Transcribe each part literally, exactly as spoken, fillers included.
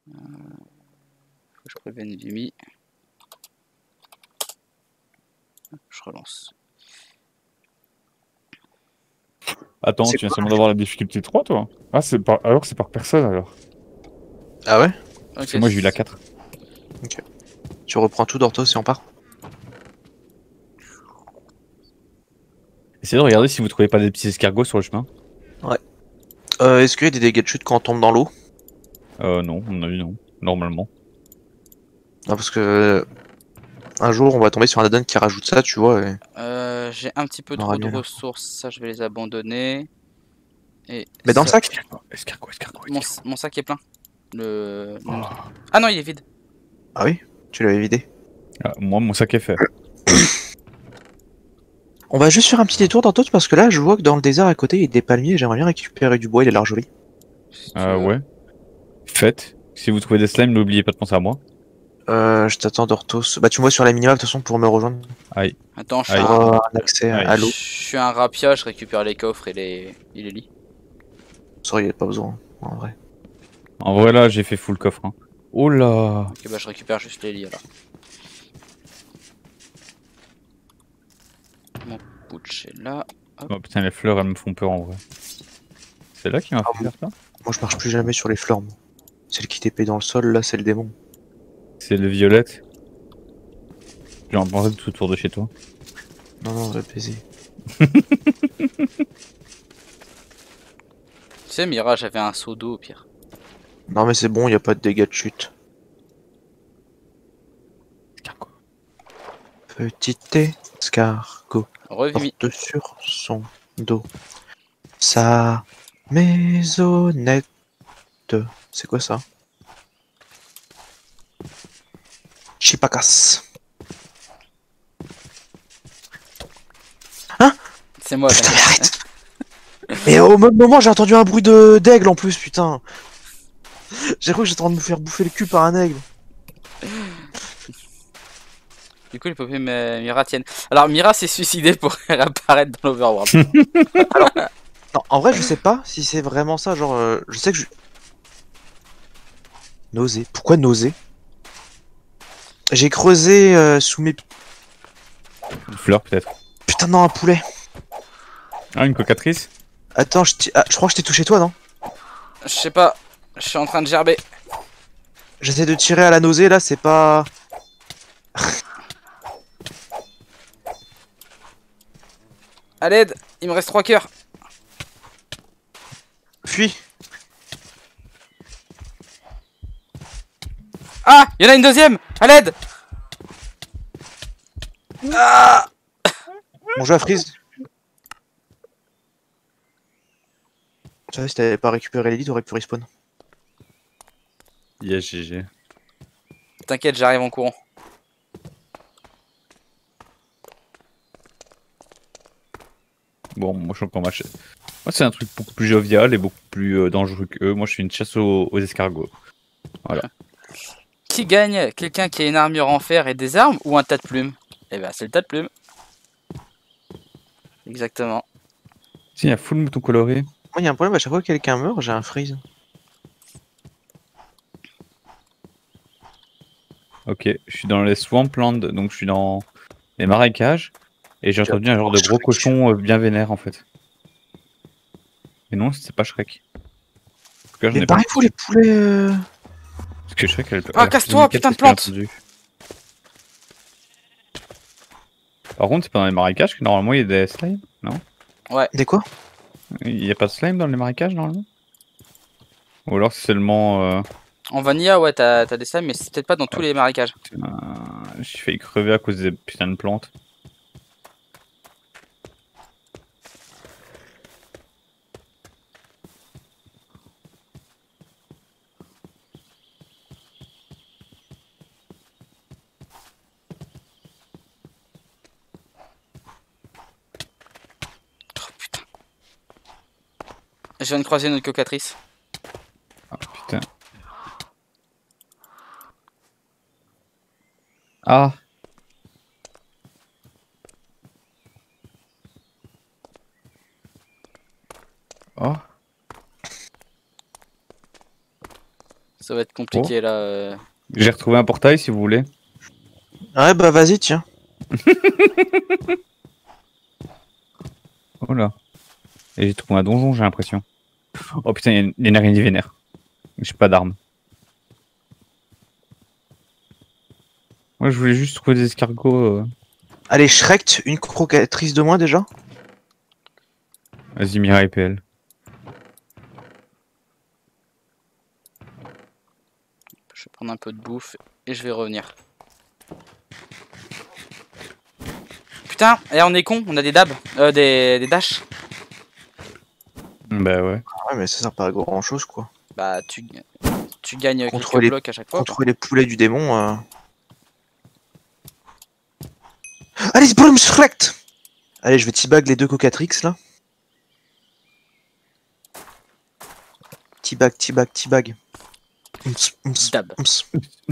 Euh, faut que je prévienne Vimy. Je relance. Attends, tu viens seulement d'avoir la difficulté trois, toi? Ah, c'est par... alors c'est par personne, alors. Ah ouais? Parce Ok. que moi, j'ai eu la quatre. Ok. Tu reprends tout d'Orthos et on part? Essayez de regarder si vous trouvez pas des petits escargots sur le chemin. Ouais. Euh, est-ce qu'il y a des dégâts de chute quand on tombe dans l'eau? Euh, non, on a vu non. Normalement. Non, parce que un jour on va tomber sur un addon qui rajoute ça, tu vois. Et... Euh, J'ai un petit peu On aura trop de mieux, là. ressources, ça je vais les abandonner. Et Mais dans le ça- sac? Escargot, escargot, mon, escargot. mon sac est plein. Le... Oh. Ah non, il est vide. Ah oui? Tu l'avais vidé. Ah, moi, mon sac est fait. On va juste faire un petit détour d'Orthos parce que là je vois que dans le désert à côté il y a des palmiers et j'aimerais bien récupérer du bois, il a l'air joli. Si tu Euh, veux. ouais. Faites. Si vous trouvez des slimes, n'oubliez pas de penser à moi. Euh, je t'attends d'Orthos. Bah tu me vois sur la minimap de toute façon pour me rejoindre. Aïe. Attends, je suis Aïe. Pour un... avoir un accès à, Aïe. à je l'eau. suis un rapia, je récupère les coffres et les, et les lits. Ça, il n'y a pas besoin, en vrai. En vrai, là, j'ai fait full coffre. Hein. Oh là. Ok, bah je récupère juste les lits alors. Mon putsch est là. Oh putain, les fleurs, elles me font peur en vrai. C'est là qui m'a Ah fait bon. faire ça? Moi je marche plus jamais sur les fleurs, moi. Celle qui t'épée dans le sol, là c'est le démon. C'est le violette. J'ai en pensé tout autour de chez toi. Non, non, va baiser. Tu sais, Mira, j'avais un seau d'eau au pire. Non mais c'est bon, il n'y a pas de dégâts de chute. Escargot. Petit escargot Revimi. porte sur son dos sa maisonnette. C'est quoi ça? Chipacas. C'est moi, Putain, t'inquiète. arrête. Et au même moment j'ai entendu un bruit de d'aigle en plus, putain. J'ai cru que j'étais en train de me faire bouffer le cul par un aigle. Du coup, les popées Mira tiennent. Alors, Mira s'est suicidée pour réapparaître dans l'Overworld. Non, en vrai je sais pas si c'est vraiment ça, genre euh, je sais que je... Nausée. Pourquoi nausée? J'ai creusé euh, sous mes... Une fleur peut-être. Putain non, un poulet. Ah, une cocatrice? Attends, je, t'ai- ah, je crois que je t'ai touché toi, non? Je sais pas, je suis en train de gerber. J'essaie de tirer à la nausée, là, c'est pas... À l'aide, il me reste trois cœurs. Fuis. Ah, il y en a une deuxième. À l'aide. Ah, Mon jeu a freeze. Tu savais, si t'avais pas récupéré les lits, t'aurais pu respawn. Yes, G G. t'inquiète, j'arrive en courant. Bon, moi je suis encore machin. Moi c'est un truc beaucoup plus jovial et beaucoup plus euh, dangereux que eux. Moi je suis une chasse aux, aux escargots. Voilà. Qui gagne? Quelqu'un qui a une armure en fer et des armes ou un tas de plumes? Eh ben, c'est le tas de plumes. Exactement. Si, il y a full mouton coloré. Moi, il y a un problème, à chaque fois que quelqu'un meurt, j'ai un freeze. Ok, je suis dans les swamplands, donc je suis dans les marécages. Et j'ai entendu un genre de gros cochon euh, bien vénère en fait. Et non, c'est pas Shrek. En tout cas, j'en Mais ai pas barrez-vous les poulets euh... Parce que Shrek, elle peut. Ah, casse-toi, putain de plante. Par contre, c'est pas dans les marécages que normalement il y a des slimes, non? Des quoi? Il y a pas de slime dans les marécages normalement? Ou alors c'est seulement. Euh... En vanilla, ouais, t'as des slimes, mais c'est peut-être pas dans tous les marécages. Putain, j'ai failli crever à cause des putains de plantes. Oh putain. Je viens de croiser notre cocatrice. Ah putain. Ah! Oh! Ça va être compliqué là. euh. J'ai retrouvé un portail si vous voulez. Ouais, bah vas-y, tiens. Oh là. Et j'ai trouvé un donjon, j'ai l'impression. Oh putain, il y a une, une araignée vénère. J'ai pas d'armes. Moi, je voulais juste trouver des escargots. euh. Allez, Shrek, une crocatrice de moins déjà. Vas-y, Mirai P L. Je vais prendre un peu de bouffe et je vais revenir. Putain, et on est con, on a des dabs, euh, des, des dash. Bah ouais. Ouais, mais ça sert pas à grand chose quoi. Bah tu, tu gagnes Contre quelques les- blocs à chaque fois. quoi. Contre les poulets du démon. Euh... Allez, c'est pour le Shrek. Allez, je vais teabag les deux cocatrix là. Teabag, teabag, teabag. Oums, oums, Dab. oums.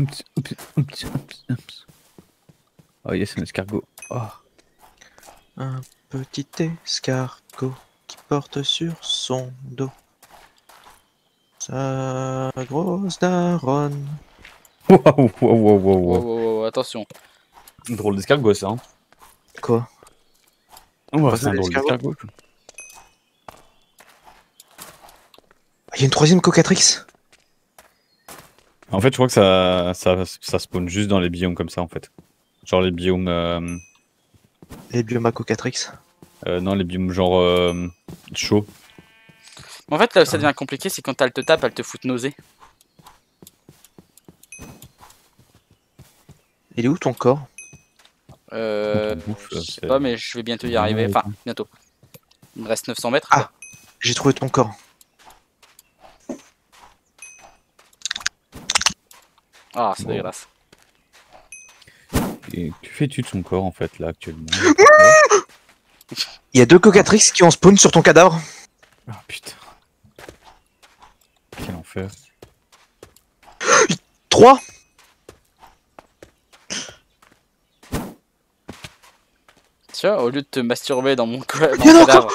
Oh yes, un escargot. Oh. Un petit escargot qui porte sur son dos sa grosse daronne. Waouh, waouh, waouh, waouh, Wow, waouh. wow, wow, attention. Drôle d'escargot ça. Hein. Quoi? Ouais, Pas c'est ça, un drôle l'escargot. d'escargot. Il y a une troisième cocatrix. En fait, je crois que ça, ça, ça spawn juste dans les biomes comme ça en fait. Genre les biomes. Euh, Les biomes à cocatrix. euh, non, les biomes genre euh, chauds. En fait, là où ça devient compliqué, c'est quand elle te tape, elle te fout de nausée. Il est où ton corps? Euh, Quand on bouffe, je sais c'est- pas, mais je vais bientôt y arriver. Enfin, bientôt. Il me reste neuf cents mètres. Ah. J'ai trouvé ton corps. Ah, c'est Bon. dégueulasse. Et que fais-tu de son corps en fait là actuellement? Il y a deux cocatrix qui ont spawn sur ton cadavre. Ah putain. Quel enfer. Trois. Tiens, au lieu de te masturber dans mon, co- dans Il y en a mon cadavre.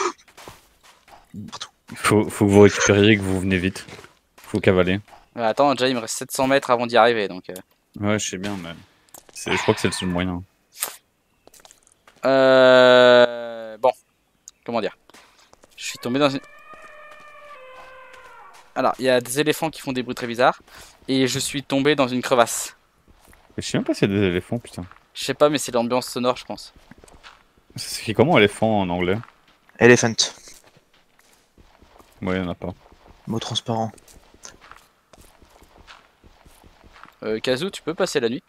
Faut, faut que vous récupériez et que vous venez vite. Faut cavaler. Ouais, attends, déjà il me reste sept cents mètres avant d'y arriver. Donc, euh... Ouais, je sais bien, mais c'est- je crois que c'est le seul moyen. Euh... Bon, comment dire? Je suis tombé dans une... Alors, il y a des éléphants qui font des bruits très bizarres. Et je suis tombé dans une crevasse. Je sais même pas s'il y a des éléphants, putain. Je sais pas, mais c'est l'ambiance sonore, je pense. Ça s'écrit comment éléphant en anglais? Elephant. Ouais, y'en a pas. Mot transparent. Euh, Kazoo, tu peux passer la nuit?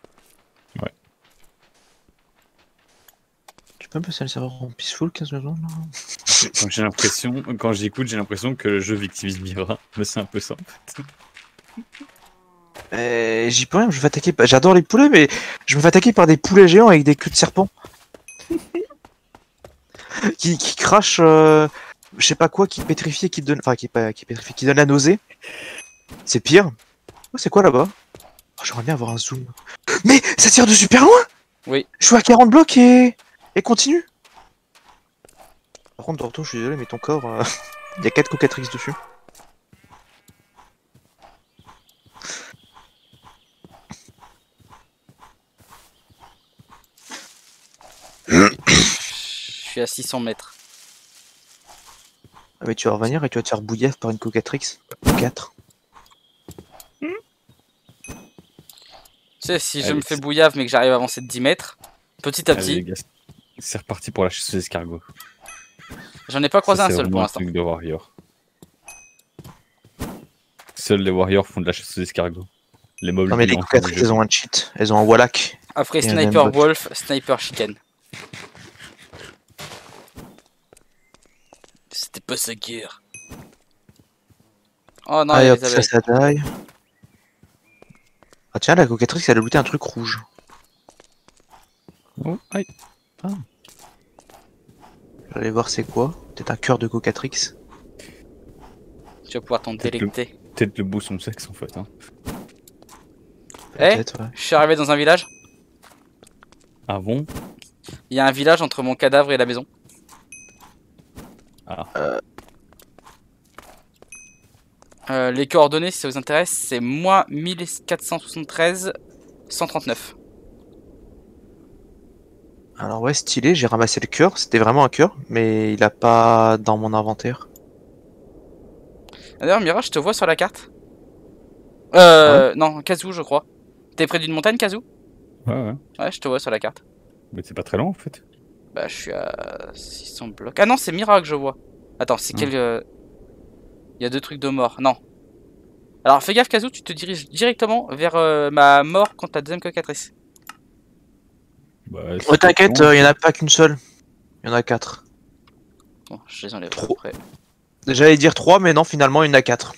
Tu peux me passer le serveur en peaceful quinze secondes là? Quand j'ai l'impression, quand j'écoute, j'ai l'impression que le jeu victimise Mira. Mais c'est un peu ça en fait. Euh, J'y peux rien, je me fais attaquer. par- J'adore les poulets, mais je me fais attaquer par des poulets géants avec des queues de serpent. qui, qui crachent, euh, je sais pas quoi, qui pétrifie et qui donne. Enfin, qui, pas, qui pétrifie, qui donne la nausée. C'est pire. Oh, c'est quoi là-bas? Oh, j'aimerais bien avoir un zoom. Mais ça tire de super loin! Oui. Je suis à quarante blocs et. et continue. Par contre, Dorto, je suis désolé, mais ton corps, euh, il y a quatre cocatrix dessus. Je suis à six cents mètres. Ah, mais tu vas revenir et tu vas te faire bouillir par une cocatrix. quatre. Tu sais, si je Allez, me fais c'est- bouillave mais que j'arrive à avancer de dix mètres, petit à Allez, les petit, gars, c'est reparti pour la chasse aux escargots. j'en ai pas croisé Ça, un c'est seul vraiment pour un l'instant. truc de warrior. Seuls les warriors font de la chasse aux escargots. Les mobs Non, mais les vivants font cocatrix, du jeu. elles ont un cheat. Elles ont un wallach. Après Et un Sniper aimbot. Wolf, Sniper Chicken. C'était pas sa guerre. Oh non, il y Allez a hop, les ça, abeilles. ça taille. Ah tiens, la cocatrix, elle a looté un truc rouge. Oh, aïe. J'allais voir c'est quoi. Peut-être un cœur de cocatrix. Tu vas pouvoir t'en Peut-être le- délecter. Peut-être le beau son sexe en fait. Hein. Eh, Peut-être, ouais. je suis arrivé dans un village. Ah bon? Il y a un village entre mon cadavre et la maison. Ah. Euh. Euh, les coordonnées, si ça vous intéresse, c'est moins mille quatre cent soixante-treize cent trente-neuf. Alors ouais, stylé, j'ai ramassé le cœur, c'était vraiment un cœur, mais il a pas dans mon inventaire. D'ailleurs, Mira, je te vois sur la carte. Euh, non, Kazoo, je crois. T'es près d'une montagne, Kazoo? Ouais, ouais. Ouais, je te vois sur la carte. Mais c'est pas très long en fait. Bah, je suis à six cents blocs. Ah non, c'est Mira que je vois. Attends, c'est Ah. quel... euh, il y a deux trucs de mort. Non. Alors, fais gaffe, Kazoo, tu te diriges directement vers euh, ma mort contre la deuxième cocatrice. Bah, Oh t'inquiète, il euh, y en a pas qu'une seule. Il y en a quatre. Bon, je les enlève Trop. après. J'allais dire trois, mais non, finalement, il y en a quatre.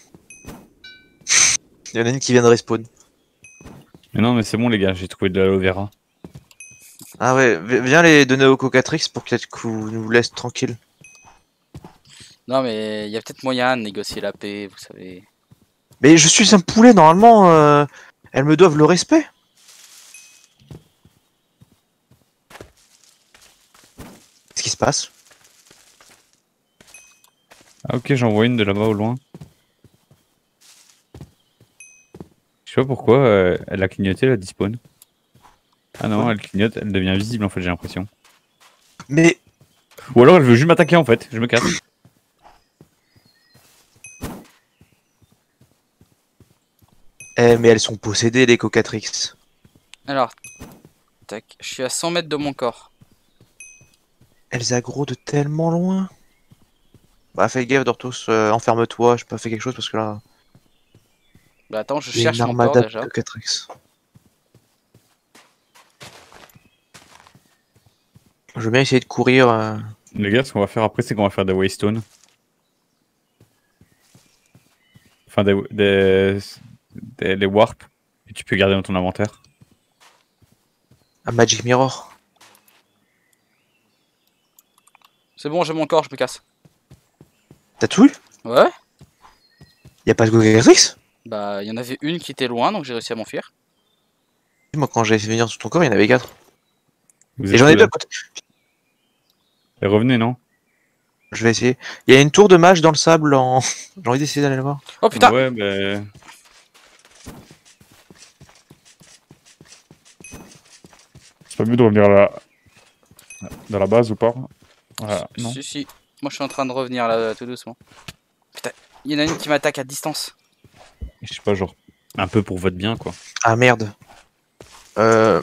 Il y en a une qui vient de respawn. Mais non, mais c'est bon, les gars, j'ai trouvé de l'aloe vera. Ah ouais, vi- viens les donner au Cocatrix pour peut-être qu'on nous laisse tranquille. Non, mais il y a peut-être moyen de négocier la paix, vous savez. Mais je suis un poulet, normalement, euh, elles me doivent le respect. Qu'est-ce qui se passe? Ah ok, j'en vois une de là-bas au loin. Je sais pas pourquoi, euh, elle a clignoté, elle a despawn. Ah non, Ouais. elle clignote, elle devient visible en fait, j'ai l'impression. Mais Ou alors elle veut juste m'attaquer en fait, je me casse. Eh, mais elles sont possédées, les Cocatrix. Alors, tac, je suis à cent mètres de mon corps. Elles aggro de tellement loin. Bah, fais gaffe, Dortos, euh, enferme-toi, j'ai pas fait quelque chose parce que là. Bah attends, je Il y a cherche une mon corps armada de déjà. Cocatrix. Je veux bien essayer de courir. euh, Les gars, ce qu'on va faire après, c'est qu'on va faire des waystones. Enfin, des, des, des, des warps. Et tu peux garder dans ton inventaire. Un Magic Mirror. C'est bon, j'ai mon corps, je me casse. T'as tout eu? Ouais? Y a pas de Cocatrix? Bah, il y en avait une qui était loin, donc j'ai réussi à m'enfuir. Moi, quand j'ai fait venir sur ton corps, il y en avait quatre. Vous Et êtes j'en ai où, deux là à côté. Et revenez, non? Je vais essayer. Il y a une tour de mage dans le sable en. J'ai envie d'essayer d'aller le voir. Oh putain! Ouais, bah... C'est pas mieux de revenir là. Dans la base ou pas? Voilà, non. Si, si. Moi, je suis en train de revenir là, tout doucement. Putain, il y en a une qui m'attaque à distance. Je sais pas, genre... Un peu pour votre bien, quoi. Ah merde. Euh.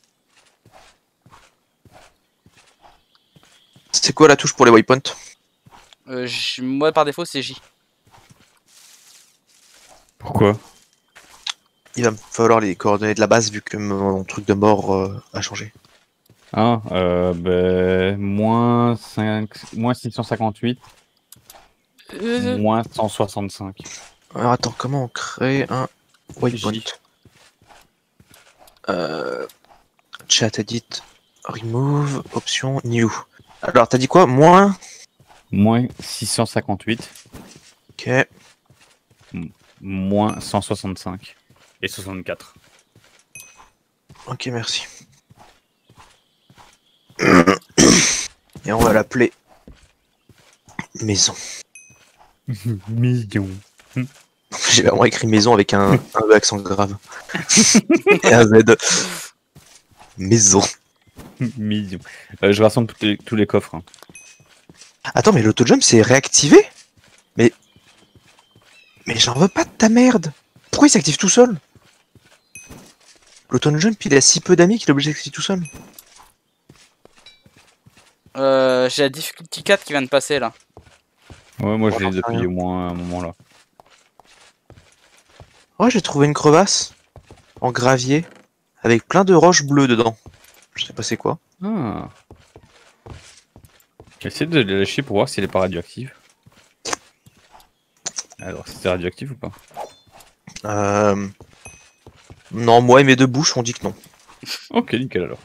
C'est quoi la touche pour les waypoints? Euh, j- moi, par défaut, c'est J. Pourquoi? Il va me falloir les coordonnées de la base vu que mon truc de mort euh, a changé. Ah, euh, bah... Moins cinq... Moins six cent cinquante-huit. Euh, Moins cent soixante-cinq. Alors attends, comment on crée un waypoint? J. Euh... Chat edit, remove, option, new. Alors t'as dit quoi? Moins. Moins six cent cinquante-huit. Ok. Moins cent soixante-cinq. Et soixante-quatre. Ok, merci. Et on va l'appeler maison. Millions. J'ai vraiment écrit maison avec un, un accent grave. Et un Z. Maison. Millions. Euh, je rassemble tous les, tous les coffres. Hein. Attends, mais l'autojump c'est réactivé? Mais. Mais j'en veux pas de ta merde! Pourquoi il s'active tout seul? L'autojump il a si peu d'amis qu'il est obligé de s'activer tout seul. euh, j'ai la difficulty quatre qui vient de passer là. Ouais, moi Oh, je j'en l'ai sais depuis rien. au moins un moment là. Oh, j'ai trouvé une crevasse en gravier avec plein de roches bleues dedans. Je sais pas c'est quoi. Ah. J'essaie de les lâcher pour voir si elle est pas radioactive. Alors, c'était radioactif ou pas? Euh... Non, moi et mes deux bouches on dit que non. Ok, nickel alors.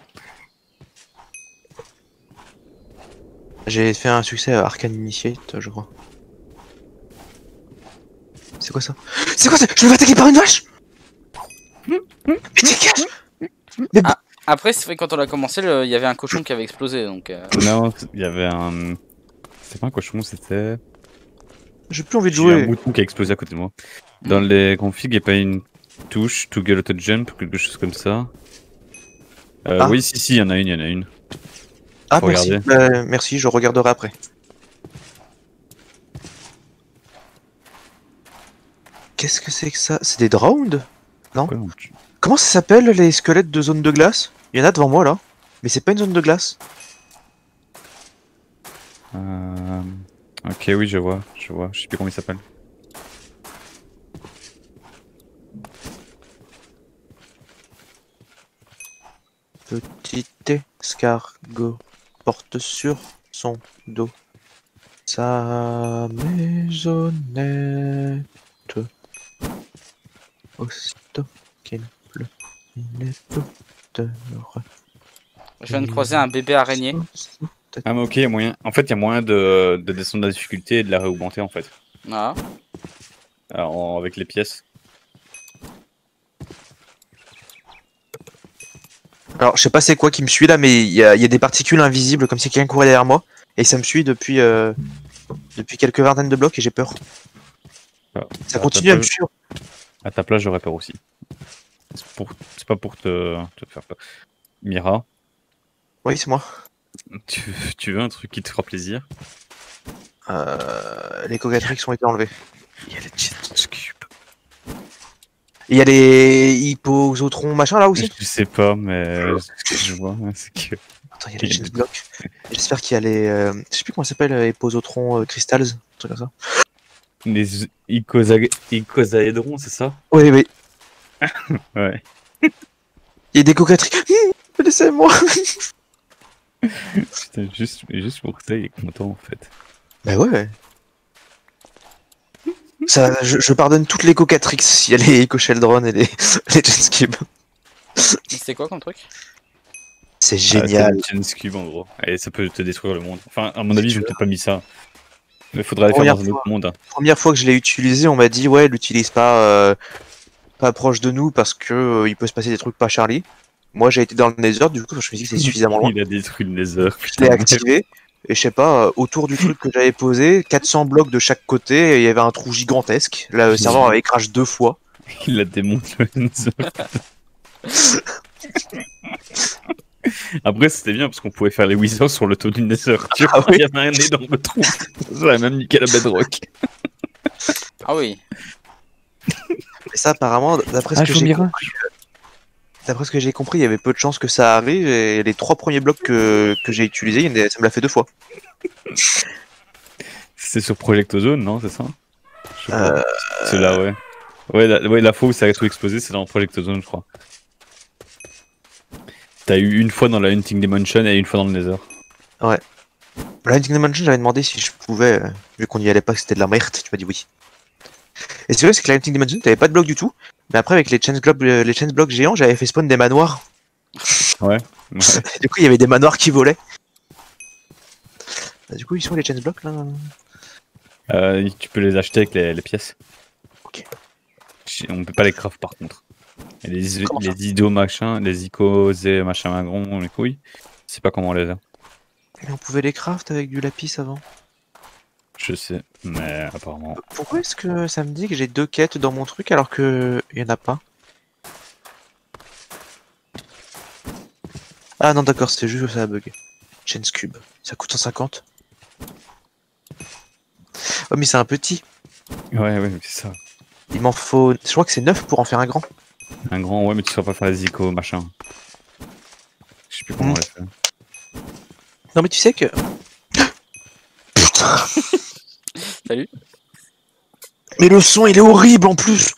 J'ai fait un succès à Arcane Initiate, je crois. C'est quoi ça? C'est quoi ça? Je me fais attaquer par une vache! Mais dégage! Mais bah... Après, c'est vrai que quand on a commencé, le- il y avait un cochon qui avait explosé, donc... euh, Non, il y avait un... C'était pas un cochon, c'était... J'ai plus envie de J'ai un jouer. mouton qui a explosé à côté de moi. Dans les configs, il n'y a pas une touche to get auto jump ou quelque chose comme ça. Euh, Ah. Oui, si, si, il y en a une, il y en a une. Ah Faut merci. regarder. Euh, merci, je regarderai après. Qu'est-ce que c'est que ça? C'est des drowned? Pourquoi on tue Comment ça s'appelle les squelettes de zone de glace? Il y en a devant moi là. Mais c'est pas une zone de glace. Euh, Ok, oui, je vois, je vois. Je sais plus comment il s'appelle. Petit escargot porte sur son dos sa maisonnette. Aussitôt qu'il pleut, il est tout heureux. Je viens de croiser un bébé araignée. Ah, mais ok, il y a moyen. En fait, il y a moyen de, de descendre la difficulté et de la réaugmenter en fait. Ah. Alors, en- avec les pièces. Alors, je sais pas c'est quoi qui me suit là, mais il y a, il y a des particules invisibles comme si quelqu'un courait derrière moi. Et ça me suit depuis, euh, depuis quelques vingtaines de blocs et j'ai peur. Ah, Ça à continue ta à me place- suivre. À ta place, j'aurais peur aussi. C'est pour... c'est pas pour te... te faire peur. Mira, Oui, c'est moi. tu... tu veux un truc qui te fera plaisir? Euh, les cocatrix ont été enlevés. Il y a les Genesis Cube. Il y a les hippozotrons machin là aussi. Je sais pas, mais ce que je vois, c'est que. Attends, il y a les Genes Block. J'espère qu'il y a les. Euh... Je sais plus comment ça s'appelle, les hippozotrons euh, crystals, un truc comme ça. Les icosa- icosaédrons, c'est ça? Oui, oui. Ouais. Il y a des cocatrix. Mmh, laissez-moi. Putain, juste, juste pour ça, il est content en fait. Bah ouais. Ça, je, je pardonne toutes les cocatrix. Il y a les Eco-Sheldron et les, les Genskib. C'est quoi comme truc? C'est Ah, génial. c'est le Genesis Cube en gros. Et ça peut te détruire le monde. Enfin, à mon Si avis, tu ils ont veux. peut-être pas mis ça. Mais faudrait aller faire Première dans un autre monde. hein. Première fois que je l'ai utilisé, on m'a dit ouais, l'utilise pas, euh, pas proche de nous parce que euh, il peut se passer des trucs pas Charlie. Moi, j'ai été dans le Nether, du coup, je me suis dit que c'est suffisamment loin. Il a détruit le Nether. Je Putain, l'ai activé. Et je sais pas, euh, autour du truc que j'avais posé, quatre cents blocs de chaque côté, et il y avait un trou gigantesque. Là, le serveur avait crash deux fois. il a démonté le Nether. Après, c'était bien parce qu'on pouvait faire les wizards sur le taux du Nether. Tu vois, Ah oui. il y avait un énorme trou. Ça a même niqué la bedrock. Ah oui. Et ça, apparemment, d'après ce Ah, que j'ai Chomira. compris, d'après ce que j'ai compris, il y avait peu de chances que ça arrive. Et les trois premiers blocs que, que j'ai utilisés, il y en a- ça me l'a fait deux fois. C'est sur Projectozone, non? C'est ça? Je sais pas. Euh, C'est là, ouais. Ouais la, ouais, la fois où ça a tout explosé, c'est dans Projectozone, je crois. T'as eu une fois dans la Hunting Dimension et une fois dans le Nether. La Hunting Dimension, j'avais demandé si je pouvais, euh, vu qu'on y allait pas, que c'était de la merde. Tu m'as dit oui. Et c'est vrai, c'est que la Hunting Dimension, t'avais pas de blocs du tout. Mais après, avec les Chance Blocs, les Chance Blocs géants, j'avais fait spawn des manoirs. Ouais. Du coup, il y avait des manoirs qui volaient. Bah, du coup, ils sont où, les Chance Blocs là? Euh, tu peux les acheter avec les, les pièces. Ok. On peut pas les craft par contre. Et les, Comment ça les idos machin, les icos et machin magron, les couilles. Je sais pas comment on les a. Mais on pouvait les craft avec du lapis avant. Je sais, mais apparemment. Pourquoi est-ce que ça me dit que j'ai deux quêtes dans mon truc alors que il y en a pas? Ah non, d'accord, c'était juste que ça a bug. Chance Cube, ça coûte cent cinquante. Oh, mais c'est un petit. Ouais, ouais, c'est ça. Il m'en faut. Je crois que c'est neuf pour en faire un grand. Un grand, ouais, mais tu sauras pas faire les icos machin. Je sais plus comment Mm. on les fait. Non, mais tu sais que. Putain. Salut. Mais le son, il est horrible en plus.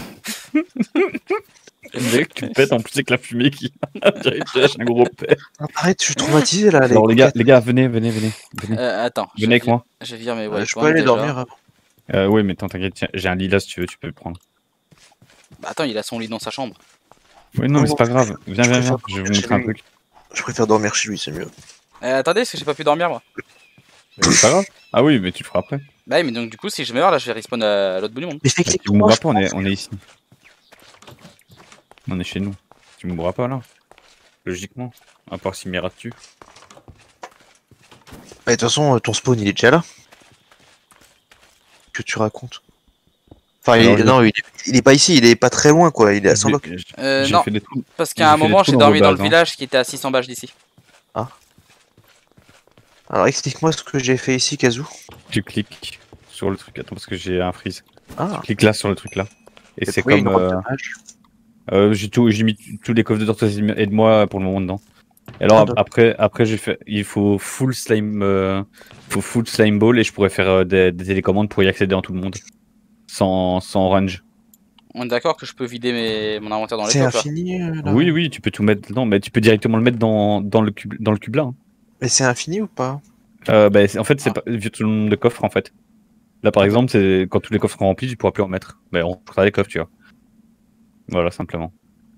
Mec, tu pètes en plus avec la fumée qui. J'arrive, tu lâches un gros pet. Arrête, je suis traumatisé là. Alors les gars, coquettes. les gars, venez, venez, venez. venez. Euh, attends. je Venez avec vire- moi. Je vire mes Euh, white je peux ones aller déjà. dormir avant. Euh, ouais, mais attends, t'inquiète, tiens, j'ai un lilas si tu veux, tu peux le prendre. Bah, attends, il a son lit dans sa chambre. Oui, non, mais c'est pas grave. Viens, Je viens, viens, préfère je vais vous dormir montrer un chez lui. truc. Je préfère dormir chez lui, c'est mieux. Euh, attendez, est-ce que j'ai pas pu dormir moi? C'est pas grave. Ah oui, mais tu le feras après. Bah, oui, mais donc du coup, si je meurs là, je vais respawn à l'autre bout du monde. Mais fais Tu clic me mourras pas, on est, on est ici. On est chez nous. Tu me mourras pas là. Logiquement. À part si Mira te tue. De toute façon, ton spawn il est déjà là. que tu racontes? Enfin, Alors, il, je- non, il est, il est pas ici, il est pas très loin, quoi. Il est à cent blocs. J'ai Euh, j'ai non, fait des trous. parce j'ai qu'à un fait des moment trous j'ai dans dormi vos dans le bases, hein. village qui était à six cents bâches d'ici. Alors, explique-moi ce que j'ai fait ici, Kazoo. Tu cliques sur le truc. Attends, parce que j'ai un freeze. Ah, Tu cliques là sur le truc là. Et et c'est pourquoi il y a comme. une robe euh, de mage? euh, j'ai tout, j'ai mis tous les coffres de tortoise et de moi pour le moment dedans. Et alors Ah, ap- d'accord. après, après j'ai fait, il faut full slime, euh, faut full slime ball et je pourrais faire euh, des, des télécommandes pour y accéder en tout le monde, sans, sans range. On est d'accord que je peux vider mes... mon inventaire dans les C'est coffres là. infini, euh, là? Oui, oui, tu peux tout mettre dedans, mais tu peux directement le mettre dans, dans le cube, dans le cube là. hein. Mais c'est infini ou pas? Euh, bah, c'est- en fait, c'est Ah. pas vu tout le nombre de coffres en fait. Là, par Ah, exemple, c'est quand tous les coffres sont remplis, tu pourras plus en mettre. Mais on fera les coffres, tu vois. Voilà, simplement.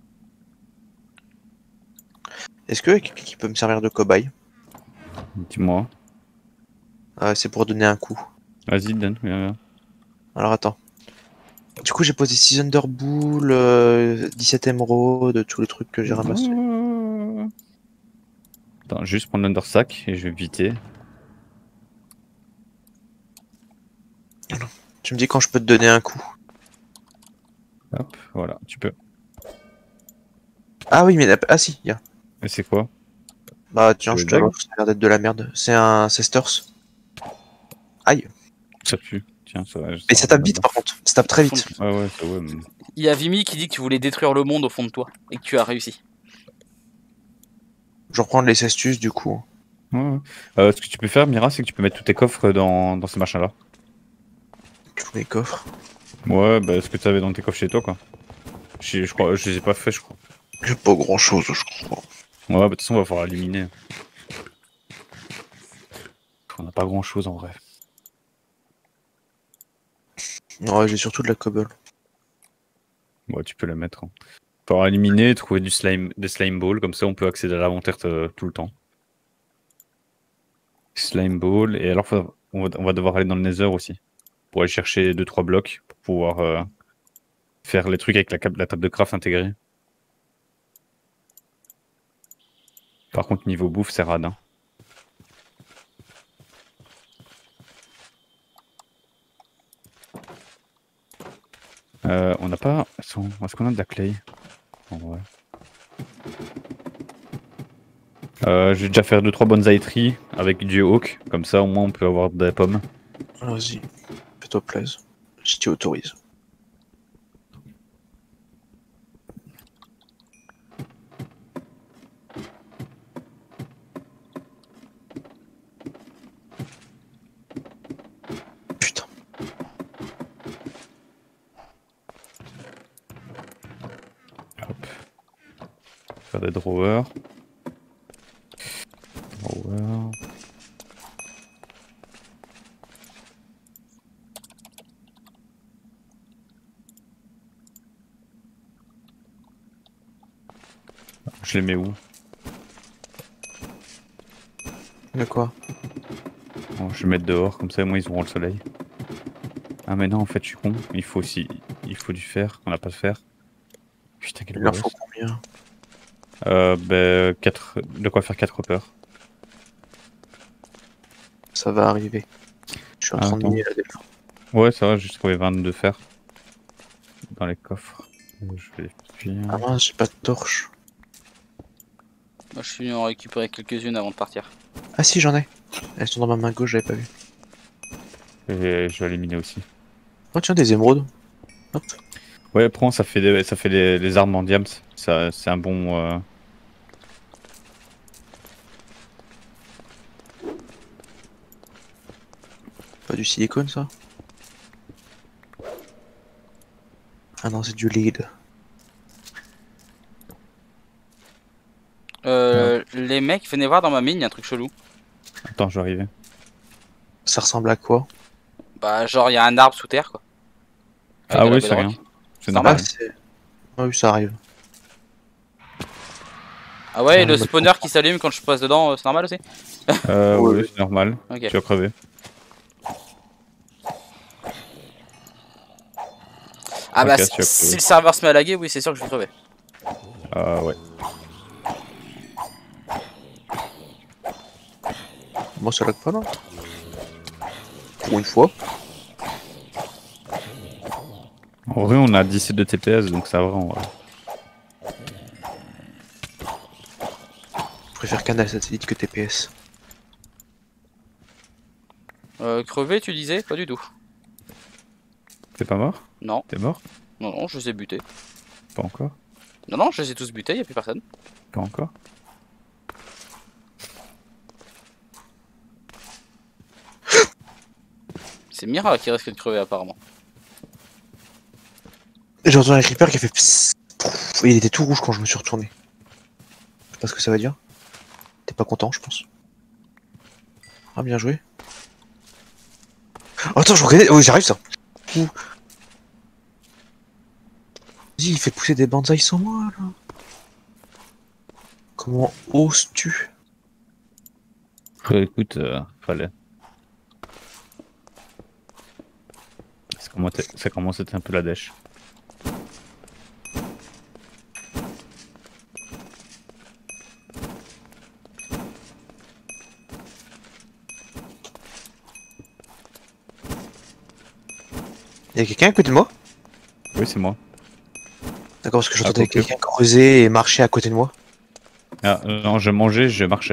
Est-ce que quelqu'un qui peut me servir de cobaye? Dis-moi. Euh, c'est pour donner un coup. Vas-y, donne. viens, viens. Alors attends. Du coup, j'ai posé six Underbull, euh, dix-sept émeraudes, tous les trucs que j'ai ramassés. Attends, juste prendre l'undersack et je vais éviter. Tu me dis quand je peux te donner un coup. Hop, voilà, tu peux. Ah oui, mais la- ah si, y a. Et c'est quoi? Bah tiens, Tu je veux te une l'offre, ça a l'air d'être de la merde. C'est un Cesters. Aïe. Ça pue. Tiens, ça va. Mais ça tape vite par contre, ça tape très vite. Ouais, ouais, ça, ouais. mais- Il y a Vimy qui dit que tu voulais détruire le monde au fond de toi et que tu as réussi. Je reprends les astuces du coup. Ouais, ouais. Euh, ce que tu peux faire, Mira, c'est que tu peux mettre tous tes coffres dans, dans ces machins-là. Tous les coffres. Ouais, bah, ce que tu avais dans tes coffres chez toi, quoi. Je, je crois, je les ai pas fait, je crois. J'ai pas grand chose, je crois. Ouais, bah, de toute façon, on va falloir éliminer. On n'a pas grand chose en vrai. Ouais, j'ai surtout de la cobble. Ouais, tu peux la mettre. Hein. Falloir éliminer, trouver du slime, des slime balls, comme ça on peut accéder à l'inventaire euh, tout le temps. Slime ball, et alors faut- on, va, on va devoir aller dans le nether aussi. Pour aller chercher deux trois blocs, pour pouvoir euh, faire les trucs avec la, cap- la table de craft intégrée. Par contre, niveau bouffe, c'est radin. Euh, on n'a pas... Attends, est-ce qu'on a de la clay? En vrai. Euh, je vais déjà faire deux trois bonsaï trees avec du oak, comme ça au moins on peut avoir des pommes. Vas-y, fais-toi plaisir. Je t'y autorise. Putain. Hop. Faire des drawers. Drawer. Je les mets où? De quoi? Bon, je vais mettre dehors, comme ça au moins ils auront le soleil. Ah mais non, en fait je suis con, il faut aussi... Il faut du fer, on n'a pas de fer. Putain, quel Il en bolos. faut combien? Euh, bah, quatre... de quoi faire quatre hoppers. Ça va arriver. Je suis en Ah, train de attends. miner la delphin. Ouais, ça va, j'ai trouvé vingt-deux fer. Dans les coffres. Euh, Je vais les Ah mince, j'ai pas de torche. Moi je suis venu en récupérer quelques-unes avant de partir. Ah si, j'en ai. Elles sont dans ma main gauche, j'avais pas vu. Et je vais éliminer aussi. Oh tiens, des émeraudes. Hop. Ouais, prends, ça fait des, ça fait des, des armes en diams. Ça, c'est un bon. Euh... Pas du silicone ça? Ah non, c'est du lead. Euh, les mecs, venez voir dans ma mine, y a un truc chelou. Attends, je vais arriver. Ça ressemble à quoi? Bah genre y a un arbre sous terre quoi. Avec Ah de la oui, c'est bedrock. rien. C'est normal. normal. Ah, c'est... Ah oui, ça arrive. Ah ouais, et Ah, le bah, spawner qui s'allume quand je passe dedans, euh, c'est normal aussi? Euh, Ouais, oui, ouais. c'est normal. Ok. Tu vas crever. Ah bah Ok, si, tu as si crevé. le serveur se met à laguer, oui c'est sûr que je vais crever. Ah ouais. Moi, ça lag pas là. Pour une fois. En vrai, on a dix-sept de T P S, donc ça va. En vrai. Je préfère canal satellite que T P S. Euh, crevé, tu disais? Pas du tout. T'es pas mort? Non, T'es mort? non, non, je les ai butés. Pas encore? Non, non, je les ai tous butés, y'a plus personne. Pas encore? C'est Mira qui risque de crever apparemment. J'ai entendu un creeper qui a fait psst. Pff, il était tout rouge quand je me suis retourné. Je sais pas ce que ça veut dire. T'es pas content, je pense. Ah, bien joué. Oh, attends, je regardais. Oh, j'arrive ça. Ouh. Vas-y, il fait pousser des bonsaïs sans moi là. Comment oses-tu? Euh, écoute, euh, fallait. Ça commence, ça commence à être un peu la dèche. Y'a quelqu'un à côté de moi? Oui, c'est moi. D'accord, parce que Ah, j'entendais quoique. quelqu'un creuser et marcher à côté de moi. Ah, non, je mangeais, je marchais.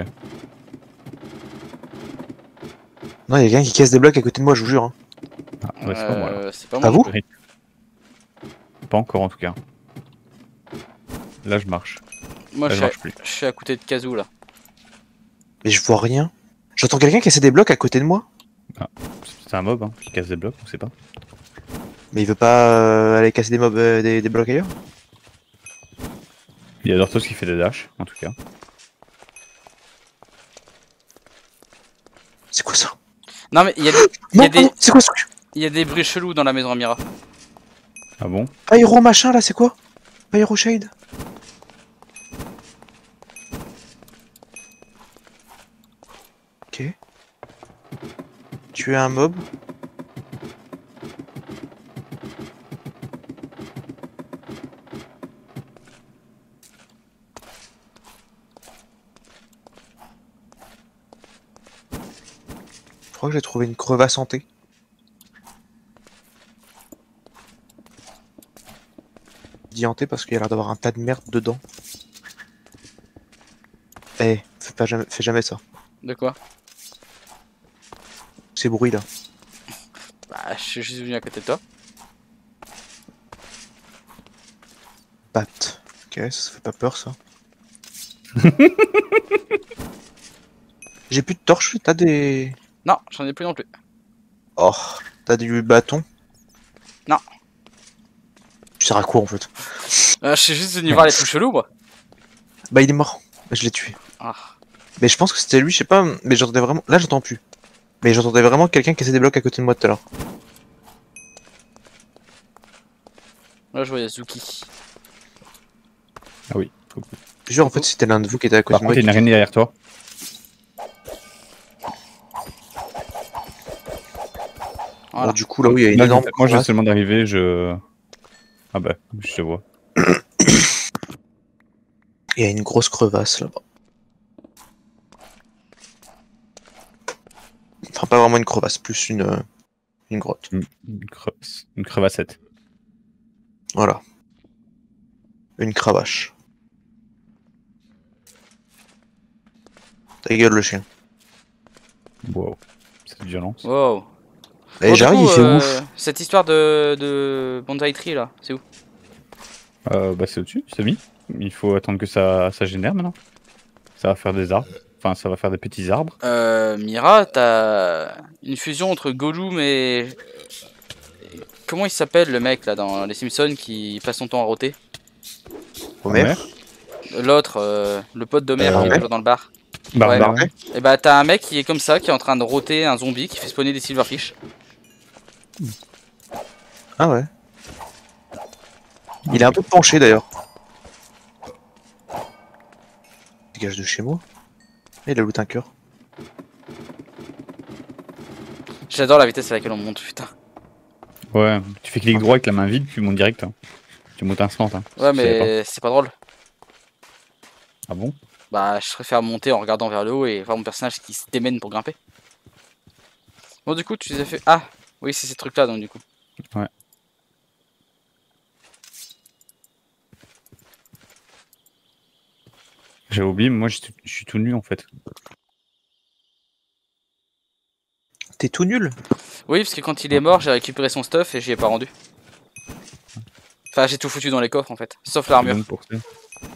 Non, y'a quelqu'un qui casse des blocs à côté de moi, je vous jure. Hein. Ah, ouais, c'est pas moi là. Euh, c'est pas Pas moi. vous? Oui. Pas encore en tout cas. Là, je marche. Moi, Là, je je suis, à... marche plus. je suis à côté de Kazoo là. Mais je vois rien. J'entends quelqu'un casser des blocs à côté de moi. C'est un mob hein, qui casse des blocs, on sait pas. Mais il veut pas euh, aller casser des mobs, euh, des, des blocs ailleurs? Il y a Dortos qui fait des dashs, en tout cas. C'est quoi ça? Non, mais il y a des, il y Non, a des, non, c'est quoi ce truc? il y a des bruits chelous dans la maison à Mira. Ah bon? Pyro machin là, c'est quoi? Pyro Shade? Ok. Tuer un mob. Je crois que j'ai trouvé une crevasse hantée. Je dis hantée parce qu'il y a l'air d'avoir un tas de merde dedans. Eh, fais pas jamais, fais jamais ça. De quoi? Ces bruits là. Bah, je suis juste venu à côté de toi. Bat. Ok, ça fait pas peur ça. J'ai plus de torche, t'as des... Non, j'en ai plus non plus. Oh, t'as du bâton? Non. Tu sers à quoi en fait? Euh, je suis juste venu voir les trucs chelous moi. Bah il est mort, je l'ai tué. Ah. Mais je pense que c'était lui, je sais pas, mais j'entendais vraiment... Là j'entends plus. Mais j'entendais vraiment quelqu'un casser des blocs à côté de moi tout à l'heure. Là, je vois Yazuki. Ah oui. Cool. Je jure en fait c'était l'un de vous qui était à côté Par de moi. contre, il y a une qui- araignée derrière toi. Voilà. Bon, du coup là oui il y a une Là, énorme je- moi, je viens crevasse. seulement d'arriver, je... Ah bah, je te vois. Il y a une grosse crevasse là-bas. Enfin pas vraiment une crevasse, plus une... euh, une grotte. Une, une crevasse. Une crevassette. Voilà. Une cravache. Ta gueule le chien. Wow. Cette violence. Wow. Et Bon, du j'arrive, coup, il fait euh, ouf. Cette histoire de, de Bonsai Tree là, c'est où? Euh, bah, c'est au-dessus, c'est mis. Il faut attendre que ça, ça génère maintenant. Ça va faire des arbres. Enfin, ça va faire des petits arbres. Euh, Mira, t'as une fusion entre Gollum et... Comment il s'appelle le mec là dans Les Simpsons qui passe son temps à rôter? Homer. L'autre, euh, le pote d'Homer Euh, qui est Homer toujours dans le bar. Bah, Ouais. bah, Barnet. Et bah t'as un mec qui est comme ça, qui est en train de rôter un zombie qui fait spawner des silverfish. Ah ouais. Il est un peu penché d'ailleurs. Dégage de chez moi. Et il a loot un cœur. J'adore la vitesse à laquelle on monte, putain. Ouais, tu fais clic droit avec la main vide, tu montes direct. Hein. Tu montes instant. Hein. Ouais Je savais mais c'est pas drôle. pas. Ah bon? Bah je préfère monter en regardant vers le haut et voir mon personnage qui se démène pour grimper. Bon du coup tu les as fait... Ah oui c'est ces trucs là donc du coup. Ouais. J'ai oublié, mais moi je suis tout- je suis tout nu en fait. T'es tout nul. Oui, parce que quand il est mort, j'ai récupéré son stuff et j'y ai pas rendu. Enfin, j'ai tout foutu dans les coffres en fait, sauf l'armure. Donc, pour ça.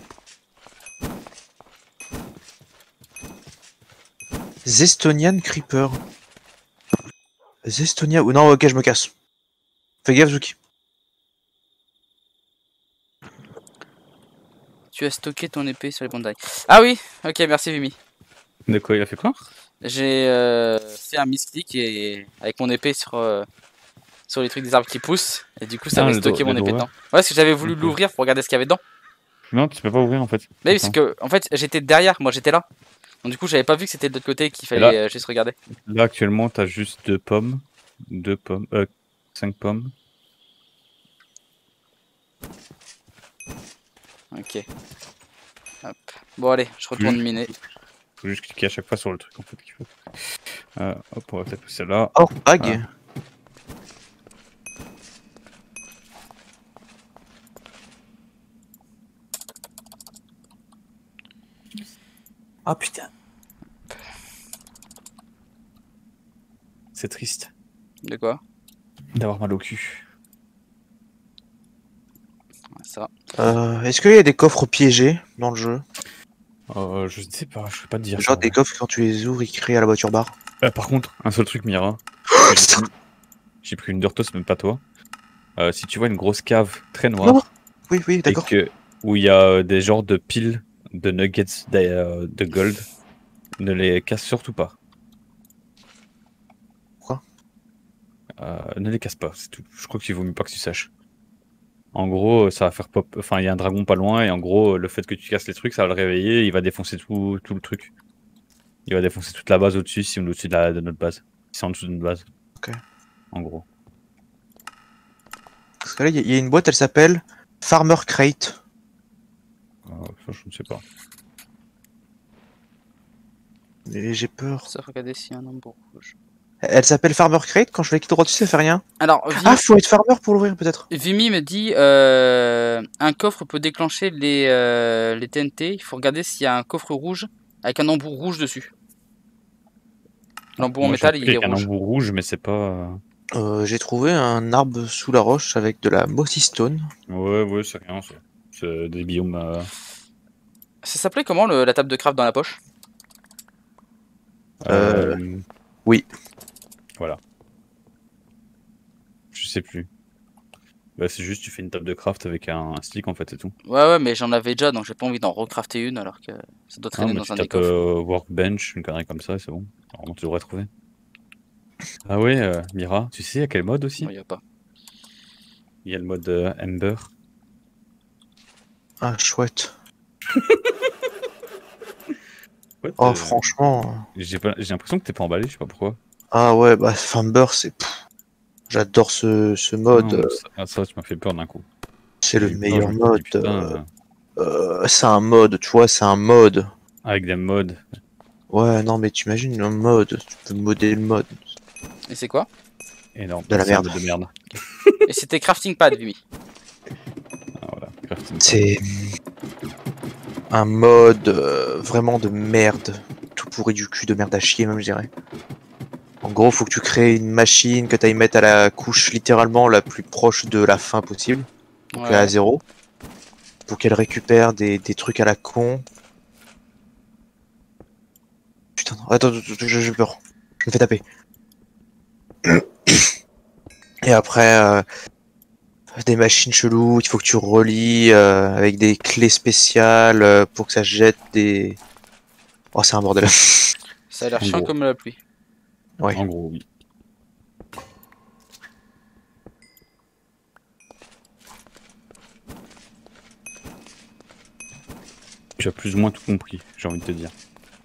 Zestonian Creeper. Zestonia. Ou non, ok, je me casse. Fais gaffe, Zuki. Tu as stocké ton épée sur les bandes d'ail. Ah oui, ok, merci Vimy. De quoi il a fait quoi? J'ai euh, fait un misclick et avec mon épée sur, euh, sur les trucs des arbres qui poussent. Et du coup, ça Ah, avait le stocké dro- mon le épée drawer. dedans. Ouais, parce que j'avais voulu Ok. l'ouvrir pour regarder ce qu'il y avait dedans. Non, tu peux pas ouvrir en fait. Mais oui, parce que en fait, j'étais derrière, moi j'étais là. Donc du coup, j'avais pas vu que c'était de l'autre côté qu'il fallait là- euh, juste regarder. Là actuellement t'as juste deux pommes. Deux pommes. Euh, cinq pommes. Ok. Hop. Bon, allez, je retourne Mmh. miner. Faut juste cliquer à chaque fois sur le truc en fait qu'il faut. Euh, hop, on va peut-être pousser là. Oh, bag. Ah putain. C'est triste De quoi? d'avoir mal au cul. Ça. Euh, Est-ce qu'il y a des coffres piégés dans le jeu? Euh, je sais pas, je peux pas te dire. Genre ça, des ouais. coffres, quand tu les ouvres, ils créent à la voiture bar. Euh, par contre, un seul truc, Mira. J'ai pris- J'ai pris une Dortos, même pas toi. Euh, si tu vois une grosse cave très noire. Non, oui, oui, et d'accord. que où il y a euh, des genres de piles de nuggets de, euh, de gold, ne les casse surtout pas. Pourquoi? euh, Ne les casse pas, c'est tout. Je crois qu'il vaut mieux pas que tu saches. En gros, ça va faire pop. Enfin, il y a un dragon pas loin, et en gros, le fait que tu casses les trucs, ça va le réveiller, il va défoncer tout, tout le truc. Il va défoncer toute la base au-dessus, si on est au-dessus de, la- de notre base. Si c'est en dessous de notre base. Ok. En gros. Parce que là, il y a- il y a une boîte, elle s'appelle Farmer Crate. Euh, ça, je ne sais pas. Mais j'ai peur. Ça, regardez s'il y a un nombre rouge. Elle s'appelle Farmer Crate, quand je clique droit dessus, ça fait rien. Alors, Vimy, Ah, faut être farmer pour l'ouvrir, peut-être. Vimy me dit euh, un coffre peut déclencher les, euh, les T N T. Il faut regarder s'il y a un coffre rouge avec un embout rouge dessus. L'embout en Moi, j'ai métal, appris il est avec un rouge. embout rouge, mais c'est pas. euh, Euh, j'ai trouvé un arbre sous la roche avec de la mossy stone. Ouais, ouais, c'est rien, ça. C'est des biomes. euh, Ça s'appelait comment le- la table de craft dans la poche? Euh, euh, oui. Voilà. Je sais plus. Bah, c'est juste, tu fais une table de craft avec un, un stick en fait, c'est tout. Ouais, ouais, mais j'en avais déjà, donc j'ai pas envie d'en recrafter une alors que ça doit Ah, traîner mais dans tu un des tapes coffres. euh, workbench, une connerie comme ça, et c'est bon. Normalement, tu devrais trouver. Ah ouais, euh, Mira, tu sais à quel mode aussi? Non, y a pas. Il y a le mode euh, Ember. Ah, chouette. Ouais, Oh, euh, franchement. J'ai pas- j'ai l'impression que t'es pas emballé, je sais pas pourquoi. Ah ouais, bah, Farmer, c'est... pff, j'adore ce, ce mode. Non, euh, ça, ah, ça, tu m'as fait peur d'un coup. C'est le J'ai eu peur, meilleur je me suis dit, mode. putain, euh, euh, euh, c'est un mode, tu vois, c'est un mode. avec des modes. Ouais, non, mais tu imagines un mode. Tu peux modder le mode. Et c'est quoi? Énorme. De la C'est un merde. mode de merde. Et c'était crafting pad, Vimy. Ah, voilà, crafting. C'est un mode euh, vraiment de merde. Tout pourri du cul, de merde à chier, même, je dirais. En gros, faut que tu crées une machine que tu ailles mettre à la couche littéralement la plus proche de la fin possible. Donc Ouais. à zéro. Pour qu'elle récupère des, des trucs à la con. Putain, non. Attends, attends, attends, j'ai j'ai peur. Je me fais taper. Et après, euh, des machines cheloues, il faut que tu relis euh, avec des clés spéciales euh, pour que ça jette des... Oh, c'est un bordel. Ça a l'air En chiant gros. comme la pluie. Ouais. En gros, oui. Tu as plus ou moins tout compris, j'ai envie de te dire.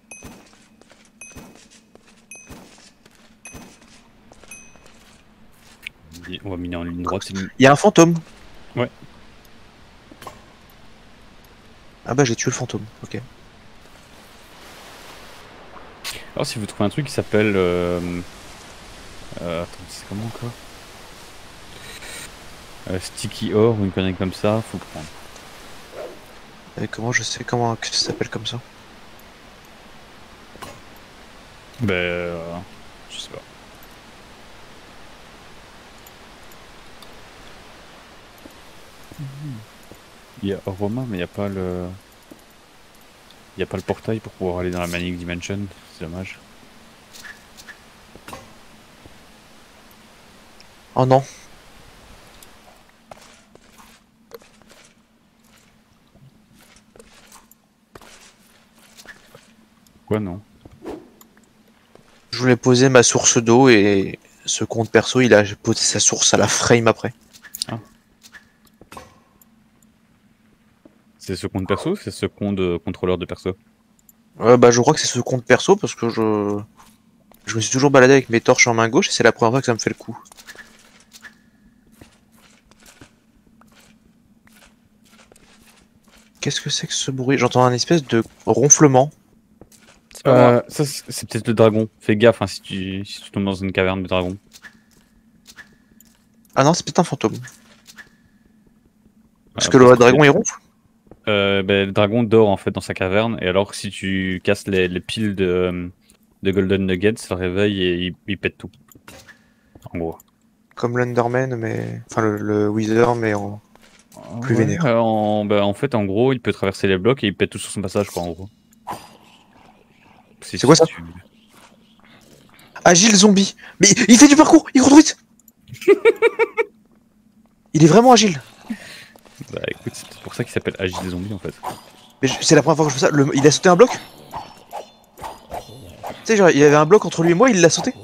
On va miner en ligne droite. c'est une- Il y a un fantôme. Ouais. Ah bah j'ai tué le fantôme, ok. Alors si vous trouvez un truc qui s'appelle... Euh... euh, attends, c'est comment encore euh, Sticky Ore ou une connerie comme ça, faut le prendre. Et comment je sais comment que ça s'appelle comme ça? Ben, euh, je sais pas. Il y a Roma, mais il n'y a pas le... Il n'y a pas le portail pour pouvoir aller dans la Manic Dimension, c'est dommage. Oh non. Quoi, non? Je voulais poser ma source d'eau et ce compte perso, il a posé sa source à la frame après. C'est ce compte perso ou c'est ce compte de contrôleur de perso? Ouais, bah je crois que c'est ce compte perso parce que je... Je me suis toujours baladé avec mes torches en main gauche et c'est la première fois que ça me fait le coup. Qu'est-ce que c'est que ce bruit? J'entends un espèce de ronflement. C'est pas moi. Euh, ça, c'est c'est peut-être le dragon. Fais gaffe hein, si, tu, si tu tombes dans une caverne de dragon. Ah non, c'est peut-être un fantôme. Parce Euh, que parce le que- dragon il ronfle. Euh, ben, le dragon dort en fait dans sa caverne, et alors si tu casses les, les piles de, de Golden Nuggets, ça le réveille et il, il pète tout. En gros. Comme l'Underman, mais... Enfin le, le Wither, mais en... Plus Ouais, vénère. euh, en, ben, en fait, en gros, il peut traverser les blocs et il pète tout sur son passage, quoi, en gros. Si- C'est quoi si ça? tu- Agile zombie. Mais il fait du parcours. Il court trop vite. Il est vraiment agile. Bah écoute, c'est peut-être pour ça qu'il s'appelle Agile Zombie en fait. Mais je- c'est la première fois que je fais ça. Le- Il a sauté un bloc. Tu sais, genre, il y avait un bloc entre lui et moi, il l'a sauté.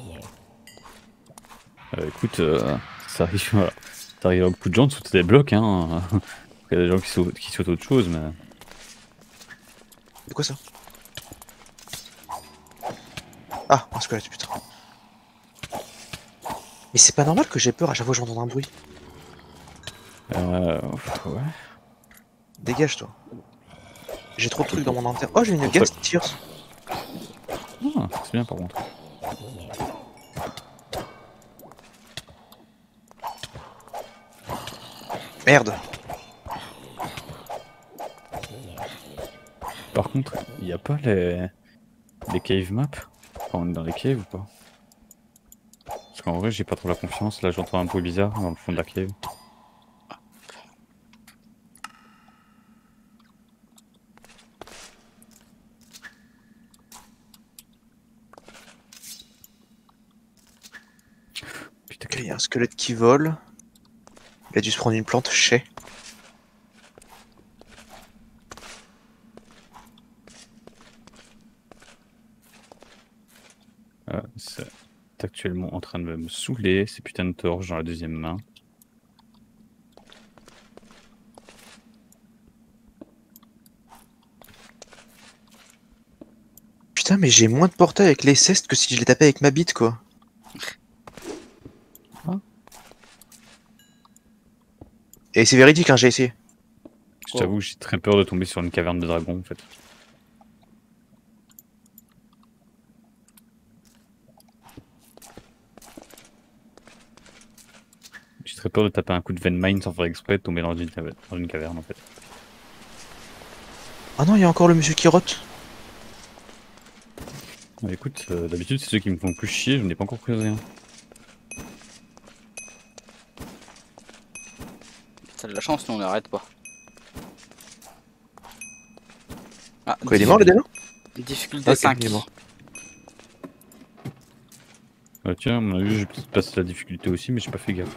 Euh, écoute, euh, ça arrive, voilà. Ça arrive à beaucoup de gens de sauter des blocs, hein. Il y a des gens qui sautent, qui sautent autre chose, mais. C'est quoi ça? Ah, un squelette, putain. Mais c'est pas normal que j'ai peur à chaque fois que j'entends un bruit. Euh. Ouais. Dégage, toi. J'ai trop de trucs dans mon inventaire. Oh, j'ai une Pour gas tears. Ah, c'est bien par contre. Merde. Par contre, il n'y a pas les. les cave maps? Enfin, on est dans les caves ou pas? Parce qu'en vrai, j'ai pas trop la confiance. Là, j'entends un bruit bizarre dans le fond de la cave. Putain, Ok, il y a un squelette qui vole. Il a dû se prendre une plante chez. Euh, c'est actuellement en train de me saouler ces putains de torches dans la deuxième main. Putain, mais j'ai moins de portail avec les cestes que si je les tapais avec ma bite, quoi. Ah. Et c'est véridique, hein, j'ai essayé. Je t'avoue, j'ai très peur de tomber sur une caverne de dragon en fait. J'ai très peur de taper un coup de veine mine sans faire exprès de tomber dans une, cave- dans une caverne en fait. Ah non, il y a encore le monsieur qui rote. Bah, écoute, euh, d'habitude c'est ceux qui me font le plus chier, je n'ai pas encore pris rien. T'as de la chance, nous on n'arrête pas. Ah, Quoi, il est mort le démon? difficulté Ok, cinq. il est mort. Bah tiens, à mon avis, j'ai peut-être passé la difficulté aussi, mais j'ai pas fait gaffe.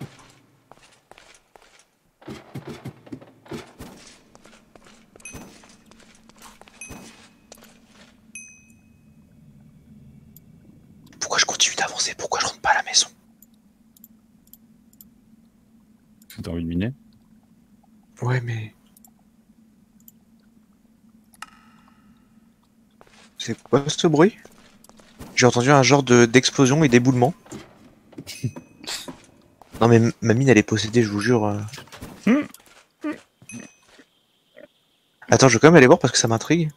Pourquoi je continue d'avancer? Pourquoi je rentre pas à la maison? Parce que t'as envie de miner? Ouais, mais... C'est quoi ce bruit? J'ai entendu un genre de d'explosion et d'éboulement. Non mais m- ma mine elle est possédée, je vous jure. euh. Attends, je vais quand même aller voir parce que ça m'intrigue.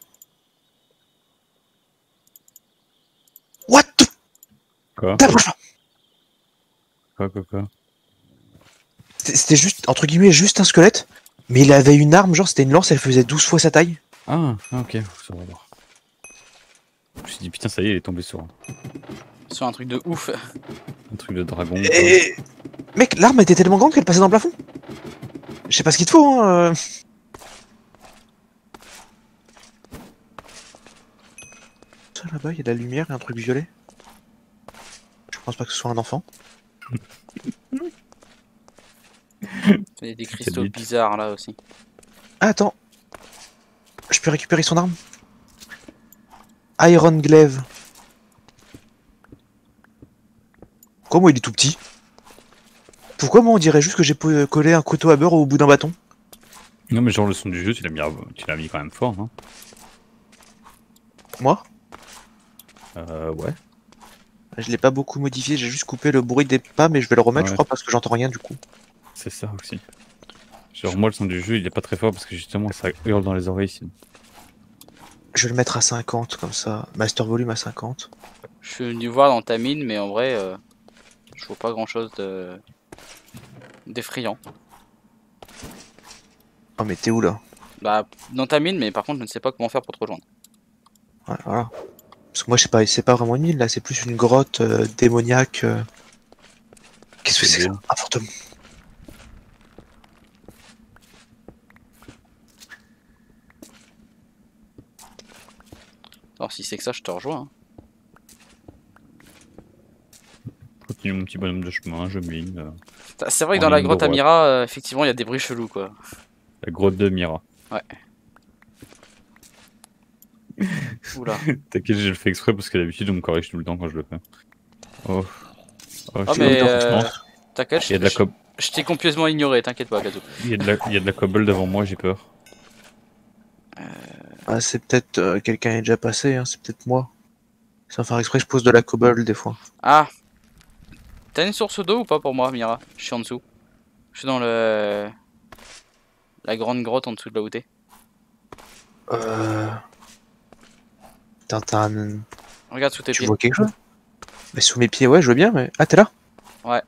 What the... Quoi? T'approches pas. Quoi, quoi, quoi? C'était c'était juste, entre guillemets, juste un squelette. Mais il avait une arme, genre c'était une lance, elle faisait douze fois sa taille. Ah, ah, ok, ça va voir. Je me suis dit, putain, ça y est, il est tombé sur un, Sur un truc de ouf. un truc de dragon. quoi. Et... Mec, l'arme était tellement grande qu'elle passait dans le plafond. Je sais pas ce qu'il te faut, hein. euh. Ça là-bas, il y a de la lumière et un truc violet. Je pense pas que ce soit un enfant. Il y a des cristaux vite. bizarres là aussi. Ah, attends. Je peux récupérer son arme? Iron Glaive. Comment il est tout petit? Pourquoi moi on dirait juste que j'ai po- collé un couteau à beurre au bout d'un bâton? Non, mais genre, le son du jeu, tu l'as mis, à- tu l'as mis quand même fort, hein. Moi? Euh, ouais. Je l'ai pas beaucoup modifié, j'ai juste coupé le bruit des pas, mais je vais le remettre, Ouais. je crois, parce que j'entends rien du coup. C'est ça aussi. Genre, moi, le son du jeu, il est pas très fort parce que justement, ça hurle dans les oreilles sinon. Je vais le mettre à cinquante, comme ça. Master volume à cinquante. Je suis venu voir dans ta mine, mais en vrai, euh, je vois pas grand chose de d'effrayant. Oh, mais t'es où là? Bah, dans ta mine, mais par contre, je ne sais pas comment faire pour te rejoindre. Ouais, voilà. Parce que moi, je sais pas, c'est pas vraiment une île là, c'est plus une grotte euh, démoniaque. euh. Qu'est-ce que C'est c'est ça? bien. Un fantôme. Alors, si c'est que ça, je te rejoins. hein. Continue mon petit bonhomme de chemin, je mine. euh, C'est vrai que En dans la ligne grotte droite. Amira, euh, effectivement, il y a des bruits chelous quoi. la grotte de Mira. Oula. T'inquiète, je le fais exprès parce que d'habitude, on me corrige tout le temps quand je le fais. Oh. Oh, Oh, je mais suis dans euh, cette t'inquiète, Il y a de la, je, cob... je t'ai complètement ignoré, t'inquiète pas, Kazu. il y a de la... il y a de la cobble devant moi, j'ai peur. Ah, c'est peut-être euh, quelqu'un est déjà passé, hein, c'est peut-être moi. Sans faire exprès, je pose de la cobble des fois. Ah, t'as une source d'eau ou pas pour moi, Mira? Je suis en dessous. Je suis dans le la grande grotte en dessous de là où t'es. Euh. Putain, t'as un- Regarde sous tes Tu pieds. vois quelque chose? Mais sous mes pieds, ouais, je veux bien, mais. Ah, t'es là? Ouais.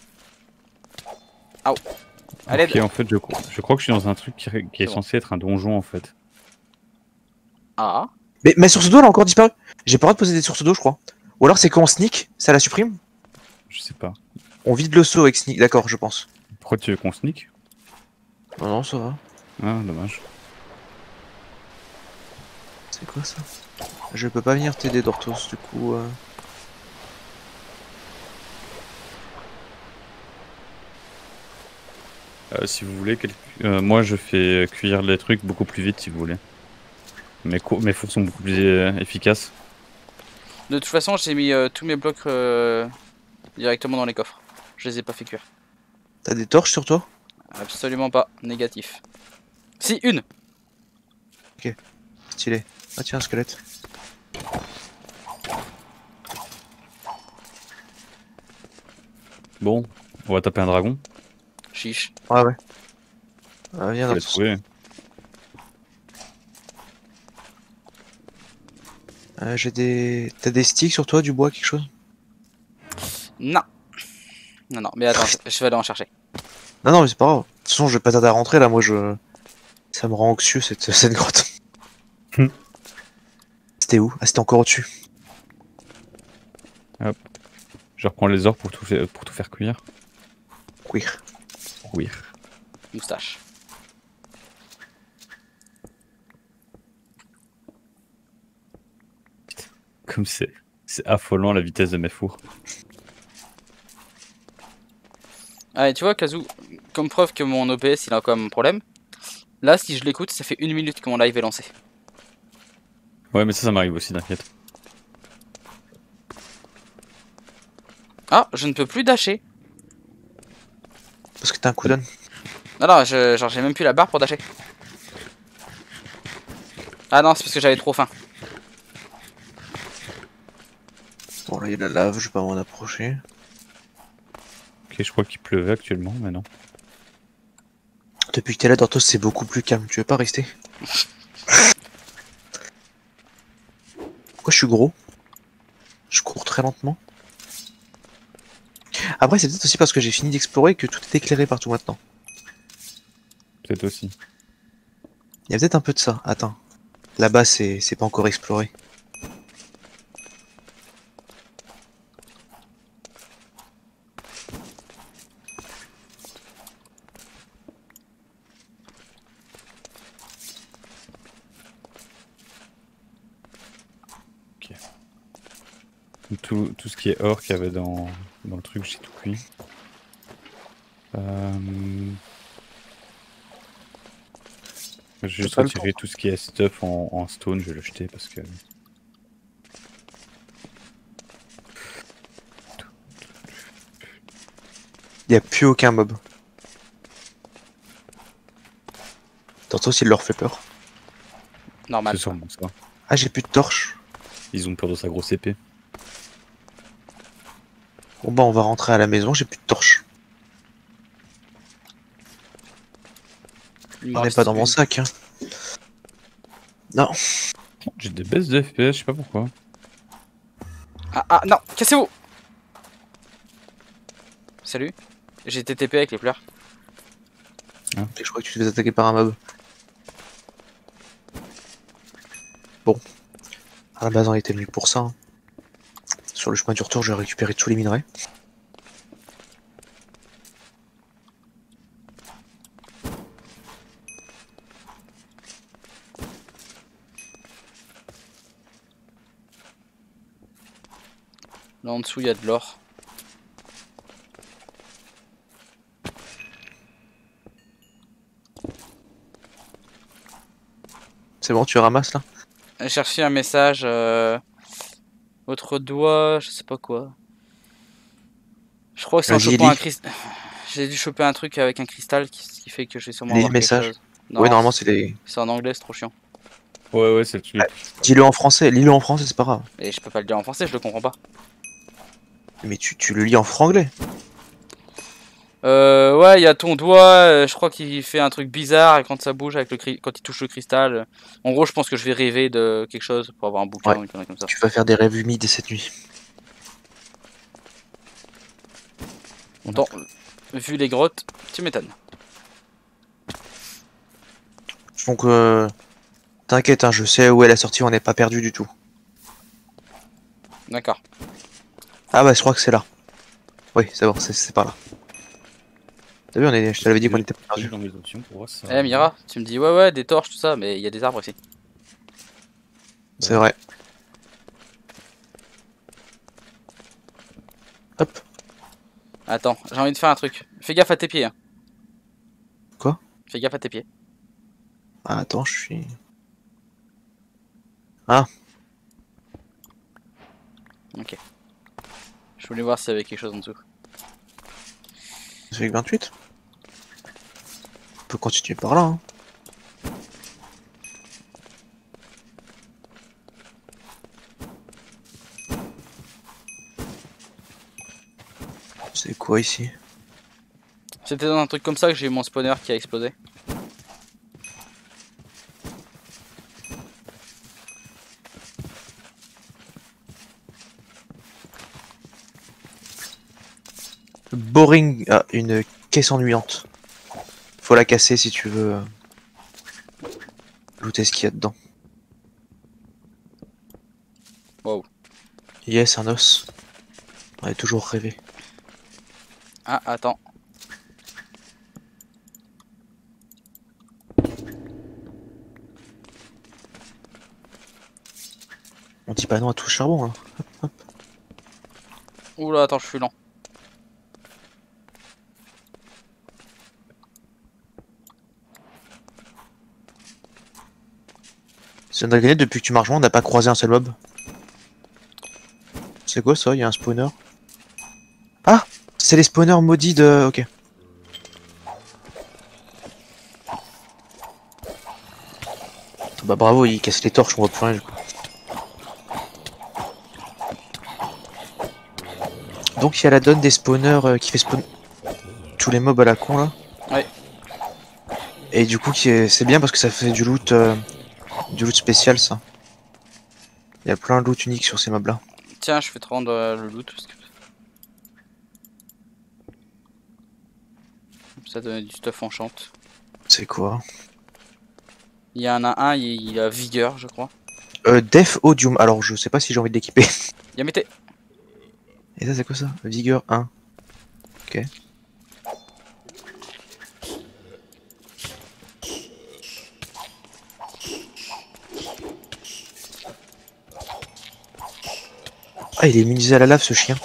Aouh. Allez. Ok, en fait, je crois, je crois que je suis dans un truc qui, qui est C'est bon. censé être un donjon en fait. Ah. Mais ma source d'eau, elle a encore disparu. J'ai pas le droit de poser des sources d'eau, je crois. Ou alors c'est quand on sneak, ça la supprime? Je sais pas. On vide le seau avec sneak, d'accord, je pense. Pourquoi tu veux qu'on sneak? Non, non, ça va. Ah, dommage. C'est quoi ça? Je peux pas venir t'aider, Dortos, du coup. Euh... Euh, si vous voulez, quel- euh, moi je fais cuire les trucs beaucoup plus vite si vous voulez. Mes, co- mes fours sont beaucoup plus euh, efficaces. De toute façon, j'ai mis euh, tous mes blocs euh, directement dans les coffres. Je les ai pas fait cuire. T'as des torches sur toi? Absolument pas. Négatif. Si, une. Stylé. Ah tiens, un squelette. Bon, on va taper un dragon. Chiche. Ouais, ouais. Ah, viens, Faut les Dortos. trouver. Euh, j'ai des... T'as des sticks sur toi, du bois, quelque chose? Non. Non, non. Mais attends, je, je vais aller en chercher. Non, non, mais c'est pas grave. De toute façon, je vais pas tarder à rentrer, là, moi, je... Ça me rend anxieux, cette, cette grotte. Hmm. C'était où? Ah, c'était encore au-dessus. Je reprends les ors pour tout, faire, pour tout faire cuire. Queer. Cuire. Moustache. Comme c'est c'est affolant la vitesse de mes fours. Allez, tu vois, Kazu, comme preuve que mon O B S il a quand même un problème. Là, si je l'écoute, ça fait une minute que mon live est lancé. Ouais, mais ça, ça m'arrive aussi, t'inquiète. Ah, je ne peux plus dasher. Parce que t'as un cooldown. Non, non, je, genre j'ai même plus la barre pour dasher. Ah non, c'est parce que j'avais trop faim. Bon, là, il y a de la lave, je vais pas m'en approcher. Ok, je crois qu'il pleuvait actuellement, mais non. Depuis que t'es là, Dortos, c'est beaucoup plus calme. Tu veux pas rester? Pourquoi je suis gros? Je cours très lentement. Après, c'est peut-être aussi parce que j'ai fini d'explorer que tout est éclairé partout maintenant. peut-être aussi. Il y a peut-être un peu de ça. Attends. Là-bas, c'est c'est pas encore exploré. Tout, tout ce qui est or qu'il y avait dans, dans le truc, j'ai tout pris. Euh... Je vais juste pas le retirer tout ce qui est stuff en, en stone, je vais le jeter parce que... Il y a plus aucun mob. Tantôt, s'il leur fait peur. Normal. C'est sûrement ça. Ah, j'ai plus de torche. Ils ont peur de sa grosse épée. Bon bah, on va rentrer à la maison, j'ai plus de torche. Il me On n'est reste pas dans mon une. sac, hein. Non. J'ai des baisses de F P S, je sais pas pourquoi. Ah, ah, non, cassez-vous. Salut. J'ai été T P avec les fleurs. Je crois que tu te fais attaquer par un mob. Bon. À la base, on était venu pour ça. hein. Sur le chemin du retour, je vais récupérer tous les minerais. Là en dessous, il y a de l'or. C'est bon, tu ramasses là? J'ai cherché un message. Euh... Votre doigt, je sais pas quoi. Je crois que c'est en Vas-y, chopant un lis. cristal. J'ai dû choper un truc avec un cristal qui, qui fait que je vais sûrement Lis avoir le quelque message. chose. Non, Oui, normalement, c'est les. c'est en anglais, c'est trop chiant. Ouais, ouais, c'est le truc. Dis-le en français, lis-le en français, c'est pas grave. Et je peux pas le dire en français, je le comprends pas. Mais tu, tu le lis en franglais. Euh, ouais, il y a ton doigt, euh, je crois qu'il fait un truc bizarre et quand ça bouge avec le cri- quand il touche le cristal. euh, En gros, je pense que je vais rêver de quelque chose pour avoir un bouquin Ouais. ou une connerie comme ça. Tu vas faire des rêves humides cette nuit. Pourtant, vu les grottes, tu m'étonnes. Donc, euh, t'inquiète, hein, je sais où est la sortie, on n'est pas perdu du tout. D'accord. Ah bah, je crois que c'est là. Oui, c'est bon, c'est- c'est par là. T'as vu, on est, je te l'avais dit qu'on était pas perdu. dans mes options pour voir ça. Eh Mira, tu me dis ouais ouais des torches tout ça, mais il y a des arbres ici. C'est vrai. Hop. Attends, j'ai envie de faire un truc. Fais gaffe à tes pieds. Hein. Quoi? Fais gaffe à tes pieds. Ah, attends, je suis... Ah, Ok. Je voulais voir s'il y avait quelque chose en dessous. ça fait que vingt-huit. On peut continuer par là, hein. C'est quoi ici? C'était dans un truc comme ça que j'ai eu mon spawner qui a explosé. Boring... Ah, une caisse ennuyante. Faut la casser si tu veux... euh, looter ce qu'il y a dedans. Wow. Yes, un os. On a toujours rêvé. Ah, attends. On dit pas non à tout le charbon, hein. Oula, attends, je suis lent. C'est une gagné depuis que tu marches loin, on n'a pas croisé un seul mob. C'est quoi ça? Il y a un spawner. Ah! C'est les spawners maudits de... Ok. Bah bravo, il casse les torches, on voit plus rien du coup. Donc il y a la donne des spawners euh, qui fait spawn tous les mobs à la con là. Ouais. Et du coup qui est- c'est bien parce que ça fait du loot euh, du loot spécial ça. Il y a plein de loot unique sur ces mobs là. Tiens, je vais te rendre euh, le loot parce que ça donne du stuff enchant. C'est quoi? Il y en a un, il, il a vigueur, je crois. Euh, Def Odium. Alors, je sais pas si j'ai envie de l'équiper. Yamete. Et ça, c'est quoi ça? Vigueur un. Ok. Ah, il est immunisé à la lave, ce chien.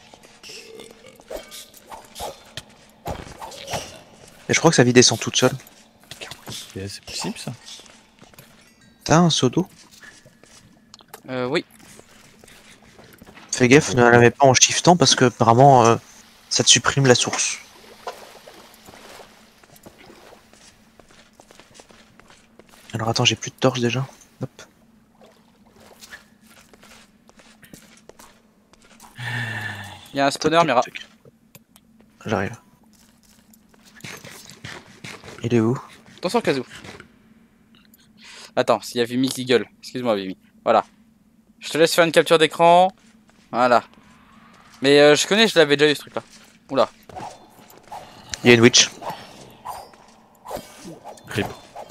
Et je crois que sa vie descend toute seule. Et C'est possible ça? T'as un seau d'eau? Euh, oui. Fais gaffe, ne la mets pas en shiftant parce que apparemment euh, ça te supprime la source. Alors attends, j'ai plus de torches déjà. Hop. Il y a un spawner, Mira. J'arrive. Il est où? Attention, Kazoo. Attends, s'il y a Vimy qui gueule. Excuse-moi, Vimy. Voilà. Je te laisse faire une capture d'écran. Voilà. Mais euh, je connais, je l'avais déjà eu ce truc là. Oula. Il y a une witch. Rip.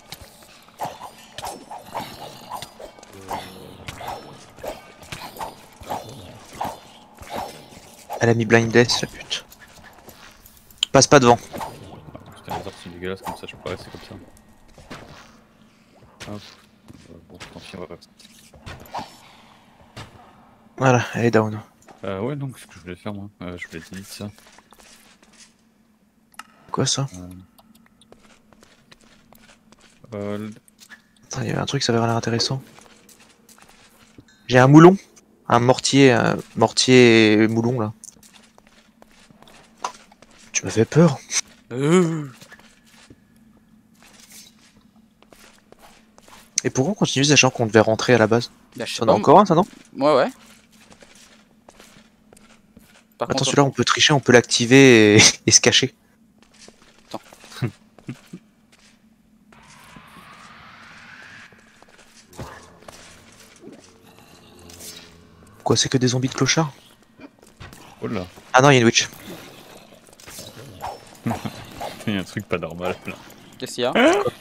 Elle a mis blindness, la pute. Passe pas devant. Putain, les arbres sont dégueulasses comme ça, je peux pas rester comme ça. Hop. Euh, Bon, tant pis, on va pas. Voilà, elle est down. Euh, ouais, donc, ce que je voulais faire, moi, euh, je voulais te dire ça. Quoi ça? Euh... Euh... Attends, il y avait un truc, ça avait l'air intéressant. J'ai un moulon. Un mortier, un mortier moulon là. Tu m'as fait peur. Euh. Et pourquoi on continue sachant qu'on devait rentrer à la base? Bah, je sais T'en pas. as encore un, ça non? Ouais, ouais. Par Attends, contre, celui-là on peut tricher, on peut l'activer et... et se cacher. Attends. Quoi, c'est que des zombies de clochards? Oh là, Ah non, il y a une witch. il y a un truc pas normal là. qu'est-ce qu'il y a?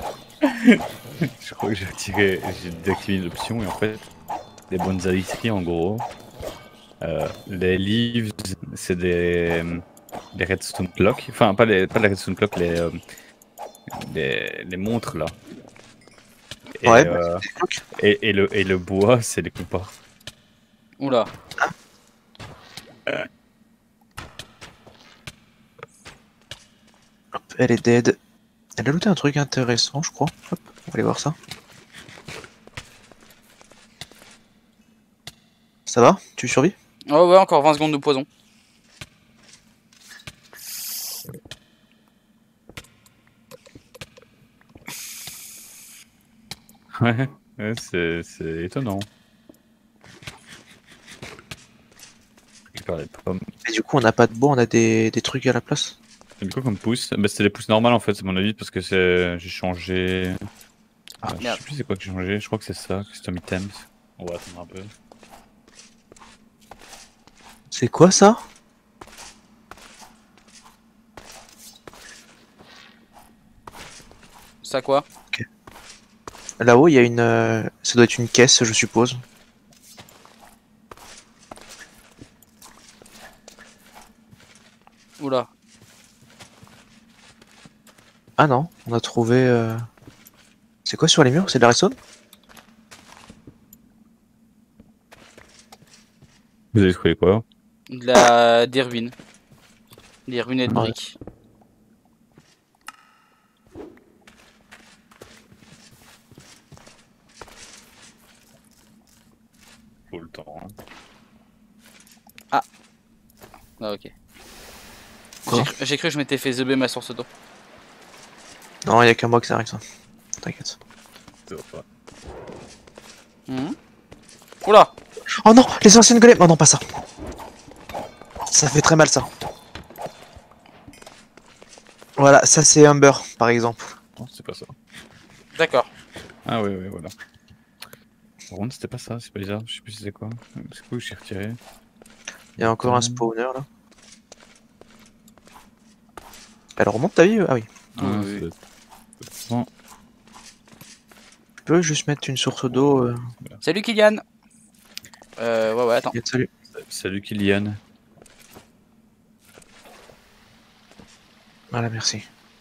Je crois que j'ai activé, j'ai désactivé l'option et en fait, les bonnes alisseries en gros, euh, les leaves, c'est des, des redstone clocks, enfin pas les, pas les redstone clocks, les, euh, les, les montres là. Et, Ouais, euh, bah, c'est des cloques. et, et, le, et le bois, c'est les compas. Oula. Hop, elle est dead. Elle a looté un truc intéressant, je crois. Hop, on va aller voir ça. Ça va? Tu survis? Oh ouais, encore vingt secondes de poison. Ouais, ouais c'est c'est étonnant. Je récupère les pommes. Et du coup, on n'a pas de bois, on a des, des trucs à la place. C'est quoi comme pouce? Bah, c'était les pousses normales en fait, c'est mon avis, parce que c'est j'ai changé. Ah, Euh, je merde. sais plus c'est quoi que j'ai changé, je crois que c'est ça, custom items. On va attendre un peu. C'est quoi ça? Ça quoi? Là-haut, il y a une. euh, Ça doit être une caisse, je suppose. Oula. Ah non, on a trouvé. euh, C'est quoi sur les murs? C'est de la redstone? Vous avez trouvé quoi? De la... des ruines. Des ruines et de Ouais. briques. Tout le temps. hein. Ah ok. Quoi? J'ai cru, j'ai cru que je m'étais fait zeuber ma source d'eau. Non, il y a qu'un moi qui avec ça. T'inquiète. Ça va pas. Mhm. Oula. Oh non, les anciennes golems! Oh non, pas ça. Ça fait très mal ça. Voilà, ça c'est Humber par exemple. Non, c'est pas ça. D'accord. Ah ouais, ouais, voilà. Par contre, c'était pas ça, c'est pas bizarre, je sais plus c'était quoi. C'est quoi que j'ai retiré? Il y a encore un spawner là. Elle remonte ta vie? Ah oui. Ah, Oui, ça oui. doit être- Bon. Je peux juste mettre une source d'eau. Euh... Salut Kylian. Euh, ouais, ouais, attends. Salut. Salut Kylian. Voilà, merci.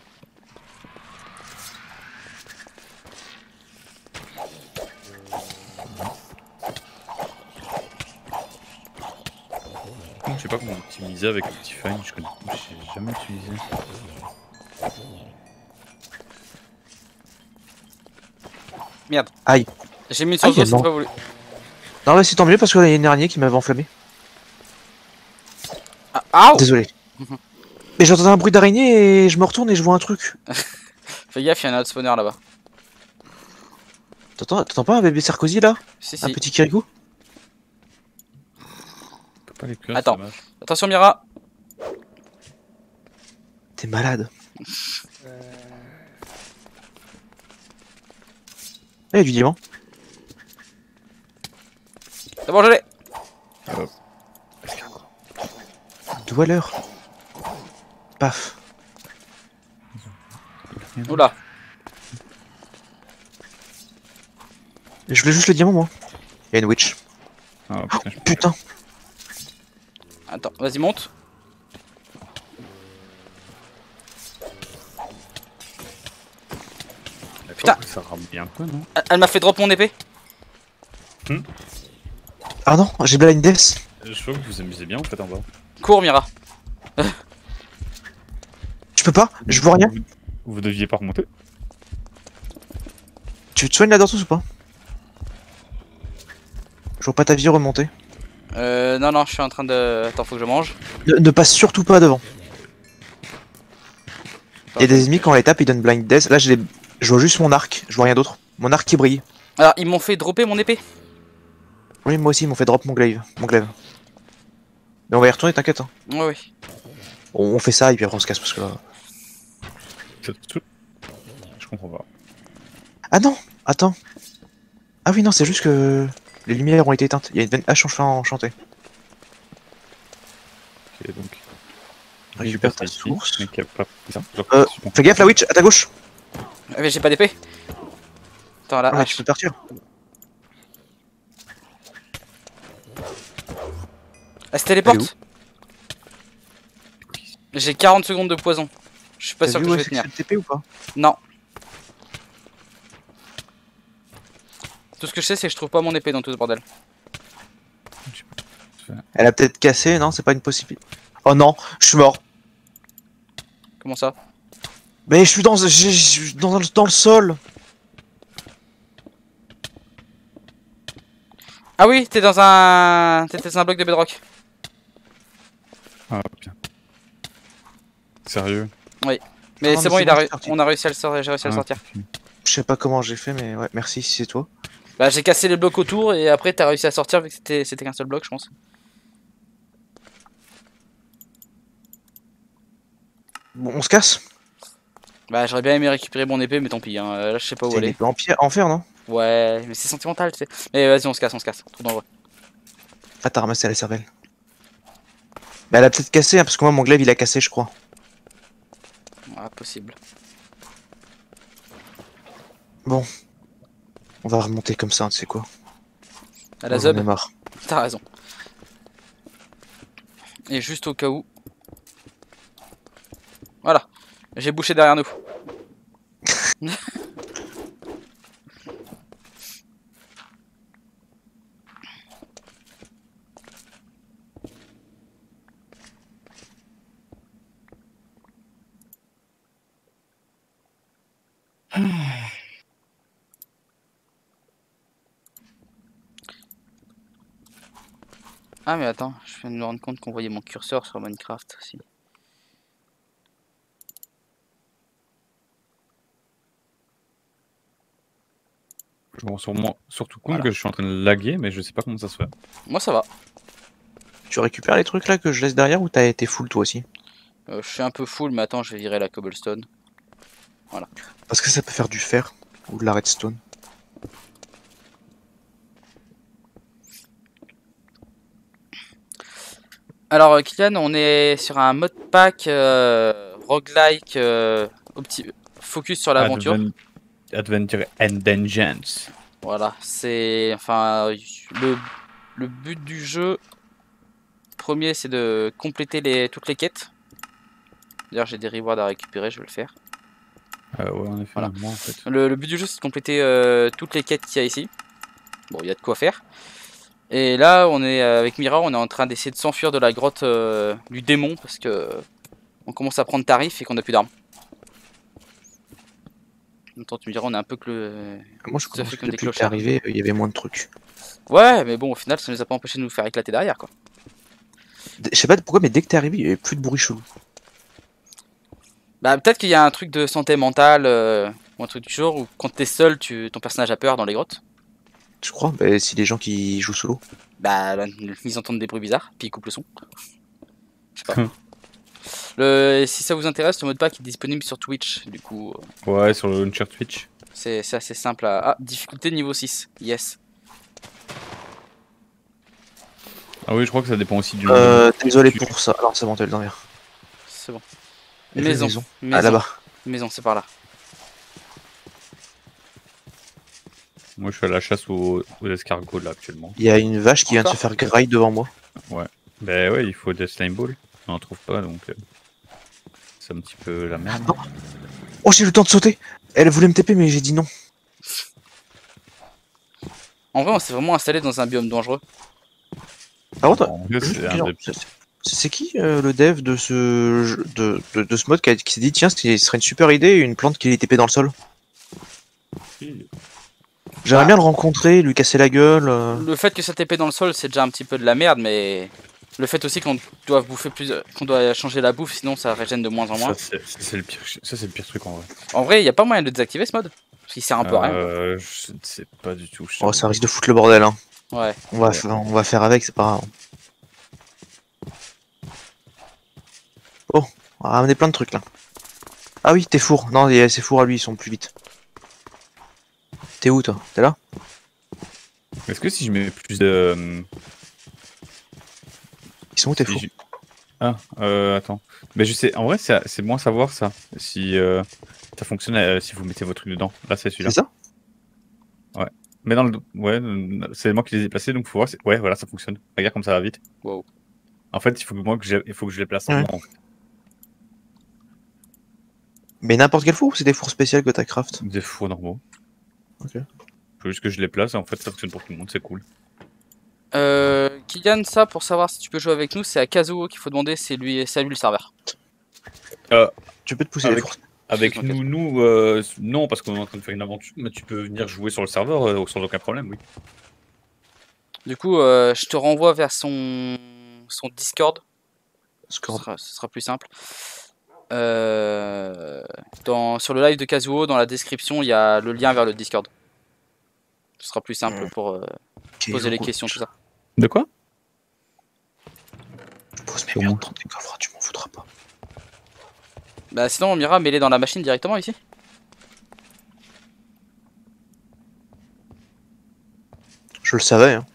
Je sais pas comment optimiser avec Optifine, je connais j'ai jamais utilisé. Merde. Aïe. J'ai mis une Aïe, source d'eau, non. c'est pas voulu. Non, mais c'est tant mieux parce que l'année dernière qui m'avait enflammé. Ah, au Désolé. Mais j'entendais un bruit d'araignée et je me retourne et je vois un truc. Fais gaffe, il y a un autre spawner là-bas. T'entends t'entends pas un bébé Sarkozy là? Si, Un si. petit Kirikou? Peut pas les cuire, Attends. c'est dommage. Attention, Mira. T'es malade. Eh, du diamant. C'est bon, je l'ai. Dweller. Paf. Oula. Je voulais juste le diamant, moi. Il y a une witch. Ah, Oh, putain, je... putain. Attends, vas-y, monte. Putain. Ça rame bien quoi, non? Elle, elle m'a fait drop mon épée. Ah non, j'ai blind death. Je vois que vous vous amusez bien en fait en bas. Cours, Mira. Je peux pas, je vois rien. Vous, vous deviez pas remonter. Tu te soignes là dans tous ou pas? Je vois pas ta vie remonter. Euh, non, non, je suis en train de... Attends, faut que je mange. Ne, ne passe surtout pas devant. Il y a des ennemis quand on les tape, ils donnent blind death. Là, je, les... je vois juste mon arc, je vois rien d'autre. Mon arc qui brille. Alors, ils m'ont fait dropper mon épée. Oui, moi aussi, ils m'ont fait drop mon glaive. Mon glaive. Mais on va y retourner, t'inquiète. Hein. Ouais, ouais. On, on fait ça et puis après on se casse parce que là. Je comprends pas. Ah non, attends. Ah oui, non, c'est juste que les lumières ont été éteintes. Il y a une hache enchantée. Ok, donc. Récupère ta ici, source. mais qu'il y a pas... ça, genre, Euh, super. fais gaffe, la witch, à ta gauche. Ah, mais j'ai pas d'épée. Attends, là. Ah, Ah, tu peux partir. Elle se téléporte. J'ai quarante secondes de poison. Je suis pas T'as sûr vu que où je vais est-ce tenir. c'est le T P ou pas? Non. Tout ce que je sais, c'est que je trouve pas mon épée dans tout ce bordel. Elle a peut-être cassé, non, c'est pas une possibilité. Oh non, je suis mort. Comment ça? Mais je suis dans, j'ai- j'ai- dans, dans le sol. Ah oui, t'es dans un... T'es dans un bloc de bedrock. Ah, bien. Sérieux? Mais Non, c'est mais bon, c'est il bon, a je réu- suis sorti. on a réussi à le sortir. J'ai réussi à le Ah, sortir. ok. Je sais pas comment j'ai fait, mais ouais, merci si c'est toi. Bah, j'ai cassé les blocs autour et après t'as réussi à sortir vu que c'était c'était qu'un seul bloc, je pense. Bon, on se casse. Bah, j'aurais bien aimé récupérer mon épée, mais tant pis. Hein. Là, je sais pas où C'est une aller. épée en pierre, en fer, non? Ouais, mais c'est sentimental, tu sais. Mais vas-y, on se casse, on se casse. Trop dangereux. Ah, t'as ramassé la cervelle. Mais elle a peut-être cassé, hein, parce que moi mon glaive il a cassé, je crois. Ah, possible. Bon. On va remonter comme ça, tu sais quoi. À la J'en ai zub, marre. t'as raison. Et juste au cas où. Voilà. J'ai bouché derrière nous. Ah mais attends, je viens de me rendre compte qu'on voyait mon curseur sur Minecraft aussi. Je me rends sûrement- surtout compte Voilà. que je suis en train de laguer, mais je sais pas comment ça se fait. Moi ça va. Tu récupères les trucs là que je laisse derrière ou t'as été full toi aussi? Euh, je suis un peu full, mais attends, je vais virer la cobblestone. Parce que ça peut faire du fer ou de la redstone. Alors euh, Kylian, on est sur un mode pack euh, roguelike euh, opti- focus sur l'aventure. Adven- Adventure and Dungeons. Voilà, c'est enfin le, le but du jeu premier, c'est de compléter les toutes les quêtes. D'ailleurs, j'ai des rewards à récupérer, je vais le faire. Euh, ouais, en effet, Voilà. moi en fait. Le, le but du jeu, c'est de compléter euh, toutes les quêtes qu'il y a ici. Bon, il y a de quoi faire. Et là, on est euh, avec Mira, on est en train d'essayer de s'enfuir de la grotte euh, du démon parce que on commence à prendre tarif et qu'on a plus d'armes. En même temps, tu me diras, on est un peu que le. Moi, je Ça pense fait que comme des depuis que t'es clochards. arrivé, il y avait moins de trucs. Ouais, mais bon, au final, ça nous a pas empêché de nous faire éclater derrière, quoi. D- Je sais pas pourquoi, mais dès que t'es arrivé, il y avait plus de bruit chelou. Bah, peut-être qu'il y a un truc de santé mentale euh, ou un truc du genre où quand t'es seul, tu, ton personnage a peur dans les grottes. Je crois, bah, si les gens qui jouent solo. Bah, là, ils entendent des bruits bizarres, puis ils coupent le son. Je sais pas. Le, si ça vous intéresse, le mode pack est disponible sur Twitch, du coup, euh, Ouais, sur le launcher Twitch. c'est c'est assez simple à... Ah, difficulté niveau six, yes. Ah oui, je crois que ça dépend aussi du. Euh, désolé pour ça. Alors, c'est bon, t'as le derrière. C'est bon. Et quelle Maison, maison maison, Ah, là-bas. maison, c'est par là. Moi, je suis à la chasse aux, aux escargots là actuellement. Il y a une vache qui vient de se Encore faire graille devant moi. Ben ouais, il faut des slime balls. On en trouve pas donc. euh, C'est un petit peu la merde. Oh, j'ai eu le temps de sauter. Elle voulait me T P, mais j'ai dit non. En vrai, on s'est vraiment installé dans un biome dangereux. Par contre, En vrai, juste c'est une un question, des- c'est- c'est qui euh, le dev de ce jeu- de, de, de ce mode qui, a- qui s'est dit tiens, ce serait une super idée, une plante qui est T P dans le sol. J'aimerais Ah. bien le rencontrer, lui casser la gueule. euh. Le fait que ça t'épée dans le sol, c'est déjà un petit peu de la merde, mais le fait aussi qu'on doit bouffer plus, qu'on doit changer la bouffe, sinon ça régène de moins en moins. Ça, c'est ça, c'est le pire. Ça, c'est le pire truc en vrai. En vrai, il y a pas moyen de désactiver ce mode, parce qu'il sert un peu à rien. Euh, je ne sais pas du tout. je Oh, t'avoue. ça risque de foutre le bordel. Hein. Ouais. On va, fa- on va faire avec, c'est pas grave. Oh, on va ramener plein de trucs là. Ah oui, t'es four. Non, il y a- ses fours à lui, ils sont plus vite. T'es où toi? T'es là? Est-ce que si je mets plus de. Ils sont où tes si fours? je- Ah, euh, attends. Mais je sais, en vrai, c'est c'est bon à savoir ça. Si euh, ça fonctionne, euh, si vous mettez vos trucs dedans. Là, c'est celui-là. C'est ça? Mais dans le. Ouais, euh, c'est moi qui les ai placés, donc faut voir. si- Ouais, voilà, ça fonctionne. Regarde comme ça va vite. Wow. En fait, il faut que moi que j'ai- il faut que je les place Ouais. avant. Mais n'importe quel four ou c'est des fours spéciaux que t'as craft? Des fours normaux. Ok. Faut juste que je les place et en fait, ça fonctionne pour tout le monde, c'est cool. Euh, Kylian, ça pour savoir si tu peux jouer avec nous, c'est à Kazuo qu'il faut demander, c'est lui, c'est à lui le serveur. Tu peux te pousser Avec- les fours. Avec Ok. nous, nous, euh, non, parce qu'on est en train de faire une aventure, mais tu peux venir jouer sur le serveur euh, sans aucun problème, oui. Du coup, euh, je te renvoie vers son, son Discord, ce Discord. sera, ce sera plus simple. Euh, dans, sur le live de Kazuo, dans la description, il y a le lien vers le Discord. Ce sera plus simple pour euh, Ok, poser les je- questions, tout ça. De quoi? Je pose mes Comment merdes dans tes coffres, tu m'en foutras pas. Bah sinon, Mira, mets-les dans la machine directement ici. Je le savais, hein.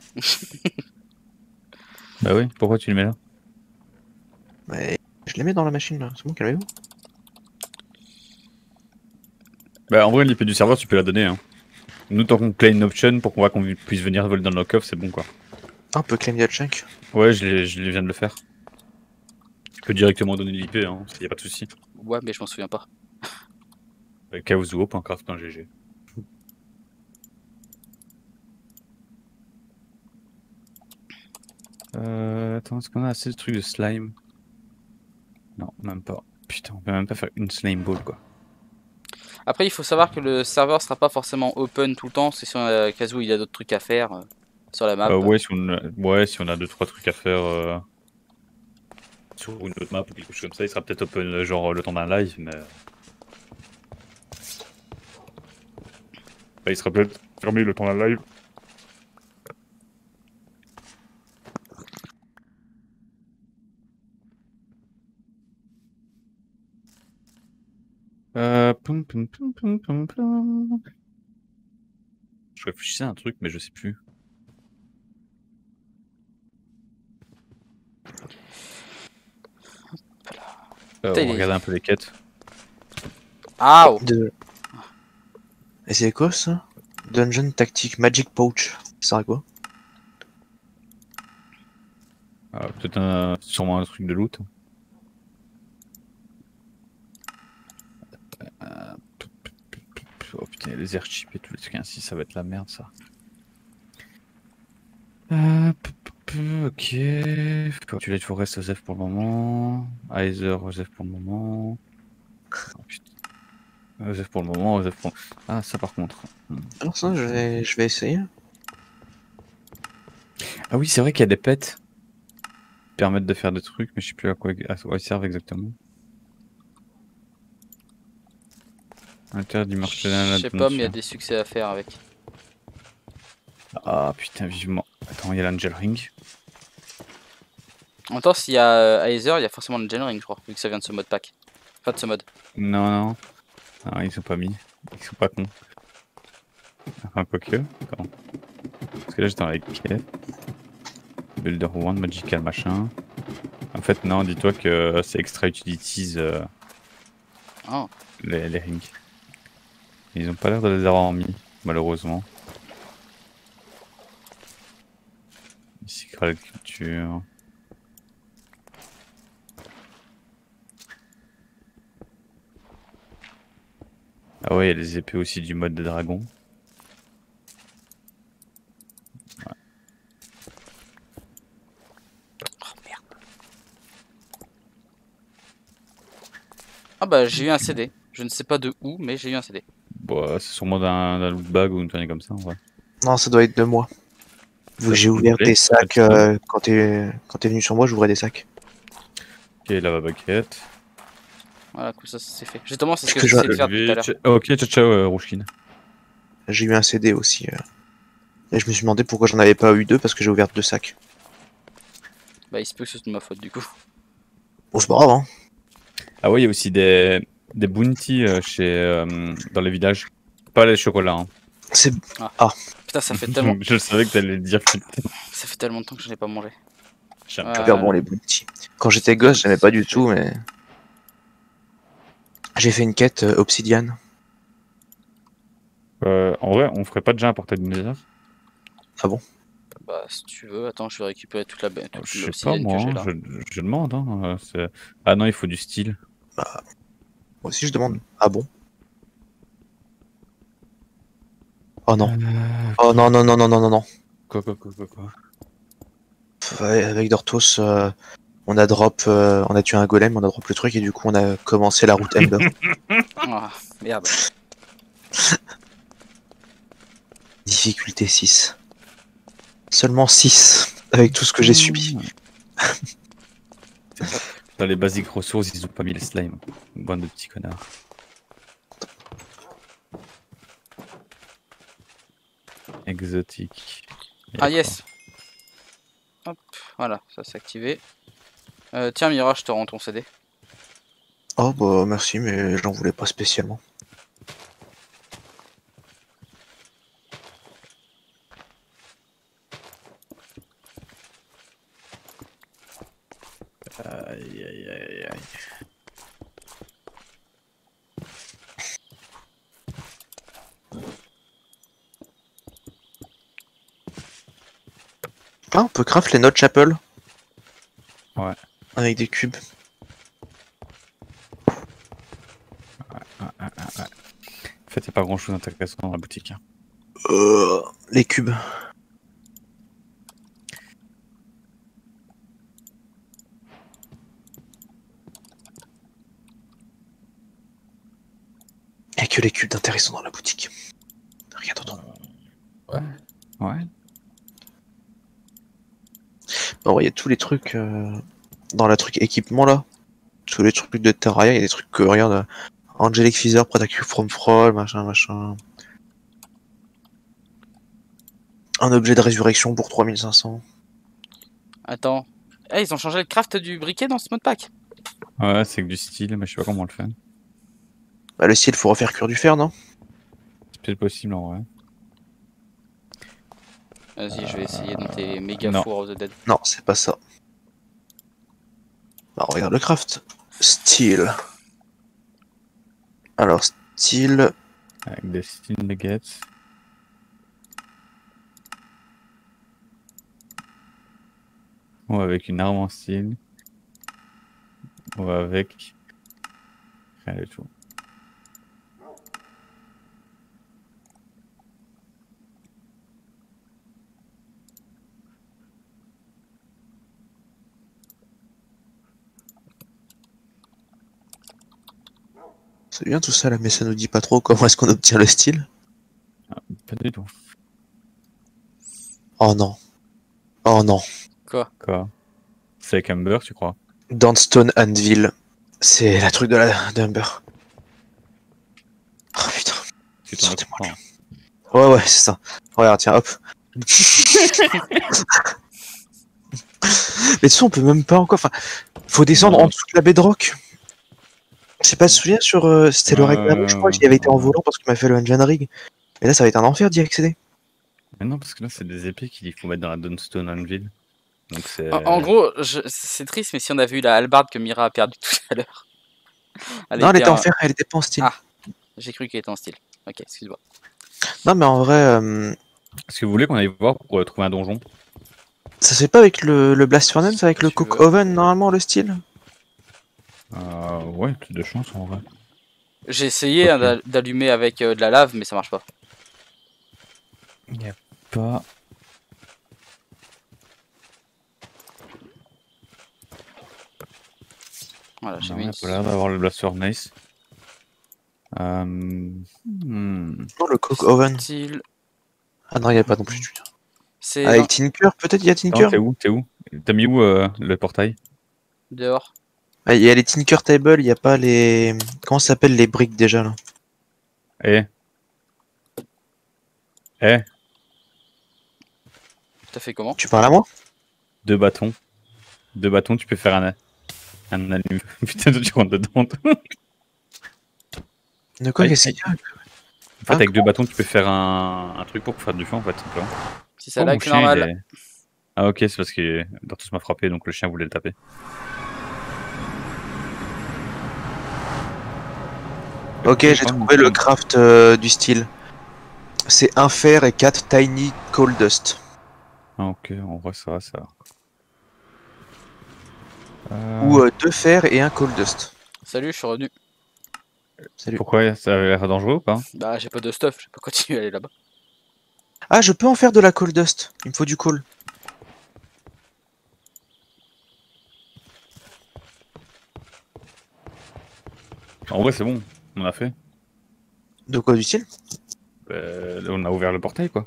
Bah oui, pourquoi tu le mets là? Mais je les mets dans la machine là, c'est bon, calmez-vous. Bah en vrai, l'I P du serveur, tu peux la donner, hein. Nous, tant qu'on claim une option pour qu'on voit qu'on puisse venir voler dans nos coffres, c'est bon quoi. Un peu claim the chunk. Ouais, je, l'ai- je l'ai- viens de le faire. Tu peux directement donner l'I P, hein, y a pas de souci. Ouais, mais je m'en souviens pas. chaosuo point craft point g g. Euh, attends, est-ce qu'on a assez de trucs de slime? Non, même pas. Putain, on peut même pas faire une slime ball quoi. Après, il faut savoir que le serveur sera pas forcément open tout le temps. C'est sur euh, Kazuo, il y a d'autres trucs à faire euh, sur la map. Euh, ouais, si on a... ouais, si on a deux trois trucs à faire euh, sur une autre map ou quelque chose comme ça, il sera peut-être open euh, genre le temps d'un live, mais. Bah, il sera peut-être fermé le temps d'un live. Euh... poum, poum, poum, poum, poum, poum. Je réfléchissais à un truc, mais je sais plus. Euh, Putain, on il est- va regarder un peu les quêtes. Ah oh. De... Et c'est quoi ça? Dungeon Tactique Magic Pouch. Ça sert à quoi? Ah, peut-être un... sûrement un truc de loot. Euh, Oh putain, les airchips et tous les trucs ainsi, ça va être la merde ça. Euh, p- p- p- ok. Tu l'as il faut rester Osef pour le moment. Heiser, Osef pour le moment. Oh, putain. Osef pour le moment, Osef pour... Ah, ça par contre. Hmm. Alors ça, je vais, je vais essayer. Ah oui, c'est vrai qu'il y a des pets qui permettent de faire des trucs, mais je sais plus à quoi, à quoi ils servent exactement. Intérieur du marché de la Je sais pas, mais il y a nature. des succès à faire avec. Ah putain, vivement. Attends, il y a l'Angel Ring. En même temps, s'il y a euh, Aether, il y a forcément le Gen Ring, je crois, vu que ça vient de ce mode pack. Enfin, de ce mode. Non, non. Non, ils sont pas mis. Ils sont pas cons. Enfin, quoique. Attends. Parce que là, j'étais dans les quêtes. Builder Wand, Magical machin. En fait, non, dis-toi que c'est Extra Utilities euh, Oh. les, les rings. Ils ont pas l'air de les avoir mis, malheureusement. Ici, la culture. Ah ouais, il y a les épées aussi du mode des dragons. Ouais. Oh merde. Ah bah j'ai eu un C D. Je ne sais pas de où, mais j'ai eu un C D. Bon, c'est sûrement d'un d'un loot bag ou une tonne comme ça, en vrai. Non, ça doit être de moi. Vu que j'ai ouvert des sacs, euh, quand t'es quand t'es venu sur moi, j'ouvrais des sacs. Ok, lava bucket. Voilà, comme ça, c'est fait. Justement, c'est ce que Que j'essayais de je- faire tout à l'heure. Oh, ok, ciao ciao, euh, Rouchkin. J'ai eu un C D aussi. euh. Et je me suis demandé pourquoi j'en avais pas eu deux, parce que j'ai ouvert deux sacs. Bah il se peut que ce soit de ma faute du coup. Bon, c'est pas grave, hein. Ah ouais, il y a aussi des, des bounties euh, chez, euh, dans les villages. Pas les chocolats. Hein. C'est... Putain, ça fait tellement, Je savais que t'allais le dire. Putain. ça fait tellement de temps que je n'ai pas mangé. J'aime Euh, pas. super bon les bounties. Quand j'étais gosse, j'aimais pas du tout, mais... J'ai fait une quête euh, obsidienne. Euh, en vrai, on ferait pas déjà un portail de Nether? Ah bon? Bah si tu veux, attends, je vais récupérer toute la toute Oh, je sais pas l'obsidienne moi, que j'ai hein, là. je, je demande. Hein, euh, c'est- ah non, il faut du style. Bah... Moi aussi je demande. Ah bon? Oh non. Euh, Oh non, non, non, non, non, non, non. Quoi, quoi, quoi, quoi, quoi. Ouais, avec Dortos, euh, on a drop... euh, on a tué un golem, on a drop le truc, et du coup on a commencé la route Ember. Ah, merde. Difficulté six. Seulement six, avec tout ce que j'ai subi. Dans les basiques ressources, ils ont pas mis les slimes. Bande de petits connards. Exotique. Ah yes. Hop, voilà, ça s'est activé. Euh, tiens Mira, je te rends ton C D. Oh bah merci, mais j'en voulais pas spécialement. Aïe aïe aïe aïe. Ah, on peut craft les notes chapel. Ouais. Avec des cubes. En fait, y'a pas grand chose d'intéressant dans la boutique. Hein. Euh, les cubes. Y'a que les cubes d'intéressant dans la boutique. Rien d'autre. Ouais. Ouais. Bon, il y a tous les trucs euh, dans la truc équipement là. Tous les trucs de Terraria, il y a des trucs que regarde. Angelic Feather, Protect You from Thrall, machin, machin. Un objet de résurrection pour trois mille cinq cents. Attends. Eh, ils ont changé le craft du briquet dans ce mode pack. Ouais, c'est que du style, mais je sais pas comment on le fait. Bah, le style, faut refaire cuire du fer, non? C'est peut-être possible en vrai. Vas-y, je vais essayer dans tes méga non. four of the dead. Non, c'est pas ça. Bah, regarde le craft. Style. Alors, steel. Avec des steel nuggets. Ou avec une arme en steel. Ou avec... rien du tout. C'est bien tout ça là, mais ça nous dit pas trop comment est-ce qu'on obtient le style. Pas du tout. Oh non. Oh non. Quoi? Quoi? C'est avec Amber, tu crois? Downstone Anvil. C'est la truc de la d'Amber. Oh putain. Tu t'en Sortez-moi comprends. Ouais, ouais, c'est ça. Regarde, tiens, hop. Mais de toute façon, on peut même pas encore. Enfin, faut descendre Non. en dessous de la bedrock. Je sais pas, tu te souviens sur. euh, C'était le Ouais, règlement, je crois, ouais, j'y avais été en ouais. volant parce qu'il m'a fait le engine rig. Et là, ça va être un enfer d'y accéder. Mais non, parce que là, c'est des épées qu'il faut mettre dans la Dunstone Anvil. Donc c'est... En, en gros, je- c'est triste, mais si on avait eu la hallebarde que Mira a perdue tout à l'heure. Non, elle était en en- fer, elle était pas en style. Ah. J'ai cru qu'elle était en style. Ok, excuse-moi. Non, mais en vrai, euh, Est-ce que vous voulez qu'on aille voir pour euh, trouver un donjon? ça se fait pas avec le, le Blast Furnace, Si avec le tu Cook veux. Oven, normalement, le style. Euh, ouais, plus de chance en vrai. J'ai essayé hein, Ok. d'al- d'allumer avec euh, de la lave, mais ça marche pas. Il a pas... Voilà, j'ai Non, mis il une... a pas l'air d'avoir le Blast Furnace. Euh... hmm. Non, le Cook Oven. style. Ah non, il y a pas non plus. C'est Avec dans- Tinker, peut-être il y a Non, Tinker. t'es où? T'es où? T'as mis où euh, le portail? dehors. Ah, il y a les Tinker Table, il y a pas les. Comment ça s'appelle les briques déjà là? Eh Eh T'as fait comment? Tu parles à moi? Deux bâtons. Deux bâtons, tu peux faire un... Un allume. Putain, toi, tu rentres dedans. toi. De quoi? Aïe, Qu'est-ce aïe. qu'il y a? En fait, Ah, avec deux bâtons, tu peux faire un, un truc pour faire du feu, en fait, simplement. Si ça Oh, lag, mon c'est chien, il normal. est- Ah ok, c'est parce que Dartus m'a frappé, donc le chien voulait le taper. Ok, j'ai trouvé le craft euh, du style. C'est un fer et quatre tiny coal dust. Ah ok, en vrai ça va, ça va. Euh, Ou euh, deux fers et un coal dust. Salut, je suis revenu. Salut. Pourquoi ça avait l'air dangereux ou pas? Bah, j'ai pas de stuff, je peux pas continuer à aller là-bas. Ah, je peux en faire de la coal dust. Il me faut du coal. En vrai c'est bon, on a fait. De quoi du style? Euh, on a ouvert le portail quoi.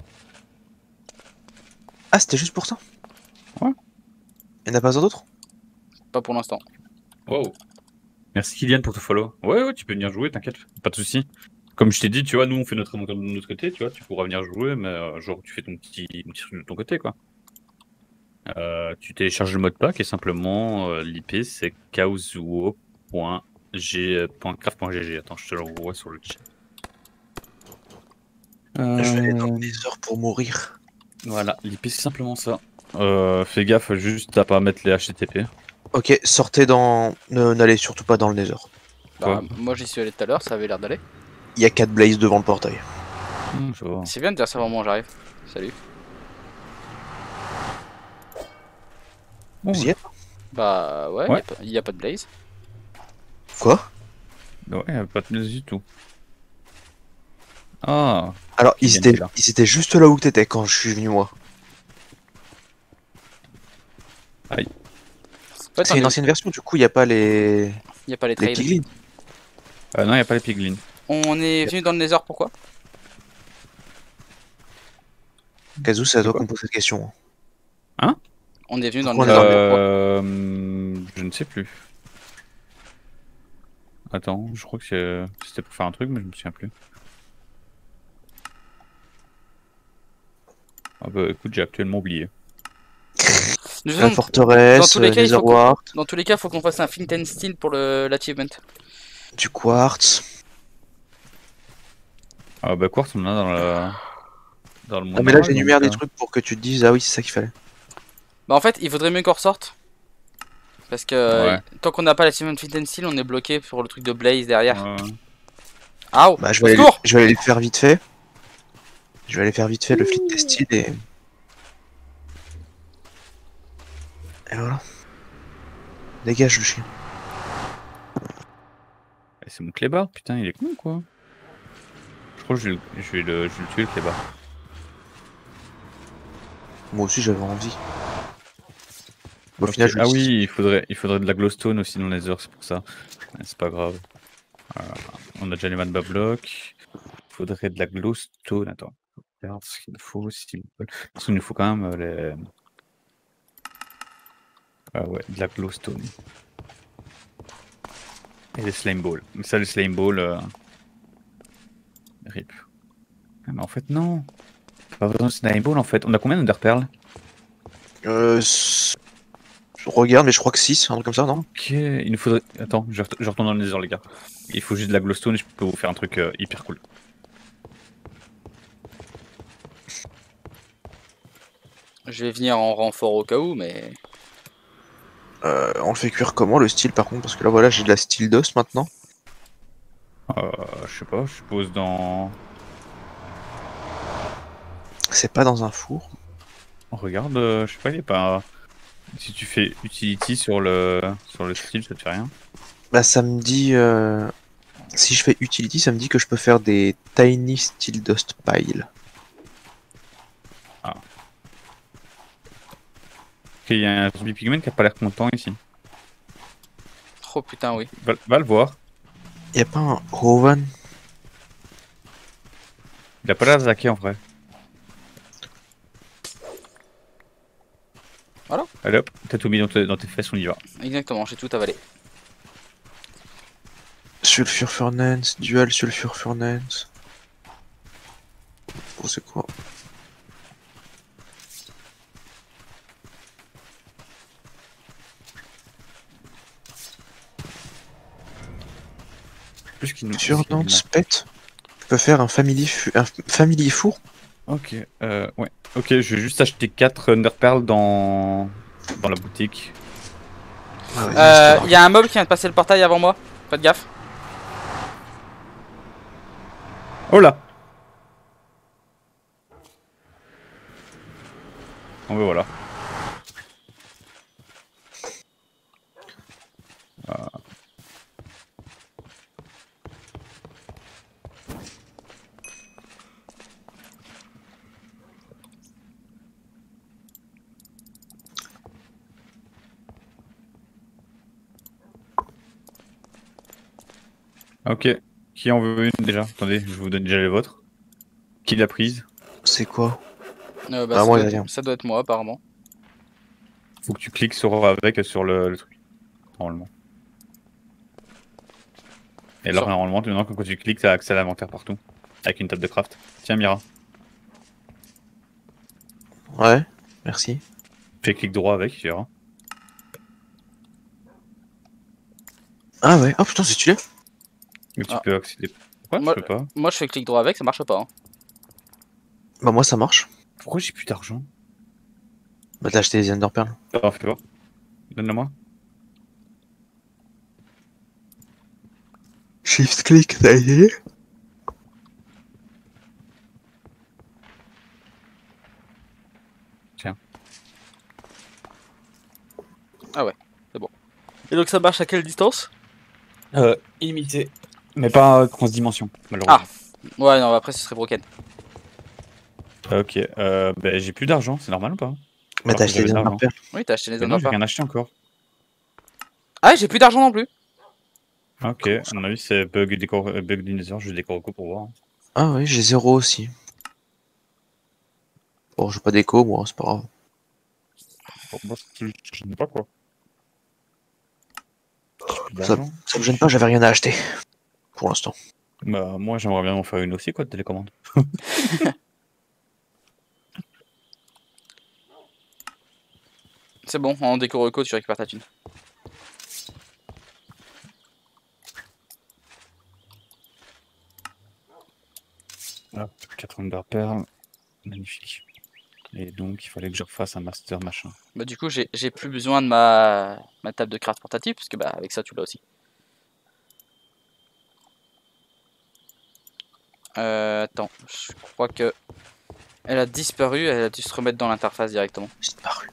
Ah, c'était juste pour ça? Ouais. Il n'y en a pas besoin d'autres? Pas pour l'instant. Wow. Merci Kylian pour te follow. Ouais ouais, tu peux venir jouer, t'inquiète, pas de soucis. Comme je t'ai dit, tu vois, nous on fait notre aventure de notre côté, tu vois, tu pourras venir jouer, mais euh, genre tu fais ton petit, ton petit truc de ton côté quoi. Euh, tu télécharges le mode pack et simplement euh, l'I P c'est kaozuo point g point craft point g g. Attends, je te l'envoie sur le chat. Je vais aller dans Euh, les heures pour mourir. Voilà, l'I P c'est simplement ça. Euh, fais gaffe juste à pas mettre les H T T P. Ok, sortez dans. Ne- N'allez surtout pas dans le Nether. Bah, Quoi moi j'y suis allé tout à l'heure, ça avait l'air d'aller. Il y a quatre blazes devant le portail. Hum, ça va. C'est bien de dire ça au moment où j'arrive. Salut. Bon, Vous y êtes? Bah, ouais, Ouais. il y a pas de blaze. Quoi? ouais, y a pas de news du tout. Ah, Alors, Qui ils vient étaient, de là. ils étaient juste là où t'étais quand je suis venu moi. En fait, C'est une ancienne version, du coup, il n'y a pas les, il y a pas les les trails. piglins. euh, non, y a pas les piglins. On est venu dans le Nether, pourquoi? Kazoo, c'est à toi quoi qu'on pose cette question. On est venu dans le Pourquoi on est Nether, dans le- pourquoi? Euh, hum, je ne sais plus. Attends, je crois que c'est- c'était pour faire un truc, mais je me souviens plus. Ah bah écoute, j'ai actuellement oublié. De toute La façon, forteresse, dans tous les cas, il les faut que- Netherwart, dans tous les cas, faut qu'on fasse un Flint and Steel pour le- l'achievement. du quartz. Ah bah Quartz, on en a dans le... Dans le monde Ah, mais là, normal, j'énumère donc, des euh, trucs pour que tu te dises, ah oui, c'est ça qu'il fallait. Bah, en fait, il vaudrait mieux qu'on ressorte. Parce que Ouais. euh, tant qu'on n'a pas l'achievement Flint and Steel, on est bloqué pour le truc de Blaze derrière. ouais. Ah, oh, Bah, je au vais, aller, secours. je vais aller le faire vite fait. Je vais aller faire vite fait le flic textile et... Et voilà. Dégage le chien. Eh, c'est mon clébard, putain, il est con quoi. Je crois que je vais, le- je vais, le, je vais le tuer le clébard. Moi aussi j'avais envie. Au Ok. final, je Ah le dis. oui, il faudrait, il faudrait de la glowstone aussi dans les heures, c'est pour ça. Ouais, c'est pas grave. Euh, on a déjà les manba blocs. Il faudrait de la glowstone. Attends, regarde ce qu'il faut. S'il veut. Parce qu'il nous faut quand même euh, les. Ah ouais, de la glowstone. Et les slime balls. Mais ça, les slime balls. Euh... Rip. Ah, mais en fait, non. Pas besoin de slime ball en fait. On a combien d'underpearls? Euh... s- Je regarde, mais je crois que six, un truc comme ça, non? Ok, il nous faudrait. Attends, je, ret- je retourne dans les heures, les gars. Il faut juste de la glowstone et je peux vous faire un truc euh, hyper cool. Je vais venir en renfort au cas où, mais... Euh, on le fait cuire comment le style par contre? Parce que là voilà, j'ai de la steel dust maintenant. Euh, je sais pas, je suppose dans. C'est pas dans un four. On regarde, euh, je sais pas, il est pas. Si tu fais utility sur le sur le style, ça te fait rien. Bah ça me dit... euh, Si je fais utility, ça me dit que je peux faire des tiny steel dust pile. Ok, il y a un zombie pigman qui a pas l'air content ici. Oh putain, oui. Va, va le voir. Y a pas un oven? Il a pas l'air d'attaquer en vrai. Voilà. Allez hop, t'as tout mis dans, te- dans tes fesses, on y va. Exactement, j'ai tout avalé. Sulfur furnace, dual sulfur furnace. Oh c'est quoi? Plus qu'il nous. Furnace pet? Je peux faire un family, fu- un family four? Ok, euh, ouais. Ok, je vais juste acheter quatre underpearls dans dans la boutique. Ah, vas-y, Euh, c'est y a un mob qui vient de passer le portail avant moi. Faites gaffe. Oh là. Oh ben voilà. Ah. Ok, qui en veut une déjà? Attendez, je vous donne déjà les vôtres. Qui l'a prise? C'est quoi? Euh, bah, Ah, ça, moi, doit y a être, rien. ça doit être moi, apparemment. Faut que tu cliques sur avec sur le, le truc. Normalement. Et alors Sur- normalement, maintenant quand tu cliques, t'as accès à l'inventaire partout. Avec une table de craft. Tiens Mira, Ouais, merci. fais clic droit avec, tu verras. Ah ouais, oh putain c'est stylé. Et tu Ah. peux accéder. Pourquoi Moi- je peux pas? Moi, je fais clic droit avec, ça marche pas. Hein. Bah moi ça marche. Pourquoi j'ai plus d'argent? Bah t'as acheté des enderpearls. Ah, fais voir. Donne-la-moi. Shift click, ça y est. Tiens. Ah ouais, c'est bon. Et donc ça marche à quelle distance? Euh, illimité. Mais pas transdimension, malheureusement. Ouais, non, après ce serait broken. Ah. Ok, euh, bah, j'ai plus d'argent, c'est normal ou pas? Mais Alors t'as que acheté j'avais des de l'argent. hein. enderpearls. Oui, t'as acheté les Mais non, j'ai enderpearls. rien acheté encore. Ah, j'ai plus d'argent non plus. Ok, à mon avis, c'est bug, décor... euh, bug dinosaure, je décore pour voir. Ah oui, j'ai zéro aussi. Bon, j'ai pas d'écho, moi, c'est pas grave. Bon, moi, je je sais pas quoi. Plus Ça, d'argent. ça me gêne pas, j'avais rien à acheter. Pour l'instant. Bah, moi, j'aimerais bien en faire une aussi, quoi, de télécommande. C'est bon, en déco reco, tu récupères ta thune. Hop, quatre underpearls. Magnifique. Et donc, il fallait que je refasse un master machin. Bah du coup, j'ai j'ai plus besoin de ma, ma table de craft portative, parce que bah avec ça, tu l'as aussi. Euh, attends, je crois que elle a disparu, elle a dû se remettre dans l'interface directement. Disparu.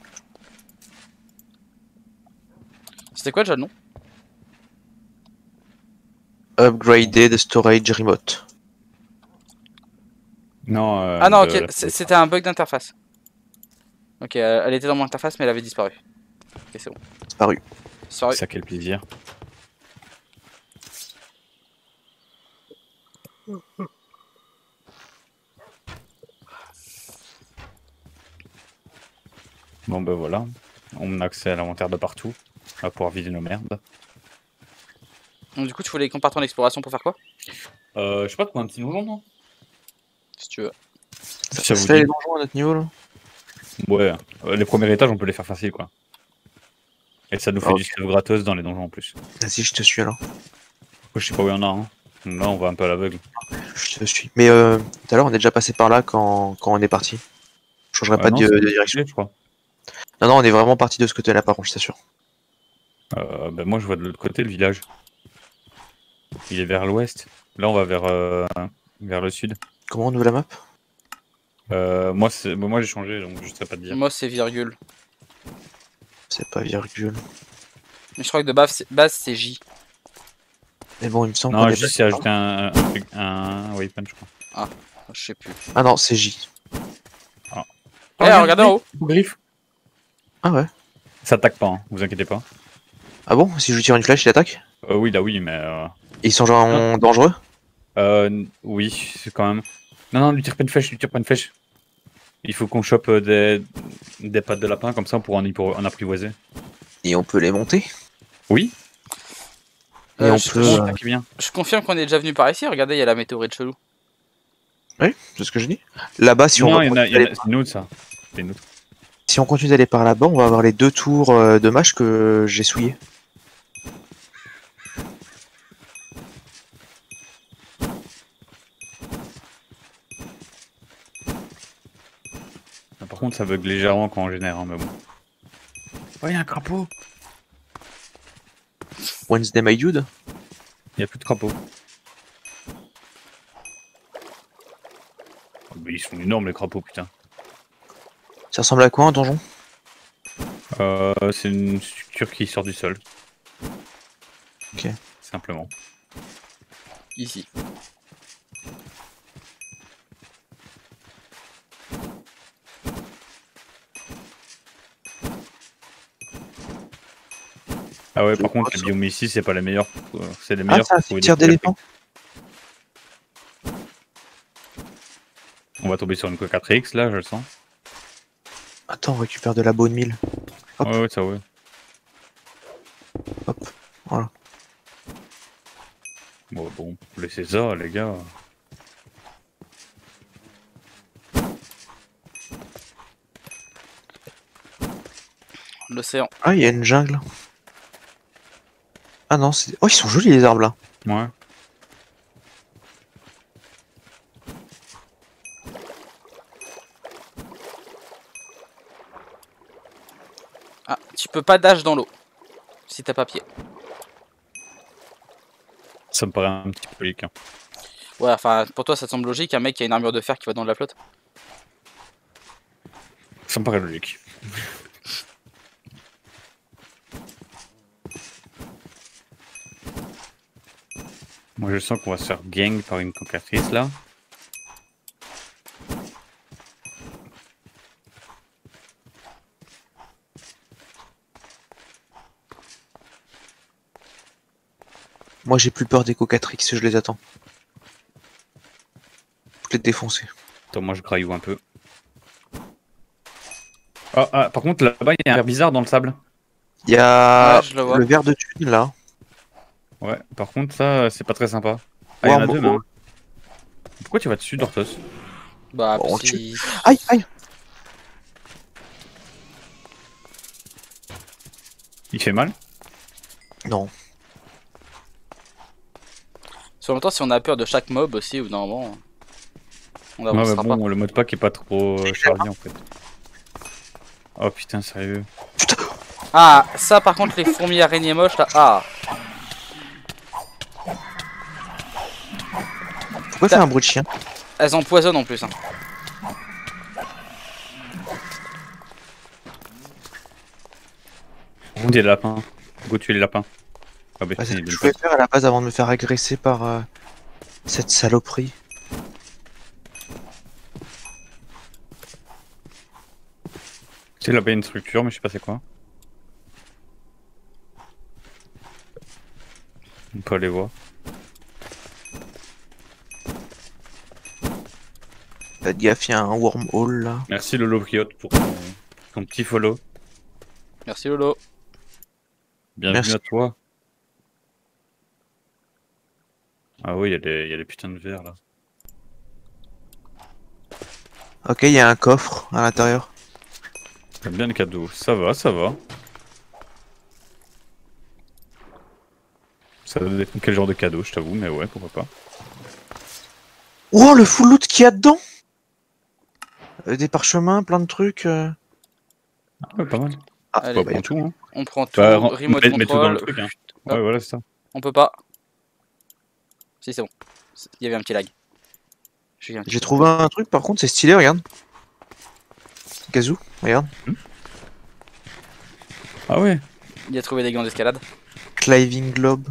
C'était quoi déjà le nom? Upgraded storage remote. Non. euh, Ah non, de ok, la- c'est- c'était un bug d'interface. Ok, elle elle était dans mon interface mais elle avait disparu. Ok, c'est bon. Disparu. Sorry. Ça, quel plaisir. Bon ben voilà, on a accès à l'inventaire de partout. On va pouvoir vider nos merdes. Donc du coup, tu voulais qu'on parte en exploration pour faire quoi? Euh, je sais pas, trouver un petit donjon, non? Si tu veux. Ça, Ça se vous fait dit? les donjons à notre niveau là? Ouais, euh, les premiers étages, on peut les faire facile, quoi. Et ça nous fait Ah, du ok. stuff gratos dans les donjons en plus. Vas-y, je te suis alors. Moi, je sais pas où il y en a, hein. Donc là, on va un peu à l'aveugle. Je te suis. Mais euh, tout à l'heure, on est déjà passé par là quand, quand on est parti. Je changerai Ah pas non, de, c'est de direction. je crois. Non, non, on est vraiment parti de ce côté-là, par contre, je t'assure. Euh, ben moi, je vois de l'autre côté le village. Il est vers l'ouest. Là, on va vers, euh, vers le sud. Comment on ouvre la map? Euh, moi, c'est- bon, moi j'ai changé, donc je sais pas te dire. Moi, c'est virgule. C'est pas virgule. Mais je crois que de base, c'est- base c'est J. Mais bon, il me semble Non, qu'on est juste passé c'est par- ajouté un, un, truc- un waypoint, je crois. Je sais plus. Ah non, c'est J. Eh, regardez en haut. Griffe. Ah ouais. Ça attaque pas, hein, vous inquiétez pas. Ah bon? Si je lui tire une flèche, il attaque? Euh, oui, là oui, mais. Euh, Ils sont genre dangereux? euh, oui, c'est quand même. Non, non, lui tire pas une flèche, lui tire pas une flèche. Il faut qu'on chope euh, des, des pattes de lapin, comme ça on pourra en, y- en apprivoiser. Et on peut les monter? Oui, Et Euh, on je, peut... je- euh, attaque bien. je confirme qu'on est déjà venu par ici. Regardez, il y a la météorite chelou. Oui, c'est ce que je dis. Là-bas, si, on non, va il y en a, il y en continuer a- c'est une autre ça. C'est une autre. si on continue d'aller par là-bas, on va avoir les deux tours euh, de mâche que j'ai souillés. Par contre, ça bug légèrement quand on génère, hein, mais bon. Oh, il y a un crapaud. Wednesday, my dude. Il y a plus de crapauds. Oh, mais ils sont énormes les crapauds, putain. Ça ressemble à quoi un donjon? Euh, c'est une structure qui sort du sol. Ok. Simplement. Ici. Ah ouais, Je par contre, crois les que biomes ici, c'est pas les meilleurs. euh, C'est les Ah, meilleurs c'est un pour trouver des cimetière trucs d'éléphants. On va tomber sur une cocatrix, là, je le sens. Attends, on récupère de la bone meal. Hop. Ouais, ouais, ça, ouais. Hop, voilà. Bon, bon, laissez ça, les gars. L'océan. Ah, il y a une jungle. Ah non, c'est... Oh, ils sont jolis les arbres là. Ouais. Ah, tu peux pas dash dans l'eau. Si t'as pas pied. Ça me paraît un petit peu lique. Hein. Ouais, enfin, pour toi, ça te semble logique, un mec qui a une armure de fer qui va dans de la flotte. Ça me paraît logique. Moi, je sens qu'on va se faire gang par une cocatrice, là. Moi j'ai plus peur des cocatrix, je les attends. Je les défoncer. Attends, moi, je graille un peu. Ah, ah, par contre, là-bas, il y a un verre bizarre dans le sable. Il y a Ouais, je le vois. le verre de thune là. Ouais, par contre, ça, c'est pas très sympa. Ah, il y en a Ouais, deux, moi- même. Pourquoi tu vas dessus, Dortos? Bah, Bon, on parce qu'il- Aïe, aïe. Il fait mal? Non. Sur le temps, si on a peur de chaque mob aussi, ou normalement, on Ouais, mais avancera bon, le mode pack est pas trop euh, chargé, en fait. Oh putain, sérieux. pas. Ah, ça par contre, les fourmis araignées moches là. Ah, Pourquoi T'as- faire un bruit de chien? Elles empoisonnent en plus. Hein. On dit les lapins. Go tuer les lapins. Ah bah, Bah, c'est putain, ce il que je donne voulais pas. faire à la base avant de me faire agresser par euh, cette saloperie. Tu sais, là-bas, il y a une structure, mais je sais pas c'est quoi. On peut aller voir. Faites gaffe, il y a un wormhole là. Merci Lolo Briotte pour ton, ton petit follow. Merci Lolo. Bienvenue Merci. à toi. Ah oui, il y, a des- il y a des putains de verres là. Ok, il y a un coffre à l'intérieur. J'aime bien les cadeaux. Ça va, ça va. Ça dépend quel genre de cadeau, je t'avoue, mais ouais, pourquoi pas. Oh, le full loot qu'il y a dedans! Euh, Des parchemins, plein de trucs. euh. Ah ouais, pas mal. Ah, Allez, Bah, bah, prends tout, hein. On prend tout. Bah, ren- Remote mets, mets tout dans control. le truc, hein. Hop. Ouais, voilà, c'est ça. On peut pas. Si, c'est bon. Il y avait un petit lag. J'ai eu un petit J'ai lag. trouvé un truc par contre, c'est stylé, regarde. Kazoo, regarde. Ah ouais. Il a trouvé des gants d'escalade. Cliving Globe.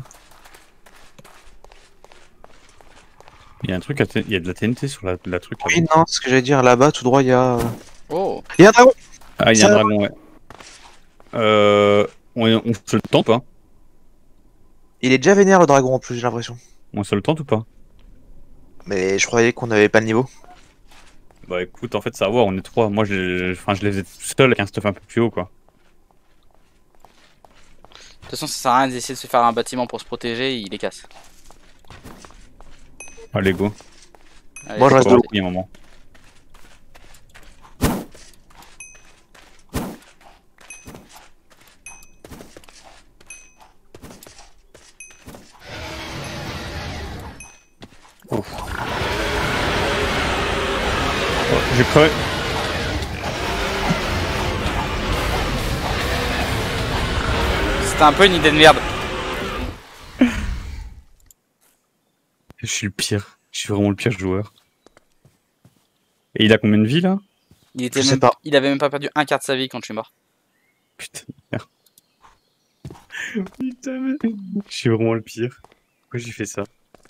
Il y a un truc, à T- il y a de la T N T sur la, la truc. Oui, là-bas. non, c'est ce que j'allais dire, là-bas, tout droit, il y a. euh, Oh. Il y a un dragon! Ah, il y a un Ça- dragon, ouais. Euh, on, on se le tente ou pas? Il est déjà vénère le dragon en plus, j'ai l'impression. On se le tente ou pas? Mais je croyais qu'on avait pas le niveau. Bah écoute, en fait, ça va voir, on est trois. Moi, j'ai- enfin, je les faisais tout seul avec un stuff un peu plus haut, quoi. De toute façon, ça sert à rien d'essayer de se faire un bâtiment pour se protéger, il les casse. Allez, go. Allez, Moi, je c'est reste bon. de l'eau. Il y a un moment. Ouf. Oh, j'ai crevé. C'était un peu une idée de merde. Je suis le pire. Je suis vraiment le pire joueur. Et il a combien de vie là? Il, était Je sais même... pas. il avait même pas perdu un quart de sa vie quand je suis mort. Putain de merde. Putain, mais... Je suis vraiment le pire. Pourquoi j'ai fait ça?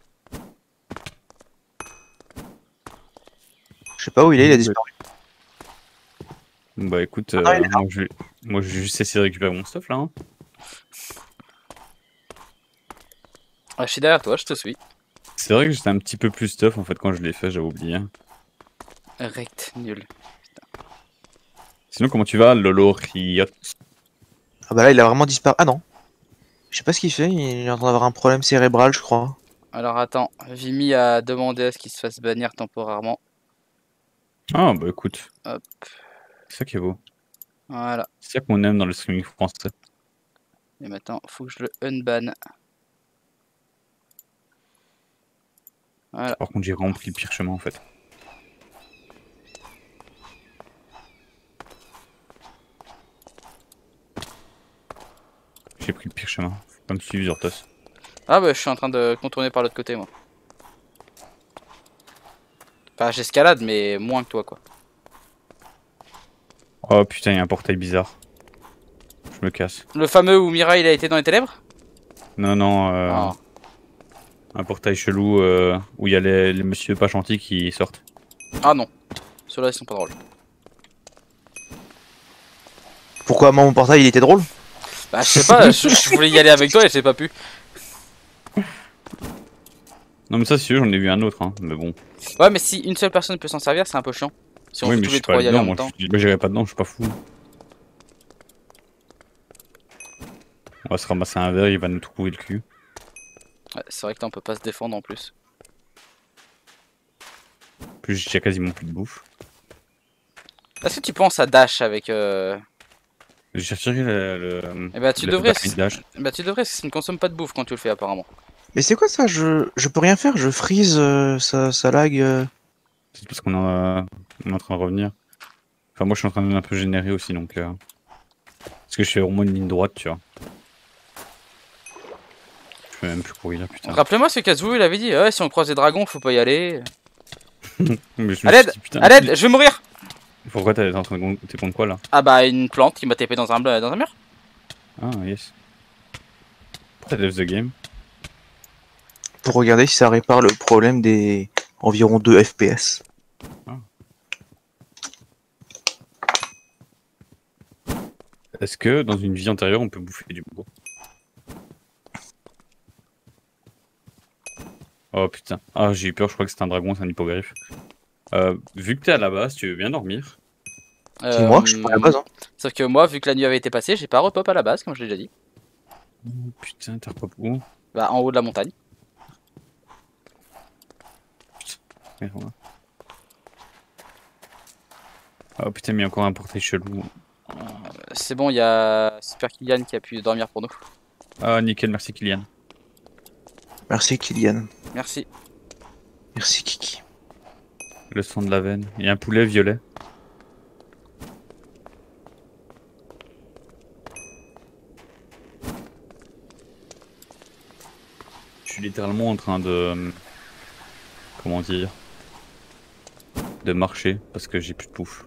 Je sais pas où il est, il a disparu. Bah écoute, Ah, il euh, moi, je vais... moi je vais juste essayer de récupérer mon stuff là. Hein. Ah, je suis derrière toi, je te suis. C'est vrai que j'étais un petit peu plus stuff en fait quand je l'ai fait, j'avais oublié. Rect, nul. Sinon, comment tu vas, Lolo Riot? Ah bah là, il a vraiment disparu. Ah non. Je sais pas ce qu'il fait, il est en train d'avoir un problème cérébral, je crois. Alors attends, Vimy a demandé à ce qu'il se fasse bannir temporairement. Ah bah écoute, Hop, c'est ça qui est beau. voilà. C'est ça qu'on aime dans le streaming français. Et maintenant, faut que je le unban. Voilà. Par contre, j'ai vraiment pris le pire chemin en fait. J'ai pris le pire chemin. Faut pas me suivre, Zortos. Ah bah je suis en train de contourner par l'autre côté moi. Enfin j'escalade mais moins que toi quoi. Oh putain, il y a un portail bizarre. Je me casse. Le fameux où Mira il a été dans les ténèbres? Non, non, euh, Ah. un portail chelou euh, où il y a les, les messieurs pas gentils qui sortent. Ah non, ceux-là ils sont pas drôles. Pourquoi moi, mon portail, il était drôle? Bah je sais pas, je, je voulais y aller avec toi et j'ai pas pu. Non mais ça c'est sûr, j'en ai vu un autre, hein, mais bon. Ouais mais si une seule personne peut s'en servir c'est un peu chiant. Si on oui, peut mais tous je les suis pas trois y aller dedans, en moi même temps. je bah, j'irai pas dedans, je suis pas fou. On va se ramasser un verre, il va nous trouver le cul. Ouais, c'est vrai que là on peut pas se défendre en plus. En plus j'ai quasiment plus de bouffe. Est-ce que tu penses à Dash avec euh... J'ai retiré le... le... Eh bah tu le devrais, permis de dash. bah tu devrais, parce que ça ne consomme pas de bouffe quand tu le fais apparemment. Mais c'est quoi ça? Je, je peux rien faire, je freeze, euh, ça, ça lag. euh. C'est parce qu'on est, euh, on est en train de revenir. Enfin moi je suis en train de un peu générer aussi donc... Euh... Parce que je fais vraiment une ligne droite tu vois. Je sais même plus où il est, putain. Rappelez-moi ce Kazuo il avait dit, ouais, si on croise des dragons, faut pas y aller. Mais je me suis À l'aide, dit, putain, à l'aide, je vais mourir. Pourquoi t'es en train de t'es contre quoi là? Ah bah une plante qui m'a tapé dans un, dans un mur. Ah, yes. Pourquoi t'as left the game? Pour regarder si ça répare le problème des environ deux F P S. Est-ce que dans une vie antérieure on peut bouffer du bois? Oh putain. Ah, j'ai eu peur, je crois que c'était un dragon, c'est un hippogriffe. Euh, vu que t'es à la base, tu veux bien dormir? C'est moi, je suis pas à la base. Hein. Sauf que moi, vu que la nuit avait été passée, j'ai pas repop à la base, comme je l'ai déjà dit. Oh putain, t'as repop où? Bah en haut de la montagne. Merde. Oh putain, mais il y a encore un portail chelou. C'est bon, il y a Super Kylian qui a pu dormir pour nous. Ah, nickel, merci Kylian. Merci Kylian. Merci. Merci Kiki. Le sang de la veine. Il y a un poulet violet. Je suis littéralement en train de... Comment dire? De marcher parce que j'ai plus de pouf.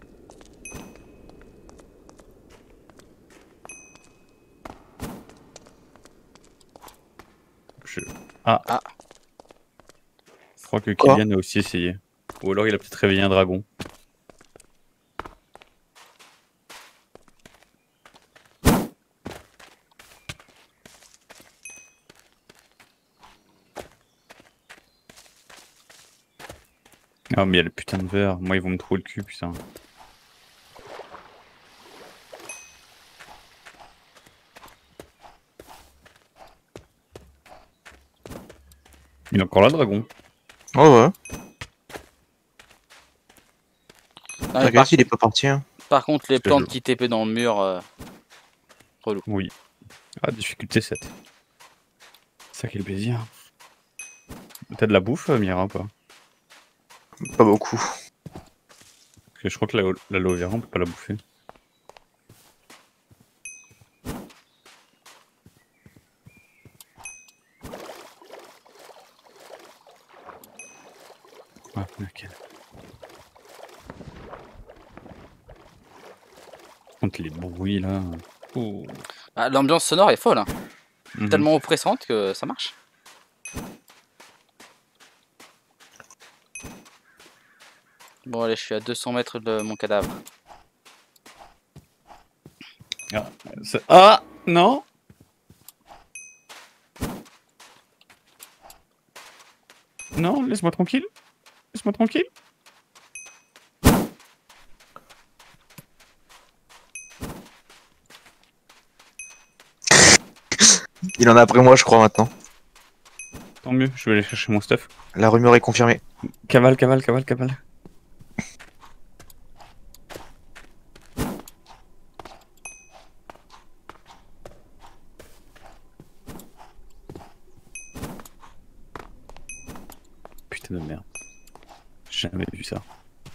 Je... Ah. Ah. Je crois que Quoi? Kylian a aussi essayé. Ou alors il a peut-être réveillé un dragon. Ah mais il y a le putain de verre. Moi ils vont me trouver le cul putain. Il est encore là le dragon. Oh ouais. Non, mais par, Regarde, il est pas parti. Hein. par contre, les C'est plantes jeu. qui T P dans le mur, euh, relou. Oui. Ah, difficulté sept. Ça quel plaisir. T'as de la bouffe, Mira, ou pas? Pas beaucoup. Parce que je crois que la, la aloe vera, on peut pas la bouffer. Ah, nickel. Par contre, les bruits là. Oh. Ah, l'ambiance sonore est folle, hein. Mhm. Tellement oppressante que ça marche. Bon allez, je suis à deux cents mètres de mon cadavre. Ah, c'est- ah non. Non, laisse-moi tranquille. Laisse-moi tranquille. Il en a après moi, je crois, maintenant. Tant mieux, je vais aller chercher mon stuff. La rumeur est confirmée. Cavale, cavale, cavale, cavale. Putain de merde. J'ai jamais vu ça.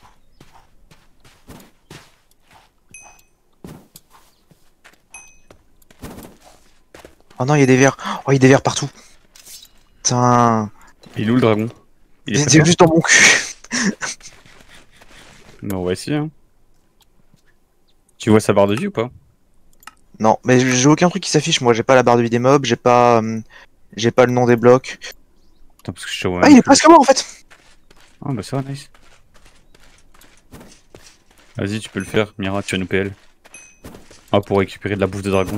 Oh non, il y a des vers. Oh, il y a des vers partout. Putain. Il est où le dragon? Il est C'est pas juste dans mon cul. Mais on va essayer. Hein. Tu vois sa barre de vie ou pas? Non, mais j'ai aucun truc qui s'affiche. Moi, j'ai pas la barre de vie des mobs, j'ai pas, euh, j'ai pas le nom des blocs. Putain, parce que je sais pas. Ah, il est presque mort en fait. Ah bah ça va, nice. Vas-y, tu peux le faire, Mira, tu vas nous P L. Ah, pour récupérer de la bouffe de dragon.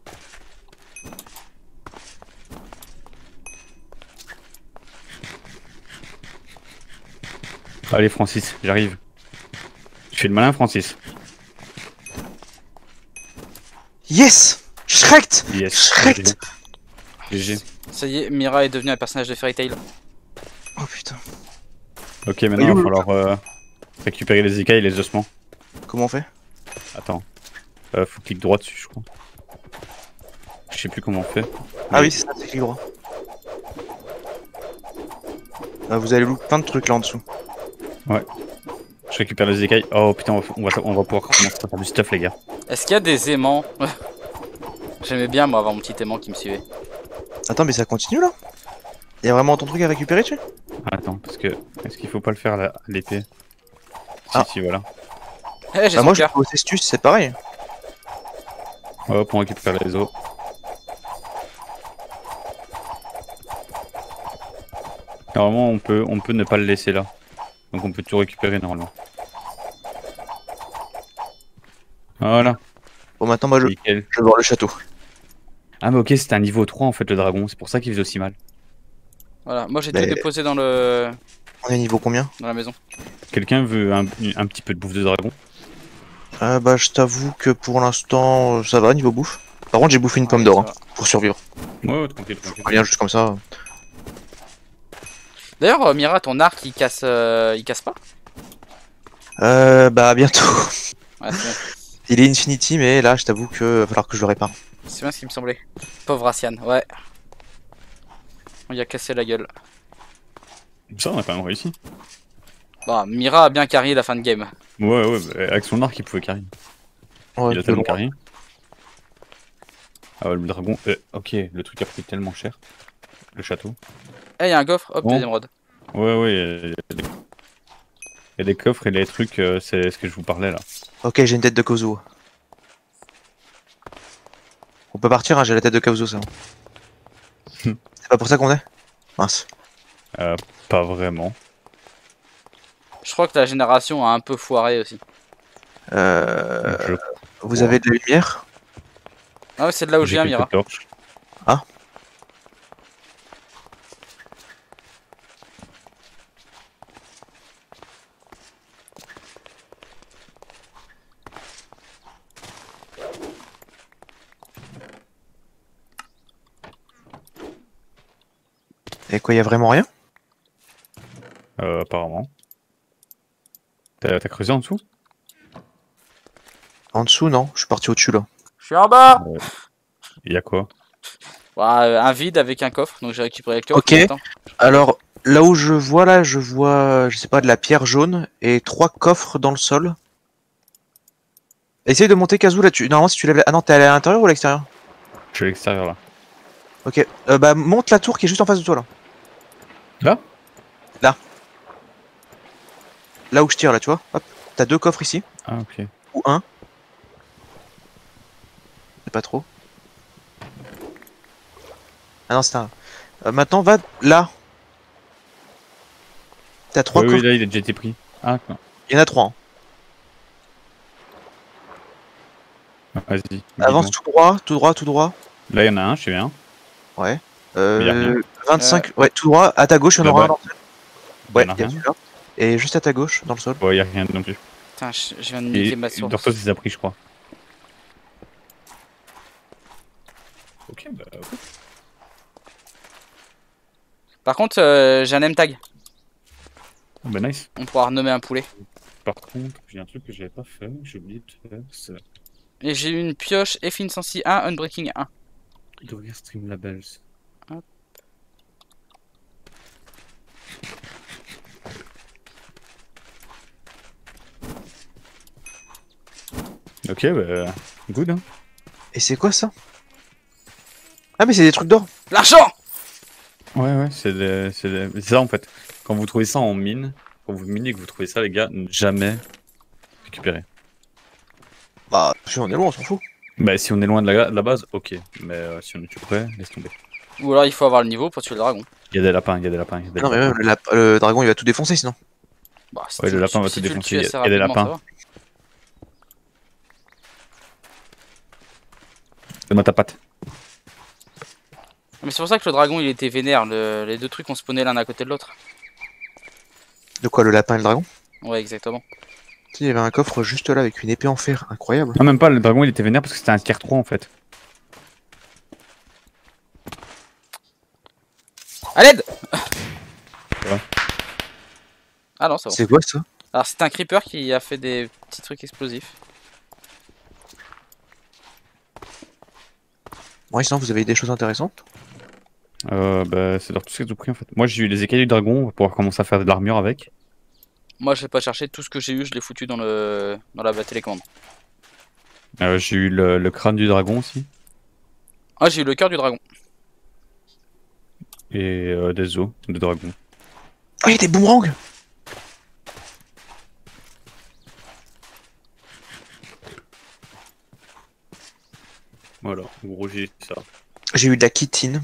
Allez, Francis, j'arrive. Je fais le malin, Francis. Yes. Shrek. Yes. Shrek. G G. Ça y est, Mira est devenue un personnage de Fairy Tail. Oh putain. Ok, maintenant il va falloir euh, récupérer les écailles et les ossements. Comment on fait? Attends. Euh, faut cliquer droit dessus, je crois. Je sais plus comment on fait. Ah oui, c'est ça, c'est clic droit. Ah, vous allez louper plein de trucs là en dessous. Je récupère les écailles. Oh putain, on va, on va, on va pouvoir commencer à faire du stuff, les gars. Est-ce qu'il y a des aimants? J'aimais bien moi avoir mon petit aimant qui me suivait. Attends, mais ça continue là? Y'a vraiment ton truc à récupérer, tu sais? Attends, parce que. Est-ce qu'il faut pas le faire à l'épée? Si, Ah. si, voilà. Eh, j'ai Bah, son moi, je cœur. vais au Cestus, c'est pareil. Hop, on récupère les os. Normalement, on peut, on peut ne pas le laisser là. Donc on peut tout récupérer normalement. Voilà, Bon, maintenant, moi, je, nickel. je vais voir le château. Ah mais ok, c'était un niveau trois en fait le dragon, c'est pour ça qu'il faisait aussi mal. Voilà, moi j'ai Mais- tout déposé dans le On est niveau combien? dans la maison. Quelqu'un veut un, un petit peu de bouffe de dragon? Ah bah, je t'avoue que pour l'instant, euh, ça va, niveau bouffe. Par contre, j'ai bouffé une pomme Ouais, d'or, ça hein, va. pour survivre. Ouais, ouais, tranquille, tranquille. Rien juste comme ça. D'ailleurs, euh, Mira, ton arc il casse, euh, il casse pas? Euh, bah, bientôt. Ouais, c'est Il est Infinity, mais là, je t'avoue que va falloir que je le répare. c'est bien ce qui me semblait. Pauvre Asian, ouais. On y a cassé la gueule. Ça on a quand même réussi. Bah, Mira a bien carré la fin de game. Ouais, ouais, bah, avec son arc il pouvait carry. Ouais, Il a de tellement loin. carry. Ah ouais, le dragon, euh, ok, le truc a pris tellement cher. Le château. Eh, y a un coffre, hop, Bon. des émeraudes. Ouais, ouais, il y a des... il y a des coffres et les trucs, euh, c'est ce que je vous parlais là. Ok, j'ai une tête de Kozo. On peut partir, hein, j'ai la tête de Kozo, ça. C'est pas pour ça qu'on est? Mince. Euh, pas vraiment. Je crois que la génération a un peu foiré aussi. Euh, Je- vous avez de la lumière? Ah ouais, c'est de là où je J'ai viens, quelques Mira. torches. Ah. Et quoi, y a vraiment rien? Euh, apparemment. T'as t'as creusé en dessous? En dessous, non? Je suis parti au-dessus, là. Je suis en bas. Il y a quoi? Ouais, euh, un vide avec un coffre, donc j'ai récupéré le coffre. Ok. Attends. Alors, là où je vois, là, je vois, je sais pas, de la pierre jaune et trois coffres dans le sol. Essaye de monter, Kazoo, là, tu... Normalement, si tu lèves la... Ah non, t'es à l'intérieur ou à l'extérieur? Je suis à l'extérieur là. Ok. Euh, bah, monte la tour qui est juste en face de toi, là. Là? Là. Là où je tire, là, tu vois. Hop. T'as deux coffres ici. Ah ok. Ou un. C'est pas trop. Ah non, c'est un... Euh, maintenant, va là. T'as trois Oui, oui, coffres. là il a déjà été pris. Ah non. Il y en a trois. hein. Vas-y. Avance dis-moi. tout droit, tout droit, tout droit. Là il y en a un, je sais bien. Ouais. Mais y a rien. Euh, vingt-cinq. Ouais, tout droit. À ta gauche, il y en aura un. Là-bas. dans le sol. Ouais, Il y en a il y a rien. celui-là. Et juste à ta gauche, dans le sol. Ouais, y a rien non plus. Putain, je, je viens de Et niquer ma source. Dortos les a pris, je crois. Ok, bah. ok. Par contre, euh, j'ai un name tag. Ah, bah nice. On pourra renommer un poulet. Par contre, j'ai un truc que j'avais pas fait, j'ai oublié de faire. C'est Et j'ai eu une pioche Efficiency un, Unbreaking un. d'ouvrir Stream Labels. Hop. Ok, bah. Good, hein. Et c'est quoi ça? Ah, mais c'est des trucs d'or. L'argent! Ouais, ouais, c'est des- c'est des- c'est ça en fait. Quand vous trouvez ça en mine, quand vous minez et que vous trouvez ça, les gars, ne jamais récupérer. Bah, si on est loin, on s'en fout. Bah, si on est loin de la, de la base, ok. Mais euh, si on est tout près, laisse tomber. Ou alors il faut avoir le niveau pour tuer le dragon. Il y a des lapins, il y a des lapins. Il y a des Non, mais lapins. même le, lap- le dragon, il va tout défoncer sinon. Bah, si Ouais, tu- le lapin si va tu tout le défoncer, tues il y a- assez il y a des rapidement, ça lapins. va. Donne-moi ta patte. Mais c'est pour ça que le dragon il était vénère. Le- Les deux trucs ont spawné l'un à côté de l'autre. De quoi, le lapin et le dragon? Ouais, exactement. Tu sais, il y avait un coffre juste là avec une épée en fer, incroyable. Non, même pas, le dragon il était vénère parce que c'était un tier trois en fait. À l'aide! Ouais. Ah non, c'est bon. C'est quoi ça? Alors c'est un creeper qui a fait des petits trucs explosifs. Ouais, sinon vous avez des choses intéressantes. Euh, bah, c'est leur tout ce qu'ils ont pris en fait. Moi j'ai eu les écailles du dragon, on va pouvoir commencer à faire de l'armure avec. Moi je vais pas chercher tout ce que j'ai eu, je l'ai foutu dans le dans la télécommande. Euh, j'ai eu le, le crâne du dragon aussi. Ah j'ai eu le cœur du dragon. Et euh, des os de dragon. Oh, il y a des boomerangs. Voilà, en gros j'ai ça. J'ai eu de la chitine.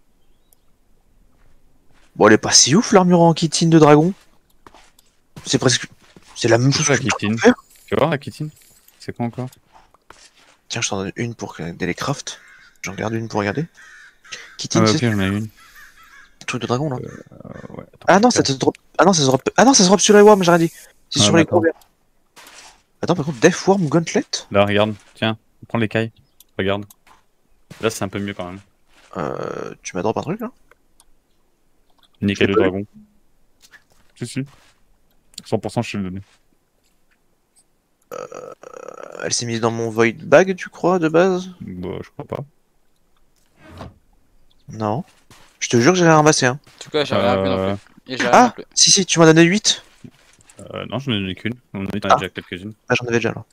Bon, elle est pas si ouf l'armure en chitine de dragon. C'est presque. C'est la même chose La que je peux chitine. faire. Tu vas voir la kitine? C'est quoi encore? Tiens, je t'en donne une pour regarder les crafts. J'en garde une pour regarder. Ah Chitine, ouais, ok, c'est j'en ai une. le truc de dragon là. Euh, ouais, attends. Ah non, ça te drop. Ah non, ça se drop. Ah non, ça se drop sur les worms, j'ai rien dit. C'est Ouais, sur mais les attends. gros verts. Attends, par contre, Death Worm Gauntlet. Là, regarde, tiens, prends l'écaille. Regarde. Là, c'est un peu mieux quand même. Euh, tu m'as drop un truc là? Une écaille l'ai de pas dragon. Si, si. cent pour cent, je te le donne. Euh, Elle s'est mise dans mon Void Bag, tu crois, de base? Bah, je crois pas. Non. Je te jure que j'ai rien ramassé. Hein. En tout cas, j'ai rien vu non Euh, plus. Et j'ai rien non Ah, plus. si, si, tu m'en as donné huit. euh, non, j'en ai donné qu'une. On en a Ah. déjà quelques-unes. Ah, j'en avais déjà là.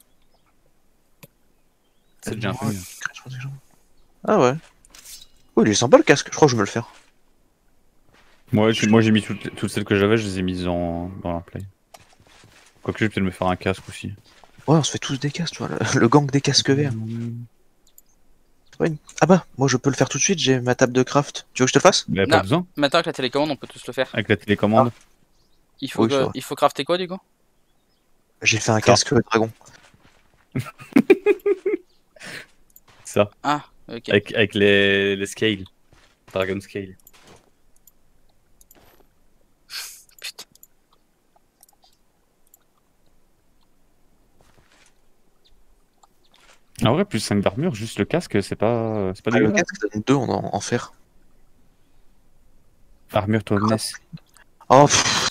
C'est déjà un peu mieux. Ah ouais. Oh, il est sympa le casque, je crois que je vais me le faire. Moi, j'ai moi, j'ai mis toutes, toutes celles que j'avais, je les ai mises en, dans la play. Quoique, je vais peut-être me faire un casque aussi. Ouais, on se fait tous des casques, tu vois, le, le gang des casques verts. C'est pas une- Ah bah, moi je peux le faire tout de suite, j'ai ma table de craft. Tu veux que je te le fasse? Mais Non. pas besoin. Maintenant avec la télécommande, on peut tous le faire. Avec la télécommande. Il faut, Oui, c'est que- vrai. il faut crafter quoi du coup? J'ai fait un Ça. casque dragon. Ça. Ah, ok. Avec, avec les, les scales. Dragon scale. Putain. En vrai, plus cinq d'armure, juste le casque, c'est pas, c'est pas Ah, le dégueulasse. casque donne deux en, en fer. Armure toughness. Oh, pff,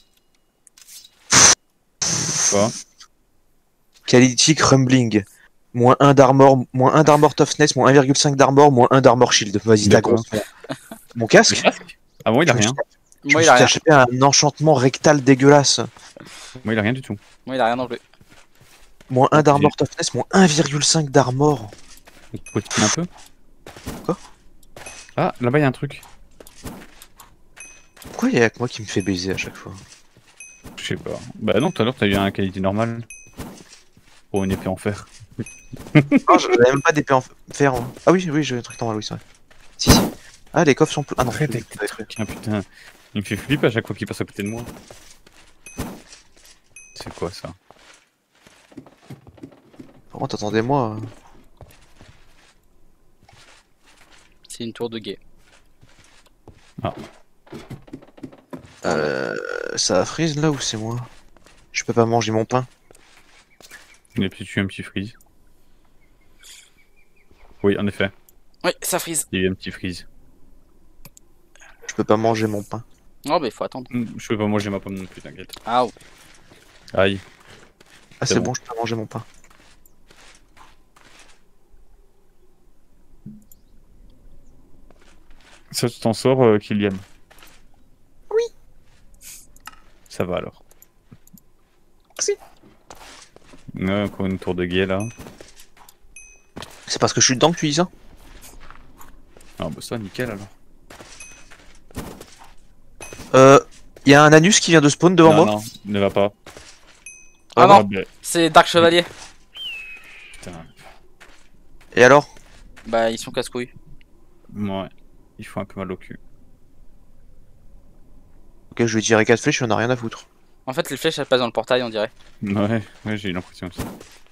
Quoi? Quality Crumbling. Moins un d'armor, moins un d'armor toughness, moins un virgule cinq d'armor, moins un d'armor shield. Vas-y, ta D'accord. grosse. Mon casque? Le casque? Ah, moi, il a Je me rien. suis- je Moi me il a suis rien. acheté un enchantement rectal dégueulasse. Moi, il a rien du tout. Moi il a rien non plus. Moins Ah, un d'armor toughness, moins un virgule cinq d'armor. On peut un peu. Quoi? Ah, là-bas, il y a un truc. Pourquoi il y a que moi qui me fait baiser à chaque fois? Je sais pas. Bah non, tout à l'heure, t'as eu un qualité normale. Pour une épée en fer. Ah, j'avais même pas d'épée en fer. hein. Ah oui, oui, j'ai un truc normal, oui, c'est vrai. Si, si. Ah, les coffres sont plus. Ah non, Arrête je- avec tes trucs, hein, putain. Il me fait flipper à chaque fois qu'il passe à côté de moi. C'est quoi ça? Par contre, attendez-moi. C'est une tour de guet. Euh, ça freeze là ou c'est moi? Je peux pas manger mon pain. Il a peut-être eu un petit freeze. Oui, en effet. Oui, ça frise. Il y a eu un petit freeze. Je peux pas manger mon pain. Oh bah il faut attendre. Hum, Je peux pas manger ma pomme non plus, t'inquiète. Ah oh. Aïe. Ah, C'est c'est bon. bon, je peux manger mon pain. Ça, tu t'en sors, euh, Kylian. Ça va alors. Merci. Ouais, encore une tour de guet là. C'est parce que je suis dedans que tu dis ça? Ah bah ça, nickel alors. Euh, y a un anus qui vient de spawn devant non, moi. non, ne va pas. Ah Ah, non, bah, c'est Dark Chevalier. Putain. Et alors? Bah ils sont casse-couilles. Ouais. Il faut un peu mal au cul. Ok, je lui tirer quatre flèches, il en a rien à foutre. En fait les flèches elles passent dans le portail on dirait. Ouais, ouais, j'ai eu l'impression aussi.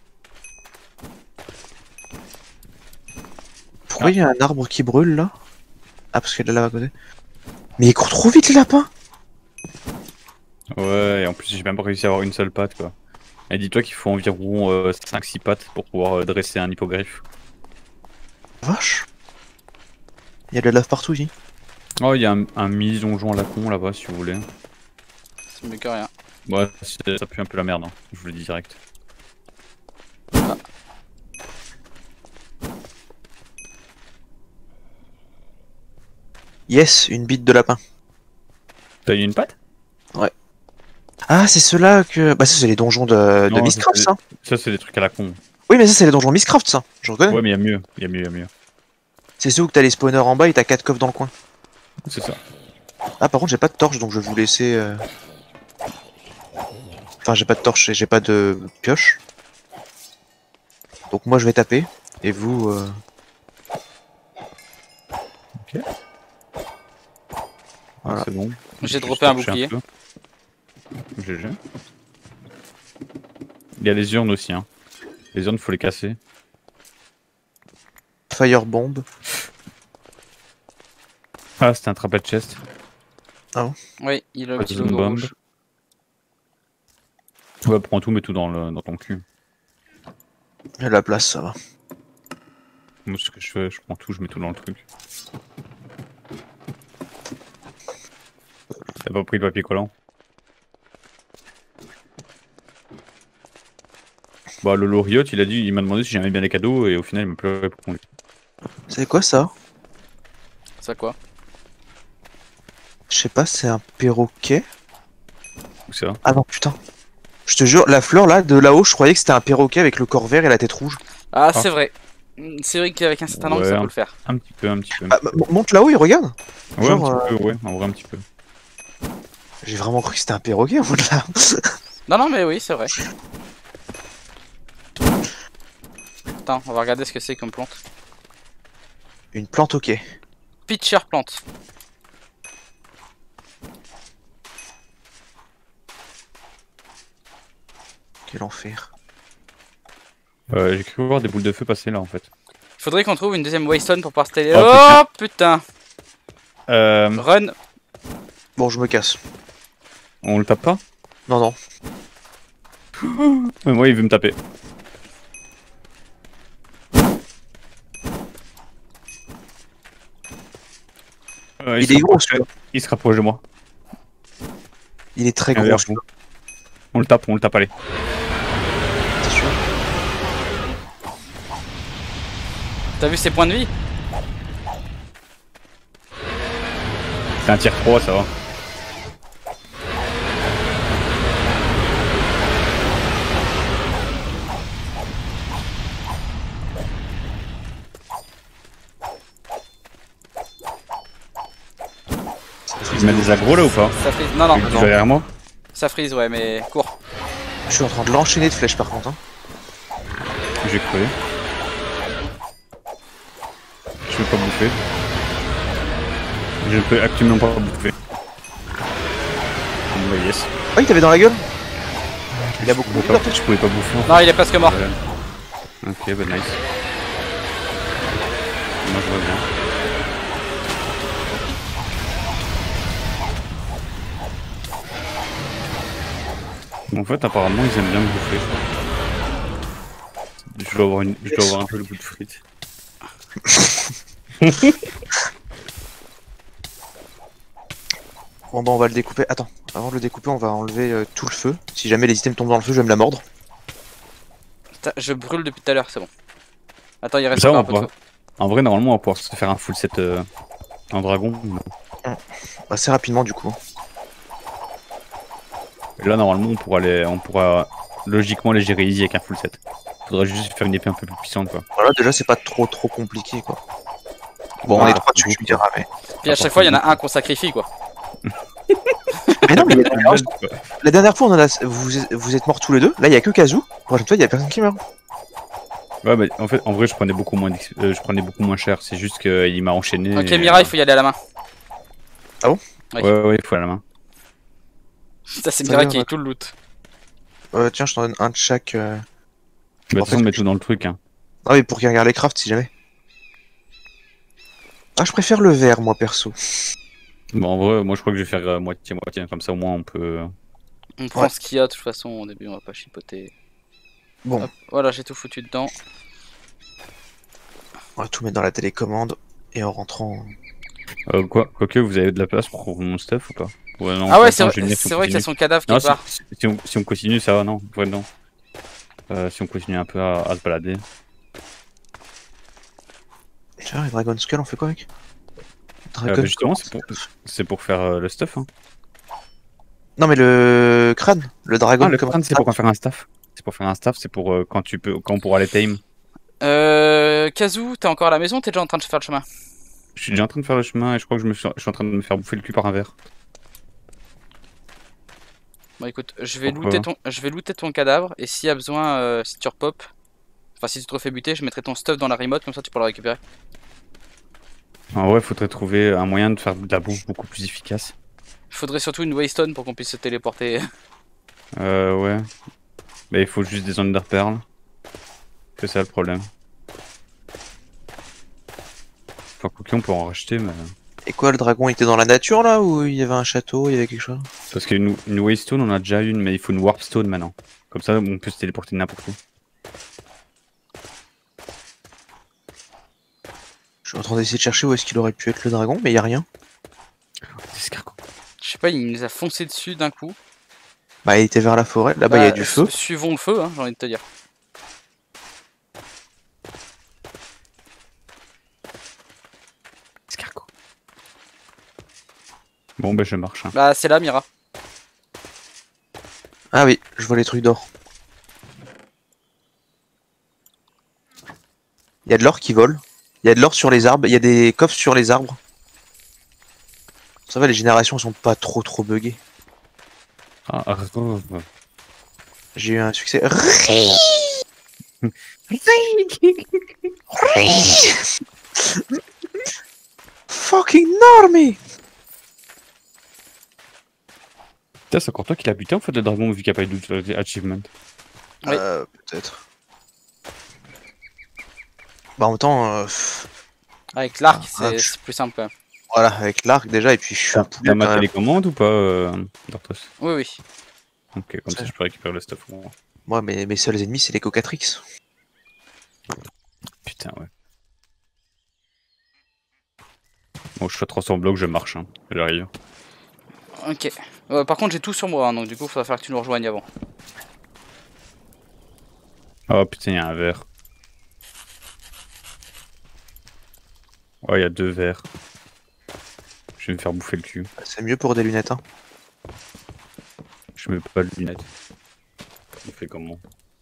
Pourquoi il y a un arbre qui brûle là? Ah, parce qu'il est là à côté. Mais il court trop vite les lapins! Ouais, et en plus j'ai même pas réussi à avoir une seule patte quoi. Et dis-toi qu'il faut environ euh, cinq six pattes pour pouvoir euh, dresser un hippogriffe. Vache! Il y a de la lave partout ici. Oh, il y a un, un mini donjon à la con là-bas si vous voulez. C'est mieux que rien. Ouais, c'est- ça pue un peu la merde, hein. Je vous le dis direct. Yes, une bite de lapin. T'as eu une patte? Ah, c'est ceux-là que. Bah, ça, c'est les donjons de, de Non, Mistcraft, c'est- ça. Ça c'est des trucs à la con. Oui, mais ça, c'est les donjons Mistcraft, ça. Je reconnais. Ouais, mais il y a mieux, il y a mieux, il y a mieux. C'est ceux où t'as les spawners en bas et t'as quatre coffres dans le coin. C'est ça. Ah, par contre, j'ai pas de torche, donc je vais vous laisser. euh, Enfin, j'ai pas de torche et j'ai pas de pioche. Donc moi, je vais taper. Et vous. euh, Ok. Voilà. C'est bon. J'ai Juste droppé un torcher bouclier. peu. G G. Il y a les urnes aussi. Hein. Les urnes, faut les casser. Firebomb. Ah, c'était un trapèze chest. Oui, il a un petit Poison logo bomb. rouge. Ouais, prends tout, mets tout dans, le, dans ton cul. Il y a la place, ça va. Moi, ce que je fais, je prends tout, je mets tout dans le truc. T'as pas pris de papier collant? Bah, le Loriot, il a dit, il m'a demandé si j'aimais bien les cadeaux et au final, il m'a plus répondu. C'est quoi ça? Ça quoi? Je sais pas, c'est un perroquet? Où ça? Ah non, putain. Je te jure, la fleur là, de là-haut, je croyais que c'était un perroquet avec le corps vert et la tête rouge. Ah, Ah. c'est vrai. C'est vrai qu'avec un certain angle, Ouais, ça un- peut le faire. Un petit peu, un petit peu. Ah, m- monte là-haut et regarde. Ouais, genre, un petit peu, ouais, en vrai, un petit peu. J'ai vraiment cru que c'était un perroquet au bout de là. Non, non, mais oui, c'est vrai. Attends, on va regarder ce que c'est comme plante. Une plante, ok. Pitcher plante. Quel enfer. Euh, j'ai cru voir des boules de feu passer là en fait. Faudrait qu'on trouve une deuxième waystone pour pouvoir steller. Oh, Oh putain! Euh, Run! Bon, je me casse. on le tape pas? Non, non. Mais moi il veut me taper. Euh, Il se est gros, rapproche- celui-là. Il se rapproche de moi. Il est très Viens gros, vers celui-là. On le tape, on le tape, allez. T'es sûr? T'as vu ses points de vie? C'est un tier trois, ça va. Il met des agros là ou pas? Ça frise. Non, non, Il est non. derrière moi? Ça frise, ouais, mais cours. Je suis en train de l'enchaîner de flèches par contre. Hein. J'ai crevé. Je peux pas bouffer. Je peux actuellement pas bouffer. Bon bah yes. Oh, il t'avait dans la gueule? Il a beaucoup Je de pouvais pas, je pouvais pas bouffer en fait. Non, il est presque mort. Ouais. Ok, bah nice. Moi je reviens. En fait, apparemment, ils aiment bien me bouffer. Je dois avoir, une... je dois avoir un peu le goût de frites. Bon, bah, on va le découper. Attends, avant de le découper, on va enlever euh, tout le feu. Si jamais les items tombent dans le feu, je vais me la mordre. Putain, je brûle depuis tout à l'heure, c'est bon. Attends, il reste Ça, encore on un peu de pourra- feu. En vrai, normalement, on va pouvoir se faire un full set euh, en dragon. Assez rapidement, du coup. Et là, normalement, on pourra, les... on pourra logiquement les gérer easy avec un full set. Faudrait juste faire une épée un peu plus puissante, quoi. Voilà, déjà, c'est pas trop trop compliqué, quoi. Bon, on Ah, est trois dessus, tu me diras, mais. Puis à chaque fois, il y en a un qu'on sacrifie, quoi. Mais non, mais la dernière, la dernière fois, on en a... vous, vous êtes morts tous les deux. Là, il y a que Kazoo. La prochaine fois, il y a personne qui meurt. Ouais, bah, en fait, en vrai, je prenais beaucoup moins, d'ex- euh, je prenais beaucoup moins cher. C'est juste qu'il m'a enchaîné. Ok, et, Mira, euh, il faut y aller à la main. Oui. Ouais, ouais, il faut à la main. Ça, c'est Ça Mira y est, qui on a a- tout le loot. Euh, tiens, je t'en donne un de chaque. Euh... Bah, de toute façon, on met tout dans le truc. Hein. Ah oui, pour qu'il regarde les crafts, si jamais. Ah, je préfère le vert, moi, perso. Bon, en vrai, moi, je crois que je vais faire euh, moitié-moitié. Comme ça, au moins, on peut. On prend Ouais. ce qu'il y a, de toute façon, au début, on va pas chipoter. Bon, Hop, voilà, j'ai tout foutu dedans. on va tout mettre dans la télécommande. Et en rentrant. Euh, quoi, quoique, vous avez de la place pour mon stuff ou pas? Ouais, non, Ah ouais, attends, c'est je vais vrai, venir si on c'est vrai qu'il y a continue. son cadavre Non, qui si, part. si- si on, si on continue, ça va, non, ouais, non. Euh, si on continue un peu à, à se balader. Tiens, les Dragon Skull, on fait quoi avec Euh, Dragon bah, justement, c'est Skull. pour, c'est pour faire euh, le stuff. Hein. Non, mais le crâne, le dragon. Ah, le comment- crâne, c'est pour faire un staff. C'est pour faire un staff, c'est pour euh, quand tu peux, quand on pourra les tame. Euh. Kazoo, t'es encore à la maison ou t'es déjà en train de faire le chemin? Je suis déjà en train de faire le chemin et je crois que je, me suis... je suis en train de me faire bouffer le cul par un verre. Bon écoute, je vais, Pourquoi looter ton... je vais looter ton cadavre et s'il y a besoin, euh, si tu repop, enfin si tu te refais buter, je mettrai ton stuff dans la remote, comme ça tu pourras le récupérer. Ah ouais, faudrait trouver un moyen de faire de la bouffe beaucoup plus efficace. Il faudrait surtout une waystone pour qu'on puisse se téléporter. Euh, ouais. Bah, il faut juste des underperles. C'est ça le problème. Enfin, quoi on peut en racheter, mais. Et quoi, le dragon était dans la nature là ou il y avait un château, il y avait quelque chose? Parce qu'une une waystone, on a déjà une, mais il faut une warpstone maintenant. Comme ça, on peut se téléporter n'importe où. Je suis en train d'essayer de chercher où est-ce qu'il aurait pu être le dragon, mais il y a rien. Des escargots. Je sais pas, il nous a foncé dessus d'un coup. Bah, il était vers la forêt. Là-bas, il y a Bah, du feu. su- Suivons le feu, hein, j'ai envie de te dire. Escargots. Bon, bah, je marche. Hein. Bah, c'est là, Mira. Ah oui, je vois les trucs d'or. Il y a de l'or qui vole. Il y a de l'or sur les arbres. Il y a des coffres sur les arbres. Ça va, les générations sont pas trop trop buggées. Ah, ah, oh, oh. J'ai eu un succès. Fucking normie. Putain, c'est encore toi qui l'as buté en fait le dragon vu qu'il n'y a pas eu d'achievement. Oui. Euh, peut-être. Bah en même temps, euh, pff, Avec l'arc, Ah, c'est ah, je- c'est plus simple quand même. voilà, avec l'arc déjà, et puis je suis un poulet T'as quand ma même. télécommande ou pas, euh, Dortos? Oui, oui. Ok, comme ça Ça. je peux récupérer le stuff. pour moi. Moi, mes, mes seuls ennemis, c'est les cocatrix. Putain, ouais. Bon, je fais trois cents blocs, je marche, hein. J'arrive. Ok. Euh, par contre, j'ai tout sur moi, hein, donc du coup, il va falloir que tu nous rejoignes avant. Oh putain, il y a un verre. Oh, il y a deux verres. Je vais me faire bouffer le cul. C'est mieux pour des lunettes, hein. Je mets pas de lunettes. On fait comment?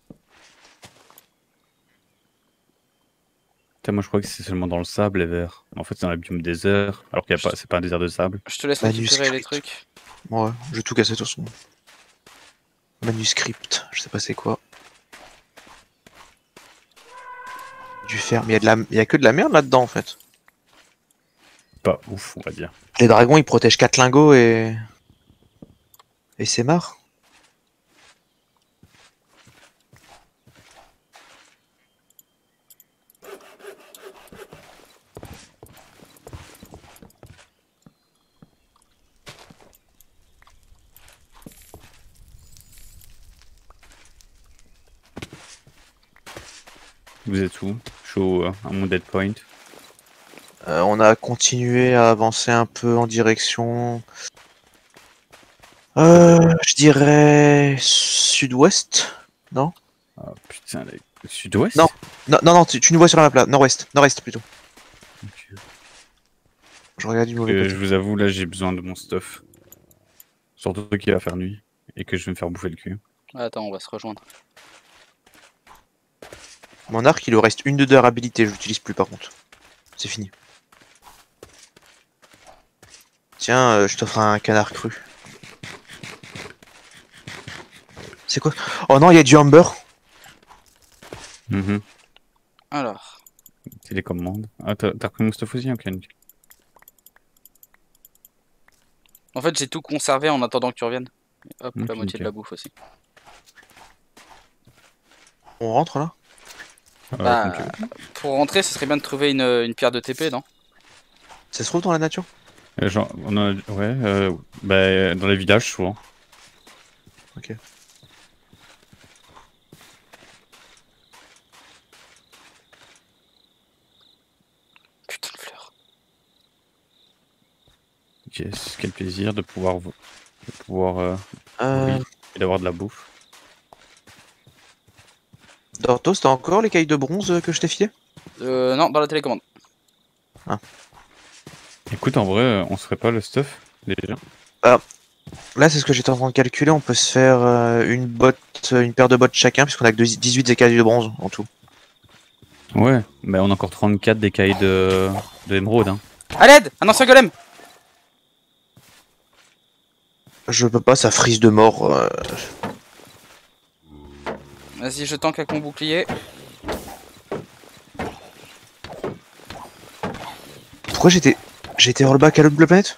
Putain, moi je crois que c'est seulement dans le sable les verres. En fait, c'est dans le biome désert. Alors qu'il y a pas, c'est pas un désert de sable. Je te laisse Manuscrit. récupérer les trucs. Ouais, je vais tout casser de toute façon. Manuscript, je sais pas c'est quoi. Du fer, mais il y, a de la... y a que de la merde là-dedans en fait. Pas ouf, on va dire. Les dragons ils protègent quatre lingots et. Et c'est marre. Vous êtes où? Je suis au, euh, à mon dead point. Euh, on a continué à avancer un peu en direction. Euh, je dirais sud-ouest, non? Ah putain, le sud-ouest? Non. Non, non, non, tu, tu nous vois sur la map là, nord-ouest, nord-est plutôt. Ok. Je regarde du mauvais Euh, côté. je vous avoue, là j'ai besoin de mon stuff. Surtout qu'il va faire nuit et que je vais me faire bouffer le cul. Attends, on va se rejoindre. Mon arc, il lui reste une de durabilité, je l'utilise plus par contre. C'est fini. Tiens, euh, je t'offre un canard cru. C'est quoi? Oh non, il y a du Amber. Mhm. Alors. Télécommande. Ah, t'as t'as repris mon stuff aussi? Ok, nickel. En fait, j'ai tout conservé en attendant que tu reviennes. Et hop, Ok, la moitié nickel. de la bouffe aussi. On rentre là? Euh, Bah, comme tu veux. pour rentrer, ce serait bien de trouver une, une pierre de T P, non? Ça se trouve dans la nature? Euh, genre, on a... Ouais, euh, bah, dans les villages souvent. Ok. Putain de fleurs. Yes, quel plaisir de pouvoir, vo- de pouvoir euh, Euh, oui, et d'avoir de la bouffe. Dortos, t'as encore les cailles de bronze euh, que je t'ai filées? Euh, non, dans la télécommande. Écoute, en vrai, euh, on se ferait pas le stuff déjà. Là, c'est ce que j'étais en train de calculer. On peut se faire euh, une botte, euh, une paire de bottes chacun, puisqu'on a que deux- dix-huit écailles de bronze en tout. Ouais, mais on a encore trente-quatre d'écailles de, de émeraude. Hein. À l'aide! Un ancien golem! Je peux pas, ça frise de mort. euh. Vas-y, je tank avec mon bouclier. Pourquoi j'étais... J'étais rollback à l'autre planète?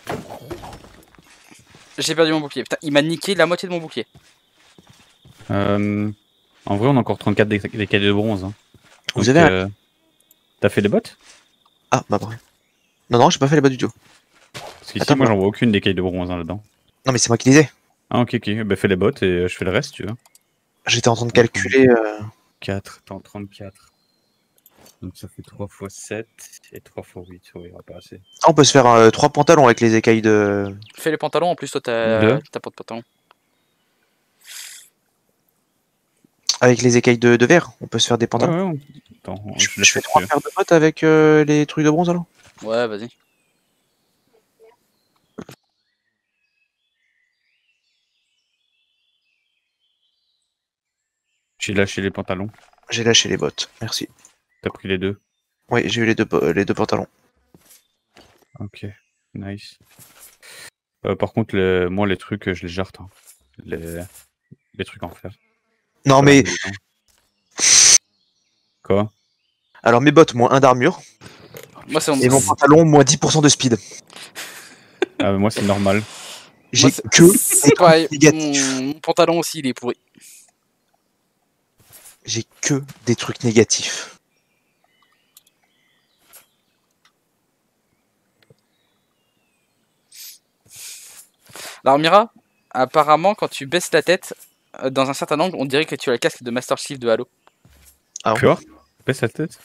J'ai perdu mon bouclier. Putain, il m'a niqué la moitié de mon bouclier. Euh, en vrai, on a encore trente-quatre des, des cailles de bronze. Hein. Vous Donc, avez un... euh, T'as fait les bottes? Ah, bah bref. Non, non, j'ai pas fait les bas du tout. Parce qu'ici, Attends, moi, moi- j'en vois aucune des cailles de bronze hein, là-dedans. Non, mais c'est moi qui les ai. Ah, ok, ok. Bah, fais les bottes et euh, je fais le reste, tu vois. J'étais en train de calculer... euh, quatre, attends, trente-quatre. Donc ça fait trois fois sept et trois fois huit. Oui, on va pas assez. Ah, on peut se faire euh, trois pantalons avec les écailles de... Fais les pantalons, en plus, toi, t'as Deux. t'as pas de pantalon. Avec les écailles de, de verre. On peut se faire des Ouais, pantalons. ouais, on- Attends, Je, je, je fais trois paires de bottes avec euh, les trucs de bronze alors. Ouais, vas-y. J'ai lâché les pantalons. J'ai lâché les bottes, merci. T'as pris les deux. Oui, j'ai eu les deux, po- les deux pantalons. Ok, nice. Euh, par contre, le... moi, les trucs, je les jarte. Hein. Les... les trucs en fer. Non Voilà, mais... dedans. Quoi? Alors mes bottes, moins un d'armure. Moi, c'est Et mon pantalon, moins dix pour cent de speed. Ah, mais moi, c'est normal. J'ai c'est- que... c'est pareil. négatif. Mon... mon pantalon aussi, il est pourri. J'ai que des trucs négatifs. Alors, Mira, apparemment, quand tu baisses la tête, euh, dans un certain angle, on dirait que tu as le casque de Master Chief de Halo. Ah Tu vois? Baisse la tête.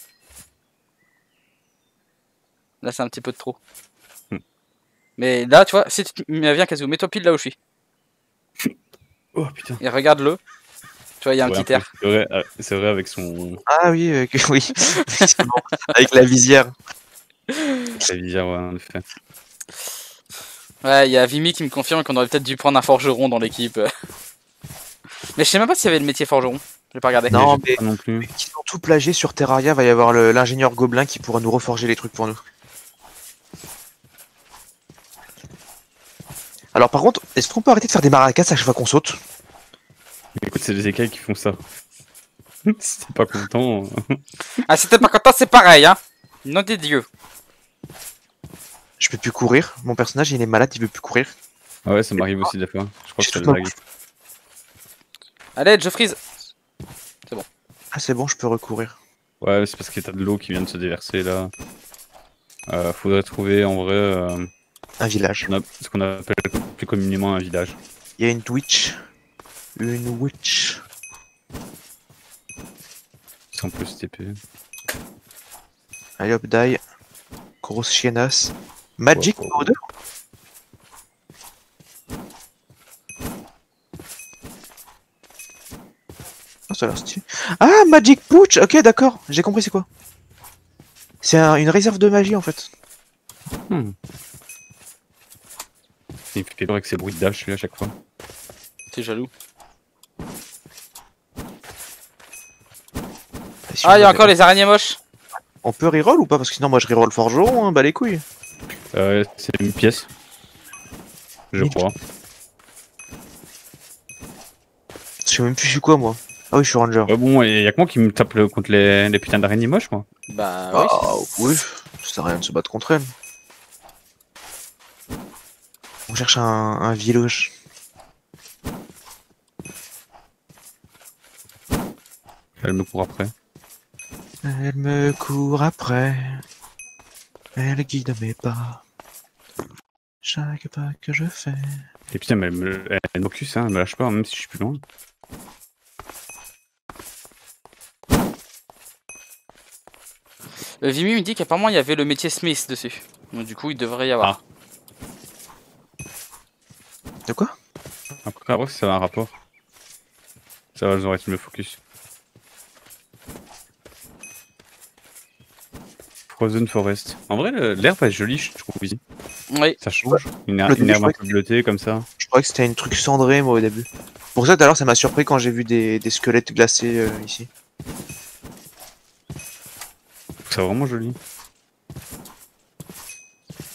Là, c'est un petit peu de trop. Hmm. Mais là, tu vois, si tu mais viens, Kazu, mets-toi pile là où je suis. Oh putain. Et regarde-le. Tu vois, il y a un Ouais, petit peu. air. C'est vrai, euh, c'est vrai avec son. Ah oui, euh, que- oui. Effectivement. Avec la visière. La visière, ouais, en effet. Ouais, il y a Vimy qui me confirme qu'on aurait peut-être dû prendre un forgeron dans l'équipe. Mais je sais même pas s'il y avait le métier forgeron. J'ai pas regardé. Non, Mais j'ai mais- pas non plus. Qui sont tout plagiés sur Terraria, va y avoir le- l'ingénieur gobelin qui pourra nous reforger les trucs pour nous. Alors par contre, est-ce qu'on peut arrêter de faire des maracas à chaque fois qu'on saute? Écoute, c'est les écailles qui font ça. Si t'es pas content. euh, Ah, si t'es pas content, c'est pareil, hein. Nom des dieux. Je peux plus courir. Mon personnage, il est malade, il veut plus courir. Ah ouais, ça m'arrive aussi des fois. Je crois J'ai que c'est toute le ma lag. bouffe. Allez, je freeze. Ah c'est bon, je peux recourir. Ouais, c'est parce que t'as de l'eau qui vient de se déverser là. Euh, faudrait trouver en vrai euh, Un village. on a- ce qu'on appelle plus communément un village. Il y a une Twitch. Une witch. Si on peut se T P. Allez hop, die. Grosse chiennasse. Magic Wow. Powder. Ah, ça a l'air stylé. Ah, Magic Pooch. Ok, d'accord. J'ai compris c'est quoi. C'est un- une réserve de magie en fait. Hmm. Il fait peur avec ses bruits de dash lui à chaque fois. T'es jaloux. Et si Ah, on il y a avait- encore les araignées moches. On peut reroll ou pas? Parce que sinon, moi je reroll forgeron, hein, bah les couilles. Euh, c'est une pièce. Je Une crois. Je sais même plus je suis quoi moi. Ah oui, je suis ranger. Ouais, bon, et y'a que moi qui me tape le- contre les, les putains d'araignées moches, moi. Bah oui. Ah oui, ça sert à rien de se battre contre elle. On cherche un, un village. Elle me court après. Elle me court après. Elle guide mes pas. Chaque pas que je fais. Et putain, mais elle me, elle m'occupe, hein, elle me lâche pas, même si je suis plus loin. Euh, Vimy me dit qu'apparemment il y avait le métier Smith dessus. Donc du coup il devrait y avoir. De quoi? Après, après, ça a un rapport. Ça va, j'aurais dû me focus. Frozen Forest. En vrai, le- l'herbe est jolie, je trouve ici. Oui. Ça change. Une, her- Le une début, herbe je un crois peu bleutée comme ça. Je croyais que c'était une truc cendré moi au début. Pour ça tout à l'heure ça m'a surpris quand j'ai vu des, des squelettes glacés euh, ici. C'est vraiment joli.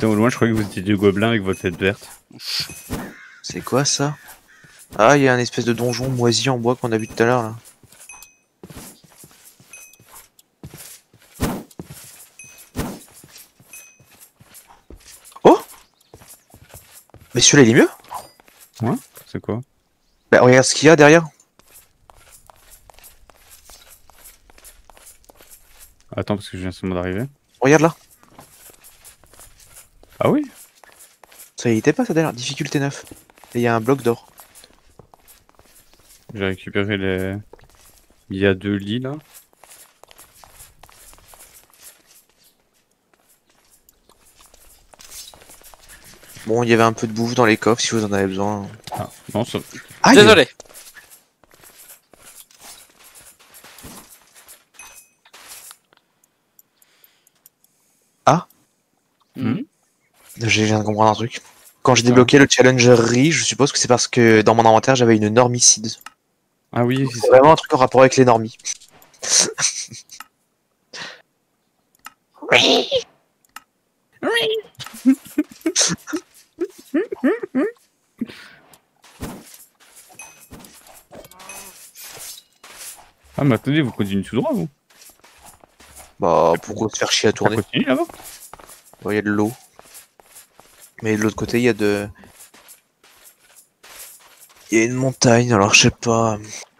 Putain, au loin, je croyais que vous étiez deux gobelins avec votre tête verte. C'est quoi ça? Ah, il y a un espèce de donjon moisi en bois qu'on a vu tout à l'heure là. Oh! Mais celui-là il est mieux? C'est quoi? Bah regarde ce qu'il y a derrière. Attends, parce que je viens seulement d'arriver. Regarde là. Ah oui? Ça y était pas ça derrière. Difficulté neuf. Et il y a un bloc d'or. J'ai récupéré les... Il y a deux lits, là. Bon, il y avait un peu de bouffe dans les coffres si vous en avez besoin. Ah, non, ça... Ah, Désolé. Ah. Mhm. Je viens de comprendre un truc. Quand j'ai Ah. débloqué le Challenger Riz, je suppose que c'est parce que dans mon inventaire j'avais une normicide. Ah oui, c'est C'est ça. vraiment un truc en rapport avec les normies. Ah, mais attendez, vous continuez tout droit, vous? Bah, pourquoi se faire chier à Ça tourner? continue, là-bas? Il y a de l'eau. Mais de l'autre côté, il y a de... Il y a une montagne, alors je sais pas...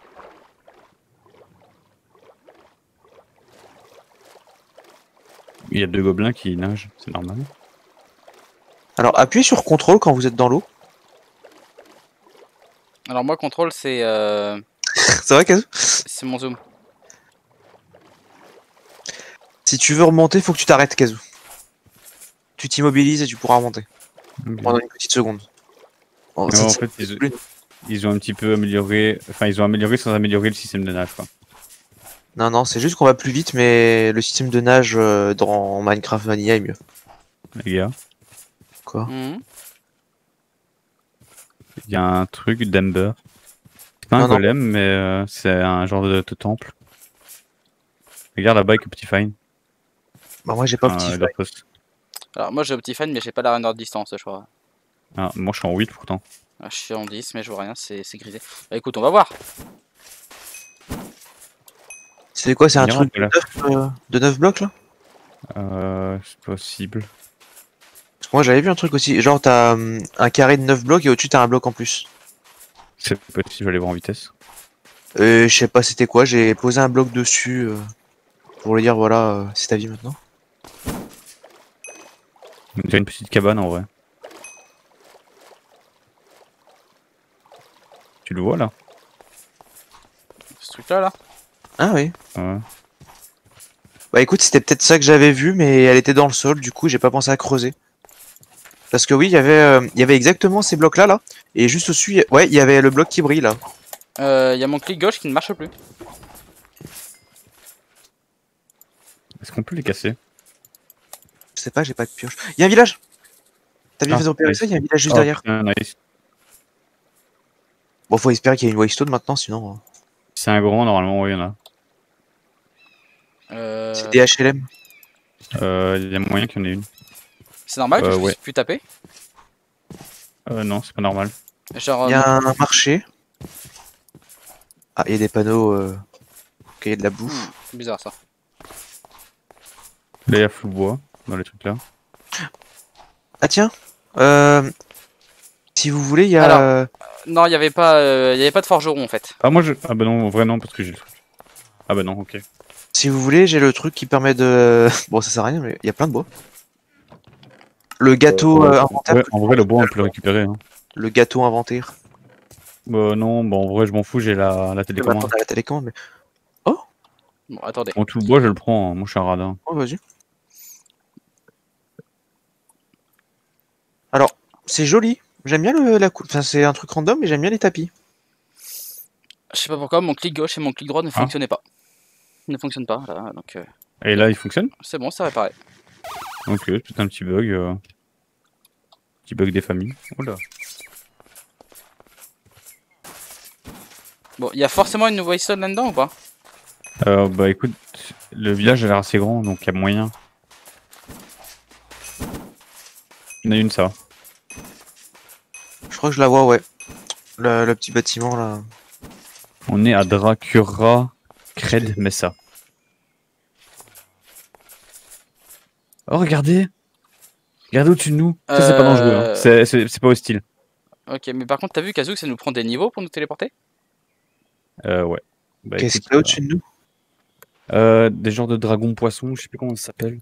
Il y a deux gobelins qui nagent, c'est normal. Alors, appuyez sur contrôle quand vous êtes dans l'eau. Alors moi, contrôle, c'est euh, C'est vrai, Kazoo? c'est mon zoom. Si tu veux remonter, faut que tu t'arrêtes, Kazoo. Tu t'immobilises et tu pourras remonter. Ok. Pendant une petite seconde. Oh, Non, ça- en ça- fait, ils, plus. ils ont un petit peu amélioré... Enfin, ils ont amélioré sans améliorer le système de nage, quoi. Non, non, c'est juste qu'on va plus vite, mais le système de nage euh, dans Minecraft Vanilla est mieux. Les gars, Quoi? Mhm. il y a un truc d'Ember. C'est pas Non, un non. golem, mais euh, c'est un genre de, de temple. Regarde là-bas avec le petit fine. Bah, moi j'ai pas Enfin, petit. euh, leur poste. Alors moi, j'ai Optifine, mais j'ai pas la render distance, je crois. Ah, moi je suis en huit pourtant. Ah, je suis en dix, mais je vois rien, c'est c'est grisé. Bah écoute, on va voir. C'est quoi? C'est un Viens, truc on peut la- de neuf, euh, de neuf blocs là? Euh, c'est possible. Parce que moi j'avais vu un truc aussi. Genre t'as hum, un carré de neuf blocs et au-dessus t'as un bloc en plus. C'est possible, je vais aller voir en vitesse. Euh, je sais pas c'était quoi. J'ai posé un bloc dessus euh, pour lui dire voilà, euh, c'est ta vie maintenant. Il y a une petite cabane en vrai. Tu le vois là? Ce truc-là, là. Ah oui. Ouais. Bah écoute, c'était peut-être ça que j'avais vu, mais elle était dans le sol, du coup j'ai pas pensé à creuser. Parce que oui, il y avait, euh, il y avait exactement ces blocs là, là, et juste au-dessus, il y- ouais, il y avait le bloc qui brille là. Il euh, y a mon clic gauche qui ne marche plus. Est-ce qu'on peut les casser? Je sais pas, j'ai pas de pioche. Il y a un village. T'as bien Ah, fait d'opérer nice. ça, il y a un village juste Oh, derrière. putain, nice. Bon, faut espérer qu'il y ait une Waystone maintenant, sinon. euh, C'est un grand normalement, oui, il y en a. Euh, C'est des H L M. Euh, il y a moyen qu'il y en ait une. c'est normal que Euh, je ouais. puisse plus taper. Euh, non, c'est pas normal. Genre, Il y euh, a un marché. Ah, il y a des panneaux. Euh... qu'il y a de la bouffe. c'est bizarre ça. Là, il y a flou bois dans les trucs là. Ah, tiens. Euh... Si vous voulez, il y a. Alors. euh, Non, il y avait pas, euh, il y avait pas de forgeron en fait. Ah, moi je. Ah, bah non, en vrai, non, parce que j'ai le truc. Ah, bah non, ok. Si vous voulez, j'ai le truc qui permet de. Bon, ça sert à rien, mais il y a plein de bois. Le gâteau euh, inventaire. Ouais, en vrai, le bois, on peut le récupérer. Hein. Le gâteau inventaire. Bah non, bah en vrai, je m'en fous, j'ai la, la Maintenant, télécommande. t'as la télécommande, mais. Bon, attendez. Bon, tout le bois, je le prends. hein. Moi, je suis un radin. Oh, vas-y. Alors, c'est joli. J'aime bien le, la cou- Enfin, c'est un truc random, mais j'aime bien les tapis. Je sais pas pourquoi, mon clic gauche et mon clic droit ne Ah. fonctionnaient pas. Ne fonctionnent pas, là, donc euh, Et là, il fonctionne? c'est bon, ça réparé. Ok, c'est peut-être un petit bug. Euh... Petit bug des familles. Oula. Bon, il y a forcément une Waystone là-dedans ou pas? Euh, bah écoute, le village a l'air assez grand, donc il y a moyen. Il y en a une, ça va. Je crois que je la vois, ouais. Le, le petit bâtiment là. On est à Dracura Cred Mesa. Oh, regardez! Regardez au-dessus de nous. Ça, c'est pas dangereux. Hein. Euh, C'est- C'est c'est pas hostile. Ok, mais par contre, t'as vu, Kazoo, que ça nous prend des niveaux pour nous téléporter? Euh, ouais. Bah, Qu'est-ce écoute, qu'il y a au-dessus de nous? euh, des genres de dragons poissons, je sais plus comment ça s'appelle.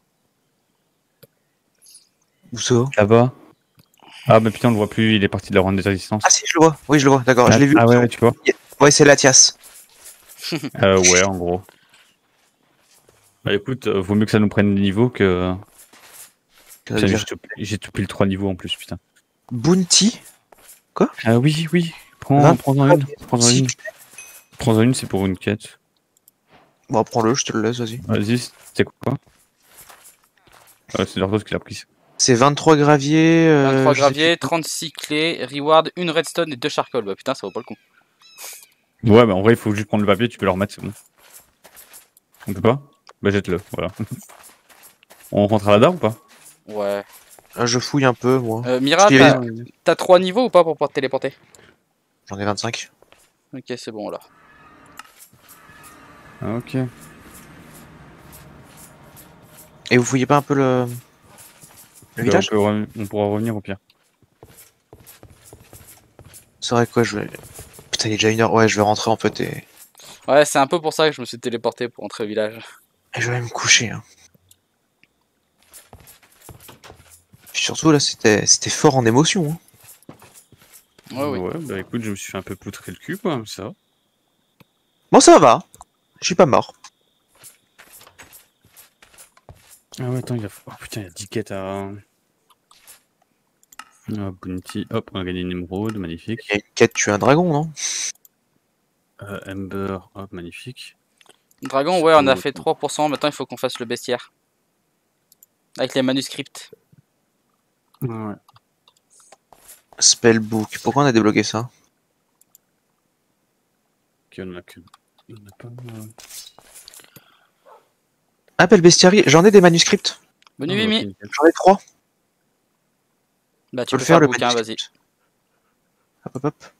Où ça? Là-bas. Ah, mais putain, on le voit plus, il est parti de la ronde des résistances. Ah si, je le vois. Oui, je le vois. D'accord, ah, je l'ai vu. ah ouais, tu vois. Ouais, c'est Latias. Euh, ouais, en gros. Bah écoute, euh, vaut mieux que ça nous prenne des niveaux que. Ça veut Putain, dire- j'ai tout, j'ai tout pile trois niveaux en plus, putain. Bounty. Ah oui, oui, prends, vingt- prends-en une. Prends-en Si. une. Prends-en une, c'est pour une quête. Bon, prends-le, je te le laisse, vas-y. Vas-y, c'est quoi? Ah, c'est l'Ordos qui l'a pris. C'est vingt-trois graviers. euh, vingt-trois je sais graviers, plus. trente-six clés, reward, une redstone et deux charcoal. Bah putain, ça vaut pas le coup. Ouais, bah en vrai, il faut juste prendre le papier, tu peux le remettre, c'est bon. On peut pas? Bah jette-le, voilà. On rentre à la dalle ou pas? Ouais. Ah, je fouille un peu, moi. Euh, Mira, Je t'as t'ai- t'as trois niveaux ou pas pour pouvoir te téléporter? J'en ai vingt-cinq. Ok, c'est bon alors. Ah, ok. Et vous fouillez pas un peu le, le Bah, village? on, peut re- on pourra revenir au pire. C'est vrai quoi, je vais. Putain, il est déjà une heure. Ouais, je vais rentrer en fait et, Ouais, c'est un peu pour ça que je me suis téléporté pour entrer au village. et je vais aller me coucher. Hein. Puis surtout là, c'était c'était fort en émotion. Hein. Ouais, oui. Ouais, bah écoute, je me suis fait un peu poutrer le cul, quoi, mais ça va. Bon, ça va. Je suis pas mort. Ah ouais, attends, il y a... Oh putain, il y a dix quêtes à... Ah, Bounty, hop, on a gagné une émeraude, magnifique. Il y a une quête tuer un dragon, non? Euh, Ember, hop, magnifique. Dragon, ouais, on a fait trois pour cent. Maintenant, il faut qu'on fasse le bestiaire. Avec les manuscrits. Ouais. Spellbook. Pourquoi on a débloqué ça? Ok, on en a que... On en a pas... euh, Appel bestiaire. J'en ai des manuscrits. Venu, ah, Mimi. ok, nickel. J'en ai trois. Bah, Je tu peux peux le faire faire le le bouquin, vas-y. manuscrit. Hop hop hop.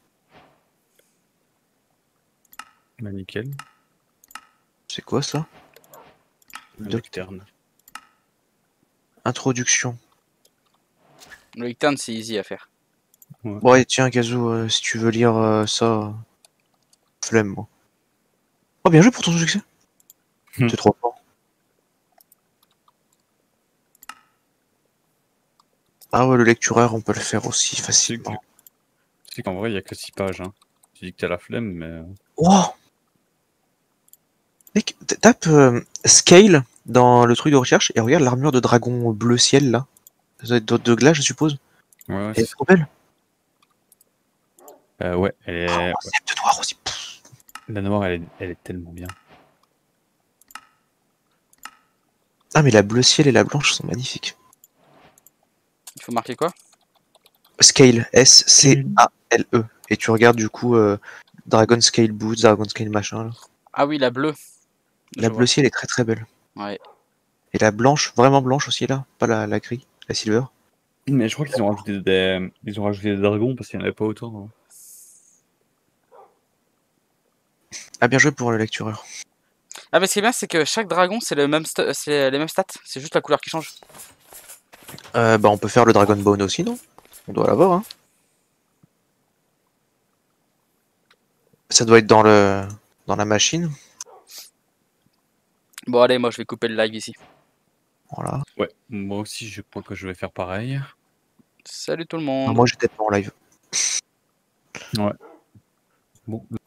Bah nickel. C'est quoi ça? Le Lectern. Introduction. Le Ictern, c'est easy à faire. Bon, et tiens, Kazoo, euh, si tu veux lire euh, ça. euh, Flemme, moi. Oh, bien joué pour ton succès. Hmm. C'est trop fort. Ah ouais, le lectureur, on peut le faire aussi facilement. C'est qu'en vrai, il y a que six pages. Hein. Tu dis que t'as la flemme, mais... Wow! Mec, t- tape euh, Scale dans le truc de recherche et regarde l'armure de dragon bleu ciel là. Ça doit être de, de glace, je suppose. Ouais, ouais, Elle c'est est trop belle. Euh, ouais, elle est... Oh, ouais. celle de noir aussi. Pff. La noire, elle est... elle est tellement bien. Ah, mais la bleu ciel et la blanche sont magnifiques. Il faut marquer quoi? Scale, S C A L E. Et tu regardes du coup euh, Dragon Scale Boots, Dragon Scale machin. Là. Ah oui, la bleue. La Je bleu ciel est très très belle. vois. Ouais. Et la blanche, vraiment blanche aussi là, pas la, la gris, la silver. Mais je crois qu'ils ont rajouté des... Ils ont rajouté des dragons parce qu'il n'y en avait pas autant. Hein. Ah, bien joué pour le lectureur. Ah, mais ce qui est bien, c'est que chaque dragon, c'est le même sta- c'est les mêmes stats. C'est juste la couleur qui change. Euh, bah, on peut faire le Dragon Bone aussi, non? On doit l'avoir, hein. Ça doit être dans le dans la machine. Bon, allez, moi, je vais couper le live ici. Voilà. Ouais, moi aussi, je crois que je vais faire pareil. Salut tout le Ah, monde. moi, j'étais pas en live. Ouais. Bon,